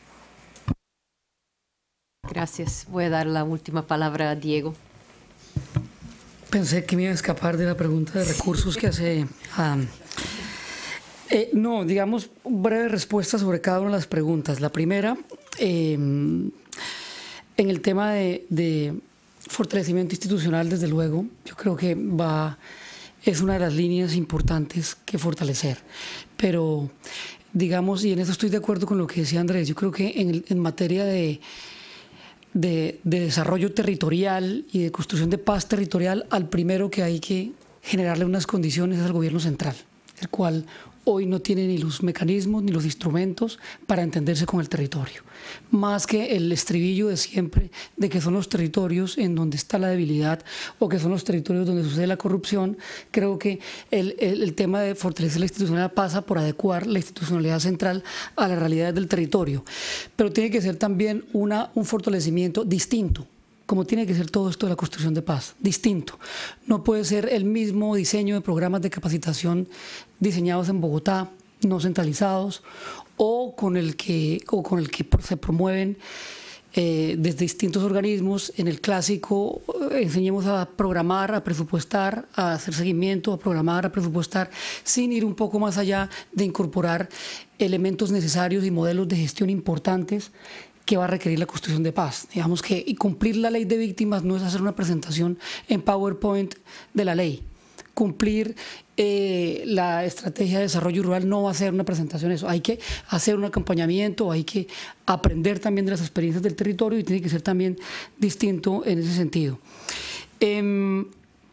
Gracias. Voy a dar la última palabra a Diego. Pensé que me iba a escapar de la pregunta de recursos que hace... Um, eh, no, digamos, breve respuesta sobre cada una de las preguntas. La primera, eh, en el tema de, de fortalecimiento institucional, desde luego, yo creo que va, es una de las líneas importantes que fortalecer. Pero, digamos, y en eso estoy de acuerdo con lo que decía Andrés, yo creo que en, el, en materia de... De, de desarrollo territorial y de construcción de paz territorial, al primero que hay que generarle unas condiciones es al gobierno central, el cual hoy no tiene ni los mecanismos ni los instrumentos para entenderse con el territorio. Más que el estribillo de siempre de que son los territorios en donde está la debilidad o que son los territorios donde sucede la corrupción, creo que el, el, el tema de fortalecer la institucionalidad pasa por adecuar la institucionalidad central a las realidades del territorio. Pero tiene que ser también una, un fortalecimiento distinto, como tiene que ser todo esto de la construcción de paz, distinto. No puede ser el mismo diseño de programas de capacitación diseñados en Bogotá, no centralizados, o con el que, o con el que se promueven eh, desde distintos organismos. En el clásico, eh, enseñemos a programar, a presupuestar, a hacer seguimiento, a programar, a presupuestar, sin ir un poco más allá de incorporar elementos necesarios y modelos de gestión importantes que va a requerir la construcción de paz. Digamos que y cumplir la ley de víctimas no es hacer una presentación en PowerPoint de la ley. Cumplir eh, la estrategia de desarrollo rural no va a ser una presentación de eso. Hay que hacer un acompañamiento, hay que aprender también de las experiencias del territorio y tiene que ser también distinto en ese sentido. Eh,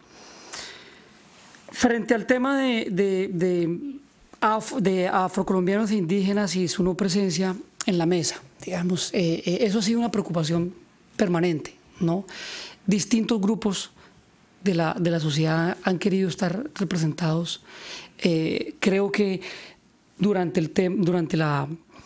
frente al tema de, de, de, af, de afrocolombianos e indígenas y su no presencia en la mesa, digamos, eh, eh, eso ha sido una preocupación permanente, ¿no? Distintos grupos de la, de la sociedad han querido estar representados. Eh, creo que durante, el, tem, durante la,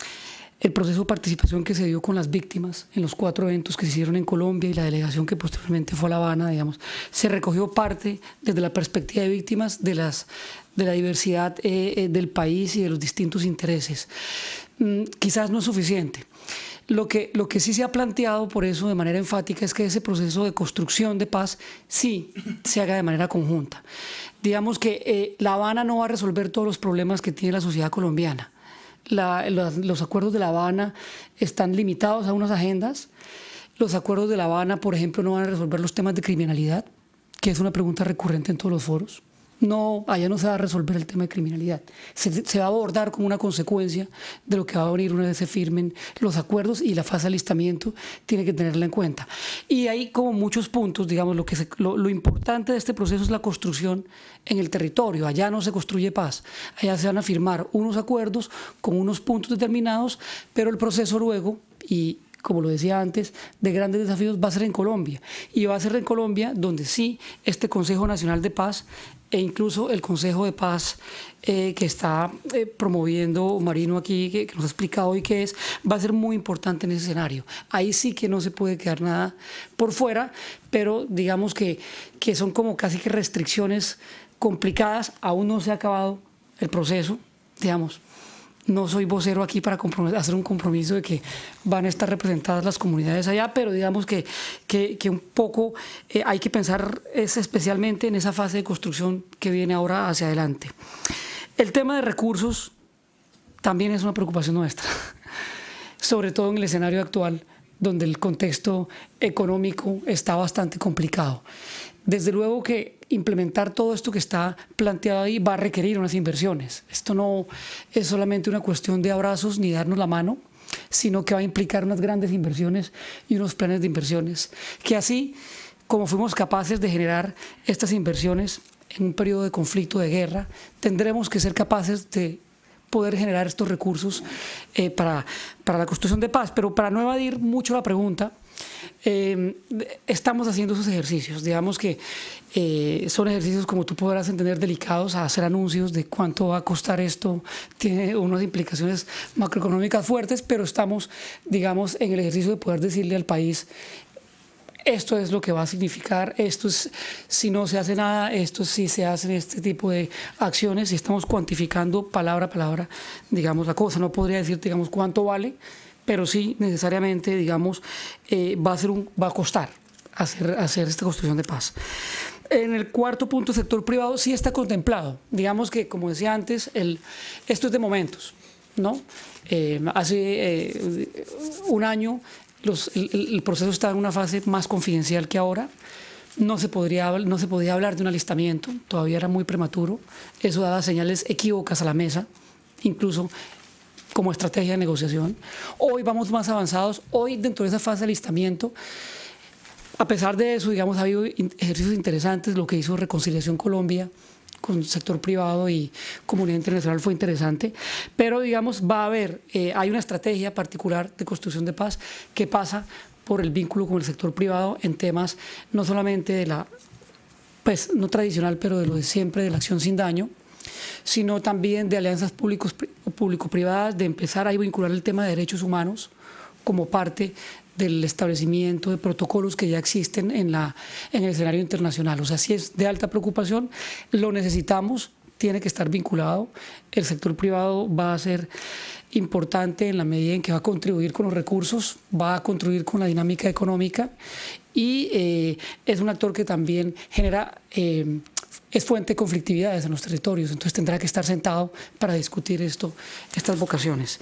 el proceso de participación que se dio con las víctimas en los cuatro eventos que se hicieron en Colombia y la delegación que posteriormente fue a La Habana, digamos, se recogió parte desde la perspectiva de víctimas de, las, de la diversidad eh, del país y de los distintos intereses. Mm, quizás no es suficiente. Lo que, lo que sí se ha planteado por eso de manera enfática es que ese proceso de construcción de paz sí se haga de manera conjunta. Digamos que eh, La Habana no va a resolver todos los problemas que tiene la sociedad colombiana. La, los, los acuerdos de La Habana están limitados a unas agendas. Los acuerdos de La Habana, por ejemplo, no van a resolver los temas de criminalidad, que es una pregunta recurrente en todos los foros. No, allá no se va a resolver el tema de criminalidad. Se, se va a abordar como una consecuencia de lo que va a venir una vez se firmen los acuerdos y la fase de alistamiento tiene que tenerla en cuenta. Y hay como muchos puntos, digamos, lo, que se, lo, lo importante de este proceso es la construcción en el territorio. Allá no se construye paz, allá se van a firmar unos acuerdos con unos puntos determinados, pero el proceso luego, y como lo decía antes, de grandes desafíos va a ser en Colombia. Y va a ser en Colombia donde sí este Consejo Nacional de Paz e incluso el Consejo de Paz eh, que está eh, promoviendo Marino aquí, que, que nos ha explicado hoy qué es, va a ser muy importante en ese escenario. Ahí sí que no se puede quedar nada por fuera, pero digamos que, que son como casi que restricciones complicadas. Aún no se ha acabado el proceso, digamos. No soy vocero aquí para hacer un compromiso de que van a estar representadas las comunidades allá, pero digamos que, que, que un poco eh, hay que pensar es especialmente en esa fase de construcción que viene ahora hacia adelante. El tema de recursos también es una preocupación nuestra, sobre todo en el escenario actual, donde el contexto económico está bastante complicado. Desde luego que implementar todo esto que está planteado ahí va a requerir unas inversiones. Esto no es solamente una cuestión de abrazos ni darnos la mano, sino que va a implicar unas grandes inversiones y unos planes de inversiones, que así como fuimos capaces de generar estas inversiones en un periodo de conflicto, de guerra, tendremos que ser capaces de poder generar estos recursos eh, para, para la construcción de paz. Pero para no evadir mucho la pregunta, Eh, estamos haciendo esos ejercicios, digamos que eh, son ejercicios, como tú podrás entender, delicados, a hacer anuncios de cuánto va a costar esto, tiene unas implicaciones macroeconómicas fuertes, pero estamos, digamos, en el ejercicio de poder decirle al país: esto es lo que va a significar, esto es, si no se hace nada, esto sí se hacen este tipo de acciones, y estamos cuantificando palabra a palabra, digamos, la cosa. No podría decir, digamos, cuánto vale, pero sí necesariamente, digamos, eh, va, a ser un, va a costar hacer, hacer esta construcción de paz. En el cuarto punto, el sector privado sí está contemplado. Digamos que, como decía antes, el, esto es de momentos, ¿no? Eh, hace eh, un año los, el, el proceso estaba en una fase más confidencial que ahora. No se, podría, no se podía hablar de un alistamiento, todavía era muy prematuro. Eso daba señales equívocas a la mesa, incluso como estrategia de negociación. Hoy vamos más avanzados. Hoy, dentro de esa fase de alistamiento, a pesar de eso, digamos, ha habido ejercicios interesantes. Lo que hizo Reconciliación Colombia con el sector privado y comunidad internacional fue interesante, pero, digamos, va a haber, eh, hay una estrategia particular de construcción de paz que pasa por el vínculo con el sector privado en temas no solamente de la, pues, no tradicional, pero de lo de siempre, de la acción sin daño, sino también de alianzas público-privadas, de empezar a vincular el tema de derechos humanos como parte del establecimiento de protocolos que ya existen en, la, en el escenario internacional. O sea, si es de alta preocupación, lo necesitamos, tiene que estar vinculado. El sector privado va a ser importante en la medida en que va a contribuir con los recursos, va a contribuir con la dinámica económica, y eh, es un actor que también genera... Eh, es fuente de conflictividades en los territorios, entonces tendrá que estar sentado para discutir esto, estas vocaciones.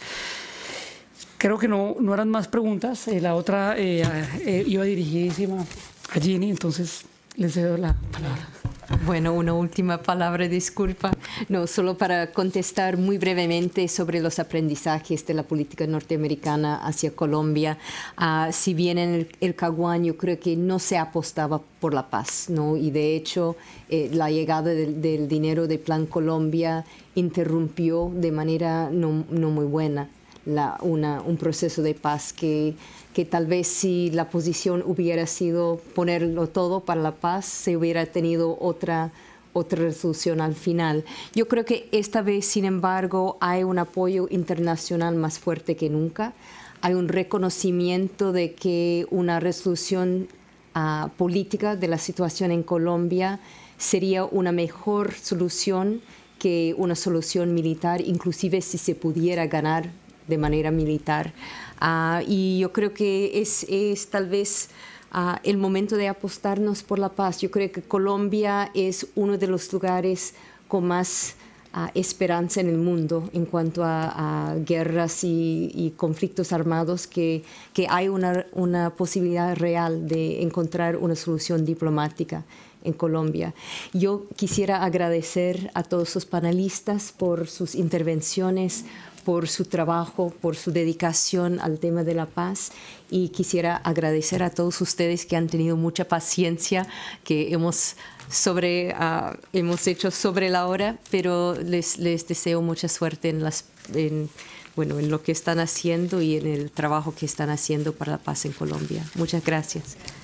Creo que no, no eran más preguntas. Eh, la otra eh, eh, iba dirigidísima a Ginny, entonces les cedo la palabra. Bueno, una última palabra, disculpa. No, solo para contestar muy brevemente sobre los aprendizajes de la política norteamericana hacia Colombia. Uh, si bien en el, el Caguán yo creo que no se apostaba por la paz, ¿no? Y de hecho eh, la llegada del, del dinero de Plan Colombia interrumpió de manera no, no muy buena la, una, un proceso de paz que... que tal vez si la posición hubiera sido ponerlo todo para la paz, se hubiera tenido otra, otra resolución al final. Yo creo que esta vez, sin embargo, hay un apoyo internacional más fuerte que nunca. Hay un reconocimiento de que una resolución uh, política de la situación en Colombia sería una mejor solución que una solución militar, inclusive si se pudiera ganar de manera militar. Uh, y yo creo que es, es tal vez uh, el momento de apostarnos por la paz. Yo creo que Colombia es uno de los lugares con más uh, esperanza en el mundo en cuanto a, a guerras y, y conflictos armados, que, que hay una, una posibilidad real de encontrar una solución diplomática en Colombia. Yo quisiera agradecer a todos los panelistas por sus intervenciones, por su trabajo, por su dedicación al tema de la paz, y quisiera agradecer a todos ustedes que han tenido mucha paciencia, que hemos, sobre, uh, hemos hecho sobre la hora, pero les, les deseo mucha suerte en, las, en, bueno, en lo que están haciendo y en el trabajo que están haciendo para la paz en Colombia. Muchas gracias.